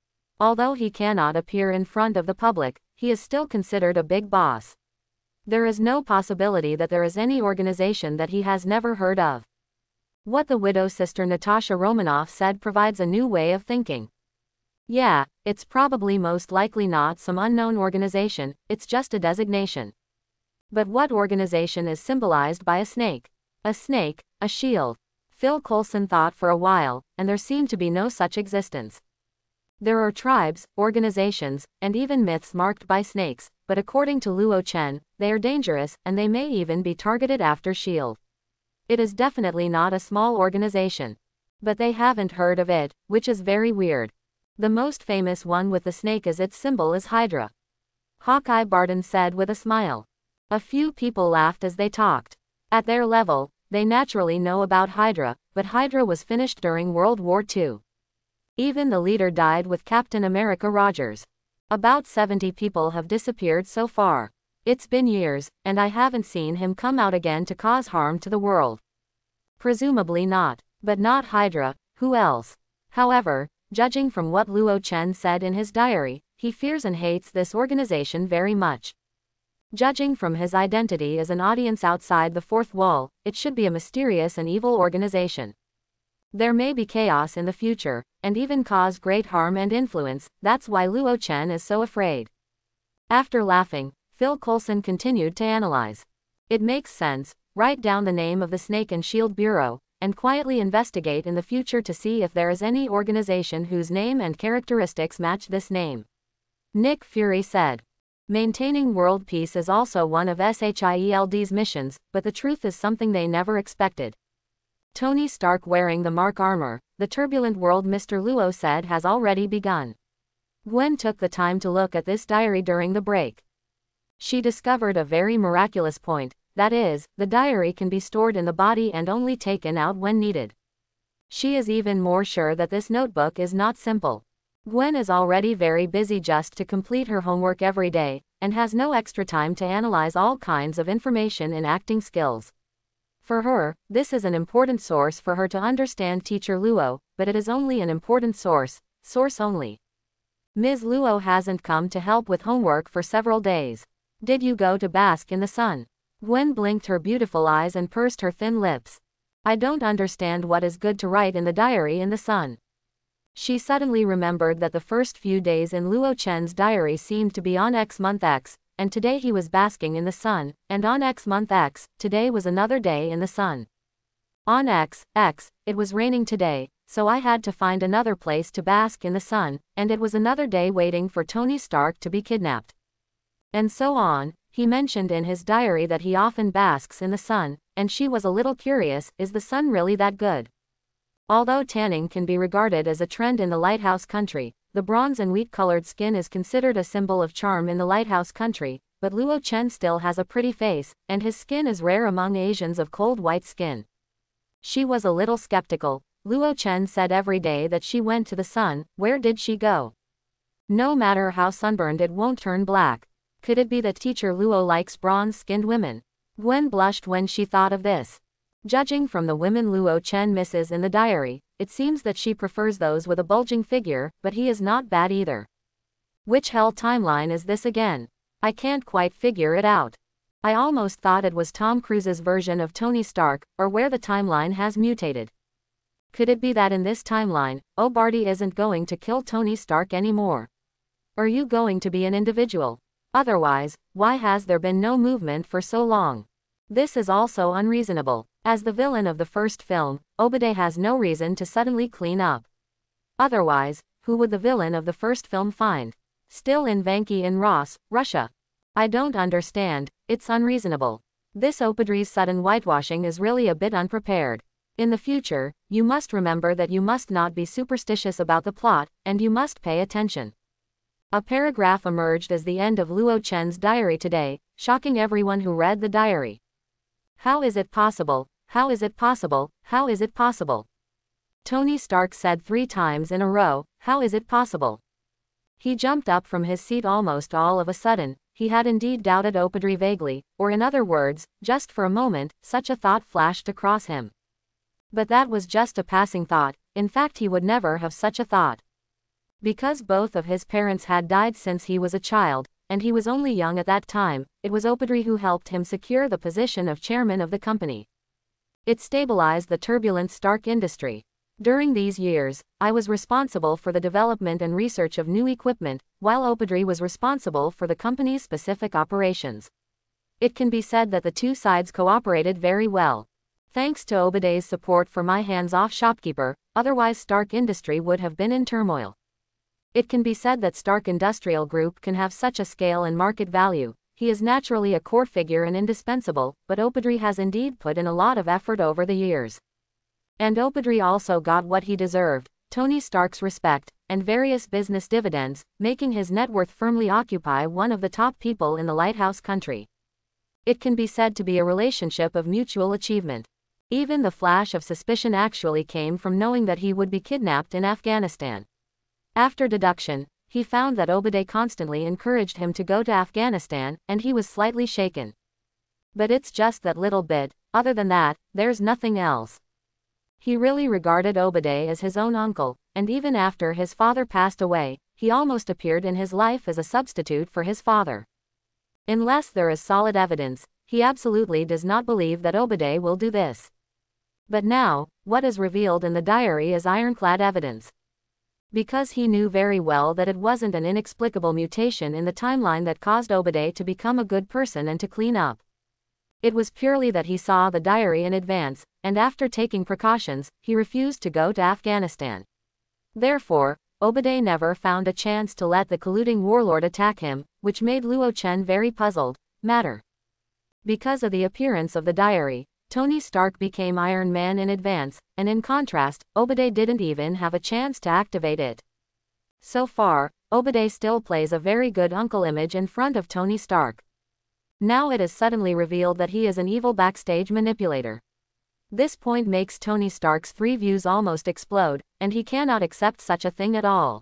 Although he cannot appear in front of the public, he is still considered a big boss. There is no possibility that there is any organization that he has never heard of. What the widow's sister Natasha Romanoff said provides a new way of thinking. Yeah, it's probably most likely not some unknown organization, it's just a designation. But what organization is symbolized by a snake? A snake, a shield. Phil Coulson thought for a while, and there seemed to be no such existence. There are tribes, organizations, and even myths marked by snakes, but according to Luo Chen, they are dangerous, and they may even be targeted after shield. It is definitely not a small organization. But they haven't heard of it, which is very weird. The most famous one with the snake as its symbol is Hydra. Hawkeye Barton said with a smile. A few people laughed as they talked. At their level, they naturally know about Hydra, but Hydra was finished during World War Two. Even the leader died with Captain America Rogers. About seventy people have disappeared so far. It's been years, and I haven't seen him come out again to cause harm to the world. Presumably not. But not Hydra, who else? However, judging from what Luo Chen said in his diary, he fears and hates this organization very much. Judging from his identity as an audience outside the fourth wall, it should be a mysterious and evil organization. There may be chaos in the future, and even cause great harm and influence, that's why Luo Chen is so afraid. After laughing, Phil Coulson continued to analyze. It makes sense, write down the name of the Snake and Shield Bureau, and quietly investigate in the future to see if there is any organization whose name and characteristics match this name. Nick Fury said. Maintaining world peace is also one of SHIELD's missions, but the truth is something they never expected. Tony Stark wearing the Mark armor, the turbulent world Mister Luo said has already begun. Gwen took the time to look at this diary during the break. She discovered a very miraculous point, that is, the diary can be stored in the body and only taken out when needed. She is even more sure that this notebook is not simple. Gwen is already very busy just to complete her homework every day, and has no extra time to analyze all kinds of information in acting skills. For her, this is an important source for her to understand Teacher Luo, but it is only an important source, source only. Miz Luo hasn't come to help with homework for several days. Did you go to bask in the sun? Gwen blinked her beautiful eyes and pursed her thin lips. I don't understand what is good to write in the diary in the sun. She suddenly remembered that the first few days in Luo Chen's diary seemed to be on X month X, and today he was basking in the sun, and on X month X, today was another day in the sun. On X, X, it was raining today, so I had to find another place to bask in the sun, and it was another day waiting for Tony Stark to be kidnapped. And so on. He mentioned in his diary that he often basks in the sun, and she was a little curious, is the sun really that good? Although tanning can be regarded as a trend in the lighthouse country, the bronze and wheat-colored skin is considered a symbol of charm in the lighthouse country, but Luo Chen still has a pretty face, and his skin is rare among Asians of cold white skin. She was a little skeptical. Luo Chen said every day that she went to the sun. Where did she go? No matter how sunburned, it won't turn black. Could it be that Teacher Luo likes bronze-skinned women? Gwen blushed when she thought of this. Judging from the women Luo Chen misses in the diary, it seems that she prefers those with a bulging figure, but he is not bad either. Which hell timeline is this again? I can't quite figure it out. I almost thought it was Tom Cruise's version of Tony Stark, or where the timeline has mutated. Could it be that in this timeline, O'Barty isn't going to kill Tony Stark anymore? Are you going to be an individual? Otherwise, why has there been no movement for so long? This is also unreasonable. As the villain of the first film, Obadiah has no reason to suddenly clean up. Otherwise, who would the villain of the first film find? Still in Vanki in Ross, Russia. I don't understand, it's unreasonable. This Obadiah's sudden whitewashing is really a bit unprepared. In the future, you must remember that you must not be superstitious about the plot, and you must pay attention. A paragraph emerged as the end of Luo Chen's diary today, shocking everyone who read the diary. How is it possible? How is it possible? How is it possible? Tony Stark said three times in a row, how is it possible? He jumped up from his seat almost all of a sudden. He had indeed doubted Obadiah vaguely, or in other words, just for a moment, such a thought flashed across him. But that was just a passing thought. In fact, he would never have such a thought. Because both of his parents had died since he was a child, and he was only young at that time, it was Obadri who helped him secure the position of chairman of the company. It stabilized the turbulent Stark industry. During these years, I was responsible for the development and research of new equipment, while Obadri was responsible for the company's specific operations. It can be said that the two sides cooperated very well. Thanks to Obaday's support for my hands-off shopkeeper, otherwise Stark Industry would have been in turmoil. It can be said that Stark Industrial Group can have such a scale and market value. He is naturally a core figure and indispensable, but Obadri has indeed put in a lot of effort over the years. And Obadri also got what he deserved, Tony Stark's respect, and various business dividends, making his net worth firmly occupy one of the top people in the lighthouse country. It can be said to be a relationship of mutual achievement. Even the flash of suspicion actually came from knowing that he would be kidnapped in Afghanistan. After deduction, he found that Obaday constantly encouraged him to go to Afghanistan, and he was slightly shaken. But it's just that little bit, other than that, there's nothing else. He really regarded Obaday as his own uncle, and even after his father passed away, he almost appeared in his life as a substitute for his father. Unless there is solid evidence, he absolutely does not believe that Obaday will do this. But now, what is revealed in the diary is ironclad evidence. Because he knew very well that it wasn't an inexplicable mutation in the timeline that caused Obaday to become a good person and to clean up. It was purely that he saw the diary in advance, and after taking precautions, he refused to go to Afghanistan. Therefore, Obaday never found a chance to let the colluding warlord attack him, which made Luo Chen very puzzled. Matter. Because of the appearance of the diary, Tony Stark became Iron Man in advance, and in contrast, Obaday didn't even have a chance to activate it. So far, Obaday still plays a very good uncle image in front of Tony Stark. Now it is suddenly revealed that he is an evil backstage manipulator. This point makes Tony Stark's three views almost explode, and he cannot accept such a thing at all.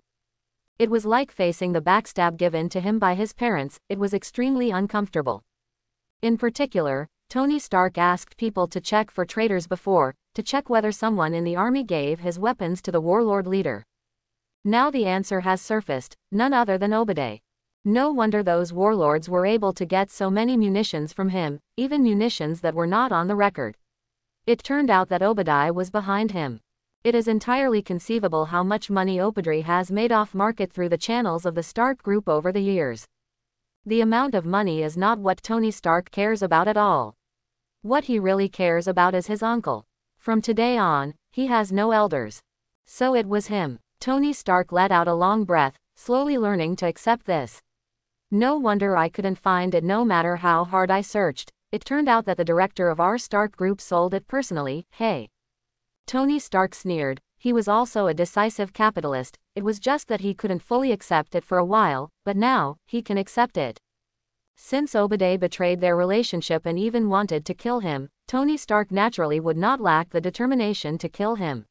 It was like facing the backstab given to him by his parents. It was extremely uncomfortable. In particular, Tony Stark asked people to check for traitors before, to check whether someone in the army gave his weapons to the warlord leader. Now the answer has surfaced, none other than Obaday. No wonder those warlords were able to get so many munitions from him, even munitions that were not on the record. It turned out that Obaday was behind him. It is entirely conceivable how much money Obadri has made off market through the channels of the Stark Group over the years. The amount of money is not what Tony Stark cares about at all. What he really cares about is his uncle. From today on, he has no elders. So it was him. Tony Stark let out a long breath, slowly learning to accept this. No wonder I couldn't find it no matter how hard I searched. It turned out that the director of our Stark Group sold it personally. Hey. Tony Stark sneered. He was also a decisive capitalist. It was just that he couldn't fully accept it for a while, but now, he can accept it. Since Obaday betrayed their relationship and even wanted to kill him, Tony Stark naturally would not lack the determination to kill him.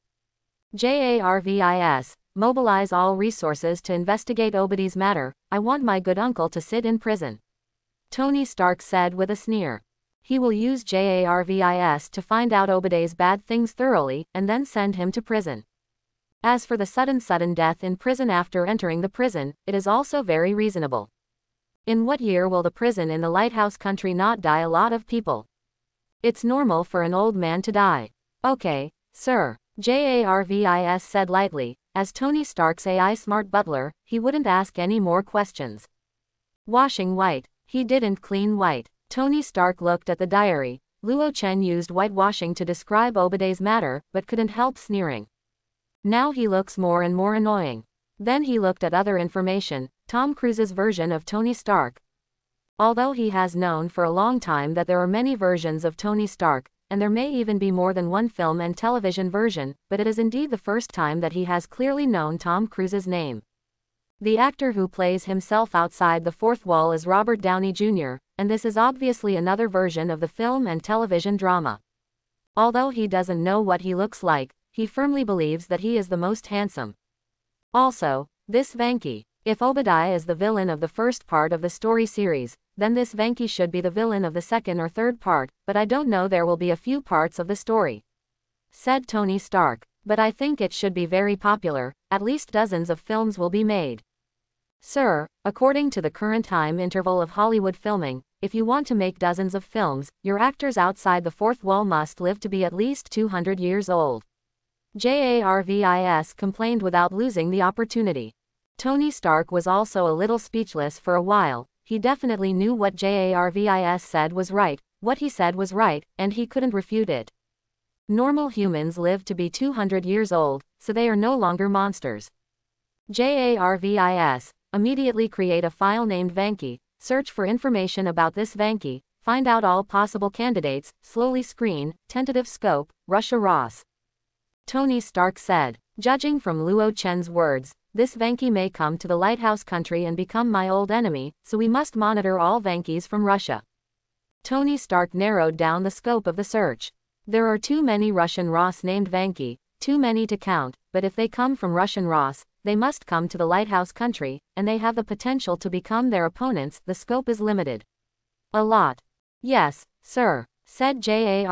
JARVIS, mobilize all resources to investigate Obaday's matter. I want my good uncle to sit in prison. Tony Stark said with a sneer. He will use JARVIS to find out Obaday's bad things thoroughly, and then send him to prison. As for the sudden sudden death in prison after entering the prison, it is also very reasonable. In what year will the prison in the lighthouse country not die a lot of people? It's normal for an old man to die. Okay, sir, JARVIS said lightly. As Tony Stark's A I smart butler, he wouldn't ask any more questions. Washing white. He didn't clean white. Tony Stark looked at the diary. Luo Chen used whitewashing to describe Obaday's matter, but couldn't help sneering. Now he looks more and more annoying. Then he looked at other information, Tom Cruise's version of Tony Stark. Although he has known for a long time that there are many versions of Tony Stark, and there may even be more than one film and television version, but it is indeed the first time that he has clearly known Tom Cruise's name. The actor who plays himself outside the fourth wall is Robert Downey Junior, and this is obviously another version of the film and television drama. Although he doesn't know what he looks like, he firmly believes that he is the most handsome. Also, this Venki. If Obaday is the villain of the first part of the story series, then this Venki should be the villain of the second or third part, but I don't know, there will be a few parts of the story. Said Tony Stark. But I think it should be very popular, at least dozens of films will be made. Sir, according to the current time interval of Hollywood filming, if you want to make dozens of films, your actors outside the fourth wall must live to be at least two hundred years old. Jarvis complained without losing the opportunity. Tony Stark was also a little speechless for a while. He definitely knew what Jarvis said was right, what he said was right, and he couldn't refute it. Normal humans live to be two hundred years old, so they are no longer monsters. Jarvis, immediately create a file named Vanki, search for information about this Vanki, find out all possible candidates, slowly screen, tentative scope, Russia Ross. Tony Stark said, judging from Luo Chen's words, this Vanki may come to the Lighthouse country and become my old enemy, so we must monitor all Vankis from Russia. Tony Stark narrowed down the scope of the search. There are too many Russian Ross named Vanki, too many to count, but if they come from Russian Ross, they must come to the Lighthouse country, and they have the potential to become their opponents. The scope is limited. A lot. Yes, sir, said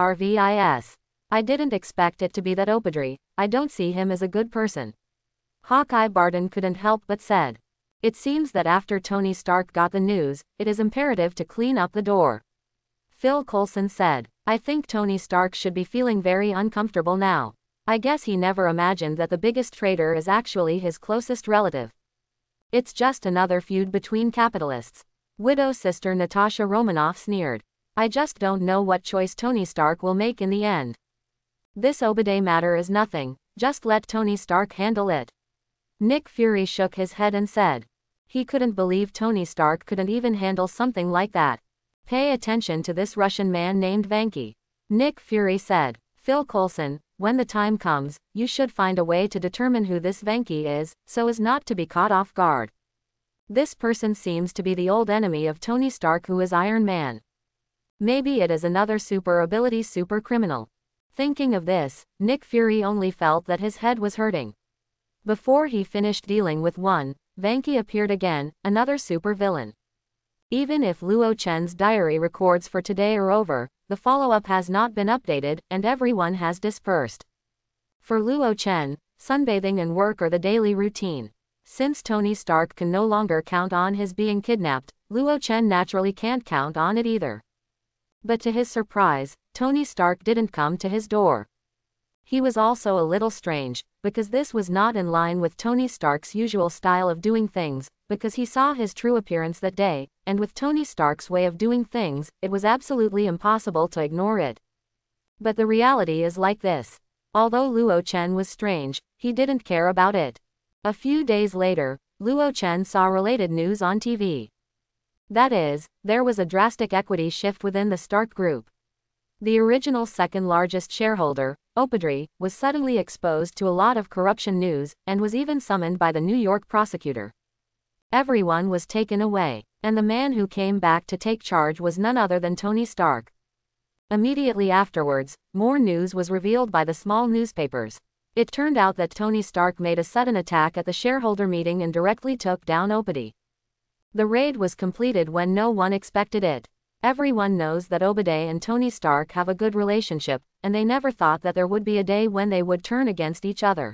Jarvis. I didn't expect it to be that Opedry. I don't see him as a good person. Hawkeye Barton couldn't help but said. It seems that after Tony Stark got the news, it is imperative to clean up the door. Phil Coulson said, I think Tony Stark should be feeling very uncomfortable now. I guess he never imagined that the biggest traitor is actually his closest relative. It's just another feud between capitalists. Widow sister Natasha Romanoff sneered. I just don't know what choice Tony Stark will make in the end. This Obadiah matter is nothing, just let Tony Stark handle it. Nick Fury shook his head and said. He couldn't believe Tony Stark couldn't even handle something like that. Pay attention to this Russian man named Vanki. Nick Fury said. Phil Coulson, when the time comes, you should find a way to determine who this Vanki is, so as not to be caught off guard. This person seems to be the old enemy of Tony Stark, who is Iron Man. Maybe it is another super ability super criminal. Thinking of this, Nick Fury only felt that his head was hurting. Before he finished dealing with one, Vanki appeared again, another super villain. Even if Luo Chen's diary records for today are over, the follow-up has not been updated, and everyone has dispersed. For Luo Chen, sunbathing and work are the daily routine. Since Tony Stark can no longer count on his being kidnapped, Luo Chen naturally can't count on it either. But to his surprise, Tony Stark didn't come to his door. He was also a little strange, because this was not in line with Tony Stark's usual style of doing things, because he saw his true appearance that day, and with Tony Stark's way of doing things, it was absolutely impossible to ignore it. But the reality is like this. Although Luo Chen was strange, he didn't care about it. A few days later, Luo Chen saw related news on T V. That is, there was a drastic equity shift within the Stark Group. The original second-largest shareholder, Opedry, was suddenly exposed to a lot of corruption news, and was even summoned by the New York prosecutor. Everyone was taken away, and the man who came back to take charge was none other than Tony Stark. Immediately afterwards, more news was revealed by the small newspapers. It turned out that Tony Stark made a sudden attack at the shareholder meeting and directly took down Opedry. The raid was completed when no one expected it. Everyone knows that Obadiah and Tony Stark have a good relationship, and they never thought that there would be a day when they would turn against each other.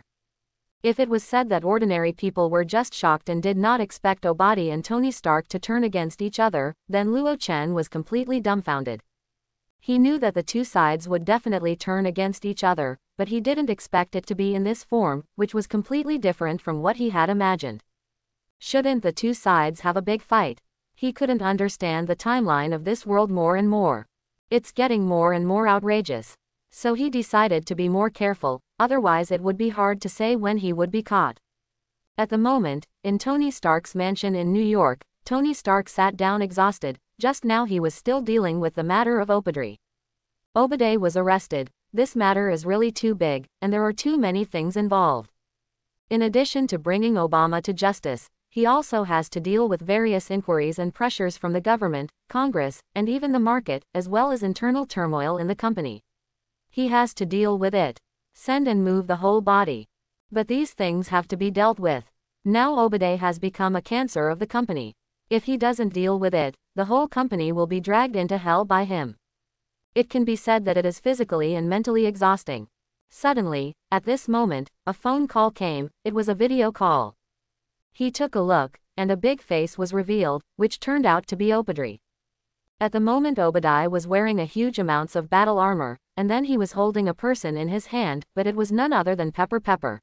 If it was said that ordinary people were just shocked and did not expect Obadiah and Tony Stark to turn against each other, then Luo Chen was completely dumbfounded. He knew that the two sides would definitely turn against each other, but he didn't expect it to be in this form, which was completely different from what he had imagined. Shouldn't the two sides have a big fight? He couldn't understand the timeline of this world more and more. It's getting more and more outrageous. So he decided to be more careful, otherwise it would be hard to say when he would be caught. At the moment, in Tony Stark's mansion in New York, Tony Stark sat down exhausted. Just now he was still dealing with the matter of Opedry. Obadiah was arrested. This matter is really too big, and there are too many things involved. In addition to bringing Obama to justice, he also has to deal with various inquiries and pressures from the government, Congress, and even the market, as well as internal turmoil in the company. He has to deal with it. Send and move the whole body. But these things have to be dealt with. Now Obadiah has become a cancer of the company. If he doesn't deal with it, the whole company will be dragged into hell by him. It can be said that it is physically and mentally exhausting. Suddenly, at this moment, a phone call came. It was a video call. He took a look, and a big face was revealed, which turned out to be Obadiah. At the moment Obadiah was wearing a huge amounts of battle armor, and then he was holding a person in his hand, but it was none other than Pepper Pepper.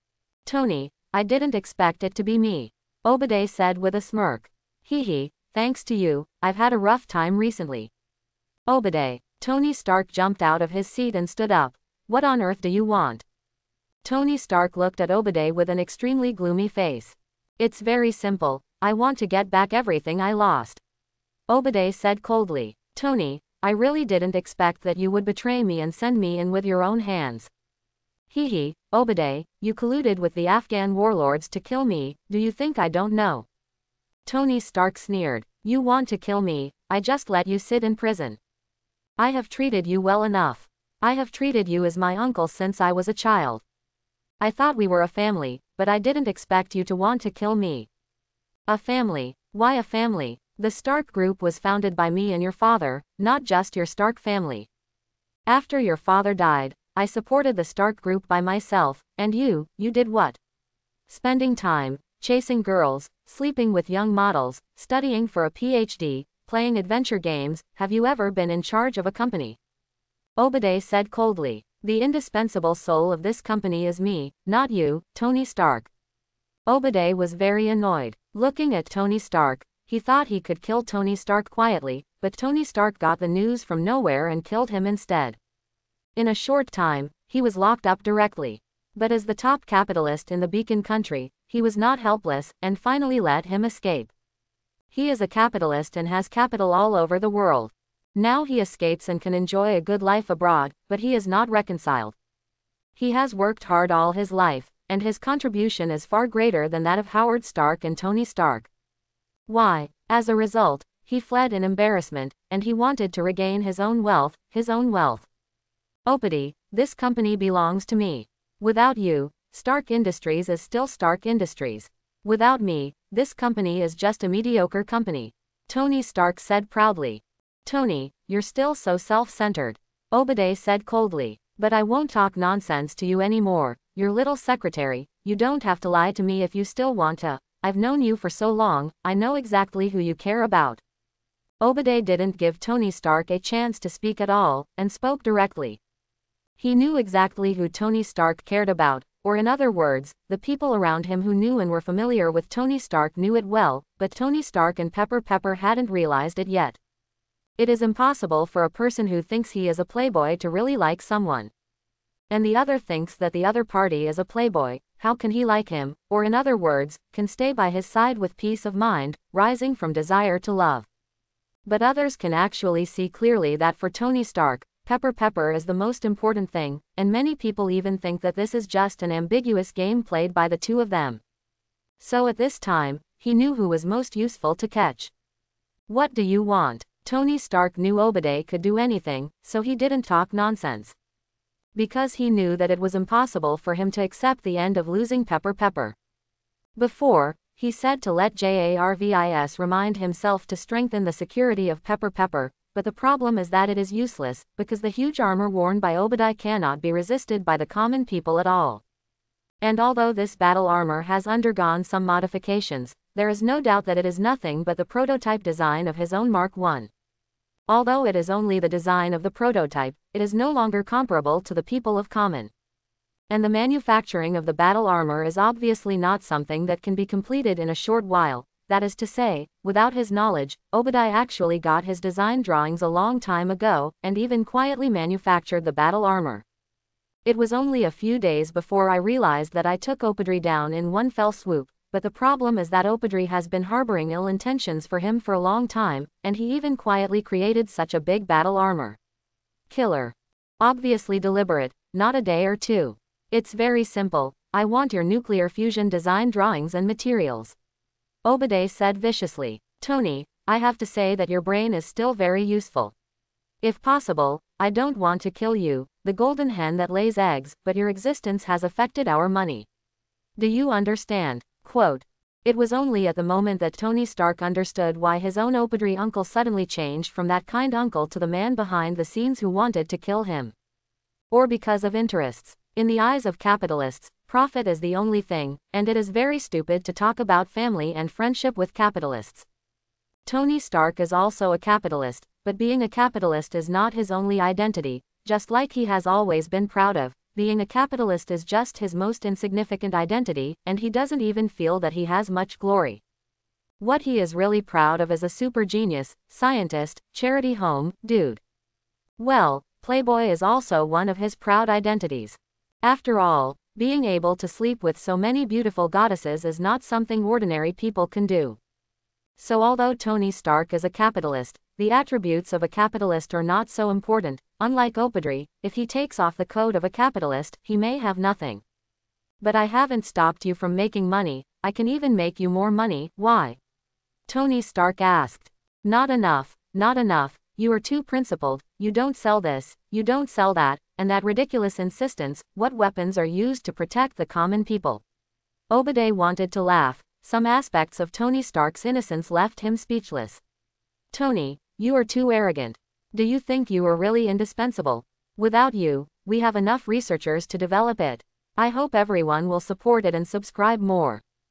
"Tony, I didn't expect it to be me," Obadiah said with a smirk. "Hee hee, thanks to you, I've had a rough time recently." "Obadiah." Tony Stark jumped out of his seat and stood up. "What on earth do you want?" Tony Stark looked at Obadiah with an extremely gloomy face. "It's very simple, I want to get back everything I lost," Obadiah said coldly. "Tony, I really didn't expect that you would betray me and send me in with your own hands." "Hee hee, Obadiah, you colluded with the Afghan warlords to kill me, do you think I don't know?" Tony Stark sneered. "You want to kill me, I just let you sit in prison. I have treated you well enough. I have treated you as my uncle since I was a child. I thought we were a family, but I didn't expect you to want to kill me." "A family? Why a family? The Stark Group was founded by me and your father, not just your Stark family. After your father died, I supported the Stark Group by myself, and you, you did what? Spending time, chasing girls, sleeping with young models, studying for a P H D, playing adventure games. Have you ever been in charge of a company?" Obadiah said coldly. "The indispensable soul of this company is me, not you, Tony Stark." Obadiah was very annoyed. Looking at Tony Stark, he thought he could kill Tony Stark quietly, but Tony Stark got the news from nowhere and killed him instead. In a short time, he was locked up directly. But as the top capitalist in the Beacon country, he was not helpless, and finally let him escape. He is a capitalist and has capital all over the world. Now he escapes and can enjoy a good life abroad, but he is not reconciled. He has worked hard all his life, and his contribution is far greater than that of Howard Stark and Tony Stark. Why, as a result, he fled in embarrassment, and he wanted to regain his own wealth, his own wealth. "Obadiah, this company belongs to me. Without you, Stark Industries is still Stark Industries. Without me, this company is just a mediocre company," Tony Stark said proudly. "Tony, you're still so self-centered," Obadiah said coldly. "But I won't talk nonsense to you anymore, your little secretary. You don't have to lie to me if you still want to. I've known you for so long, I know exactly who you care about." Obadiah didn't give Tony Stark a chance to speak at all, and spoke directly. He knew exactly who Tony Stark cared about, or in other words, the people around him who knew and were familiar with Tony Stark knew it well, but Tony Stark and Pepper Pepper hadn't realized it yet. It is impossible for a person who thinks he is a playboy to really like someone. And the other thinks that the other party is a playboy. How can he like him, or in other words, can stay by his side with peace of mind, rising from desire to love? But others can actually see clearly that for Tony Stark, Pepper Pepper is the most important thing, and many people even think that this is just an ambiguous game played by the two of them. So at this time, he knew who was most useful to catch. "What do you want?" Tony Stark knew Obadiah could do anything, so he didn't talk nonsense. Because he knew that it was impossible for him to accept the end of losing Pepper Pepper. Before, he said to let Jarvis remind himself to strengthen the security of Pepper Pepper, but the problem is that it is useless, because the huge armor worn by Obadiah cannot be resisted by the common people at all. And although this battle armor has undergone some modifications, there is no doubt that it is nothing but the prototype design of his own Mark one. Although it is only the design of the prototype, it is no longer comparable to the people of Common. And the manufacturing of the battle armor is obviously not something that can be completed in a short while. That is to say, without his knowledge, Obadiah actually got his design drawings a long time ago, and even quietly manufactured the battle armor. It was only a few days before I realized that I took Obadiah down in one fell swoop, but the problem is that Obadiah has been harboring ill intentions for him for a long time, and he even quietly created such a big battle armor. Killer. Obviously deliberate, not a day or two. It's very simple, I want your nuclear fusion design drawings and materials. Obadiah said viciously. Tony, I have to say that your brain is still very useful. If possible, I don't want to kill you, the golden hen that lays eggs, but your existence has affected our money. Do you understand? Quote. It was only at the moment that Tony Stark understood why his own Obadiah uncle suddenly changed from that kind uncle to the man behind the scenes who wanted to kill him. Or because of interests. In the eyes of capitalists, profit is the only thing, and it is very stupid to talk about family and friendship with capitalists. Tony Stark is also a capitalist, but being a capitalist is not his only identity, just like he has always been proud of. Being a capitalist is just his most insignificant identity, and he doesn't even feel that he has much glory. What he is really proud of is a super genius, scientist, charity home, dude. Well, Playboy is also one of his proud identities. After all, being able to sleep with so many beautiful goddesses is not something ordinary people can do. So although Tony Stark is a capitalist, the attributes of a capitalist are not so important. Unlike Opudry, if he takes off the coat of a capitalist, he may have nothing. But I haven't stopped you from making money, I can even make you more money. Why? Tony Stark asked. Not enough, not enough, you are too principled, you don't sell this, you don't sell that, and that ridiculous insistence. What weapons are used to protect the common people? Obadiah wanted to laugh. Some aspects of Tony Stark's innocence left him speechless. Tony, you are too arrogant. Do you think you are really indispensable? Without you, we have enough researchers to develop it. I hope everyone will support it and subscribe more.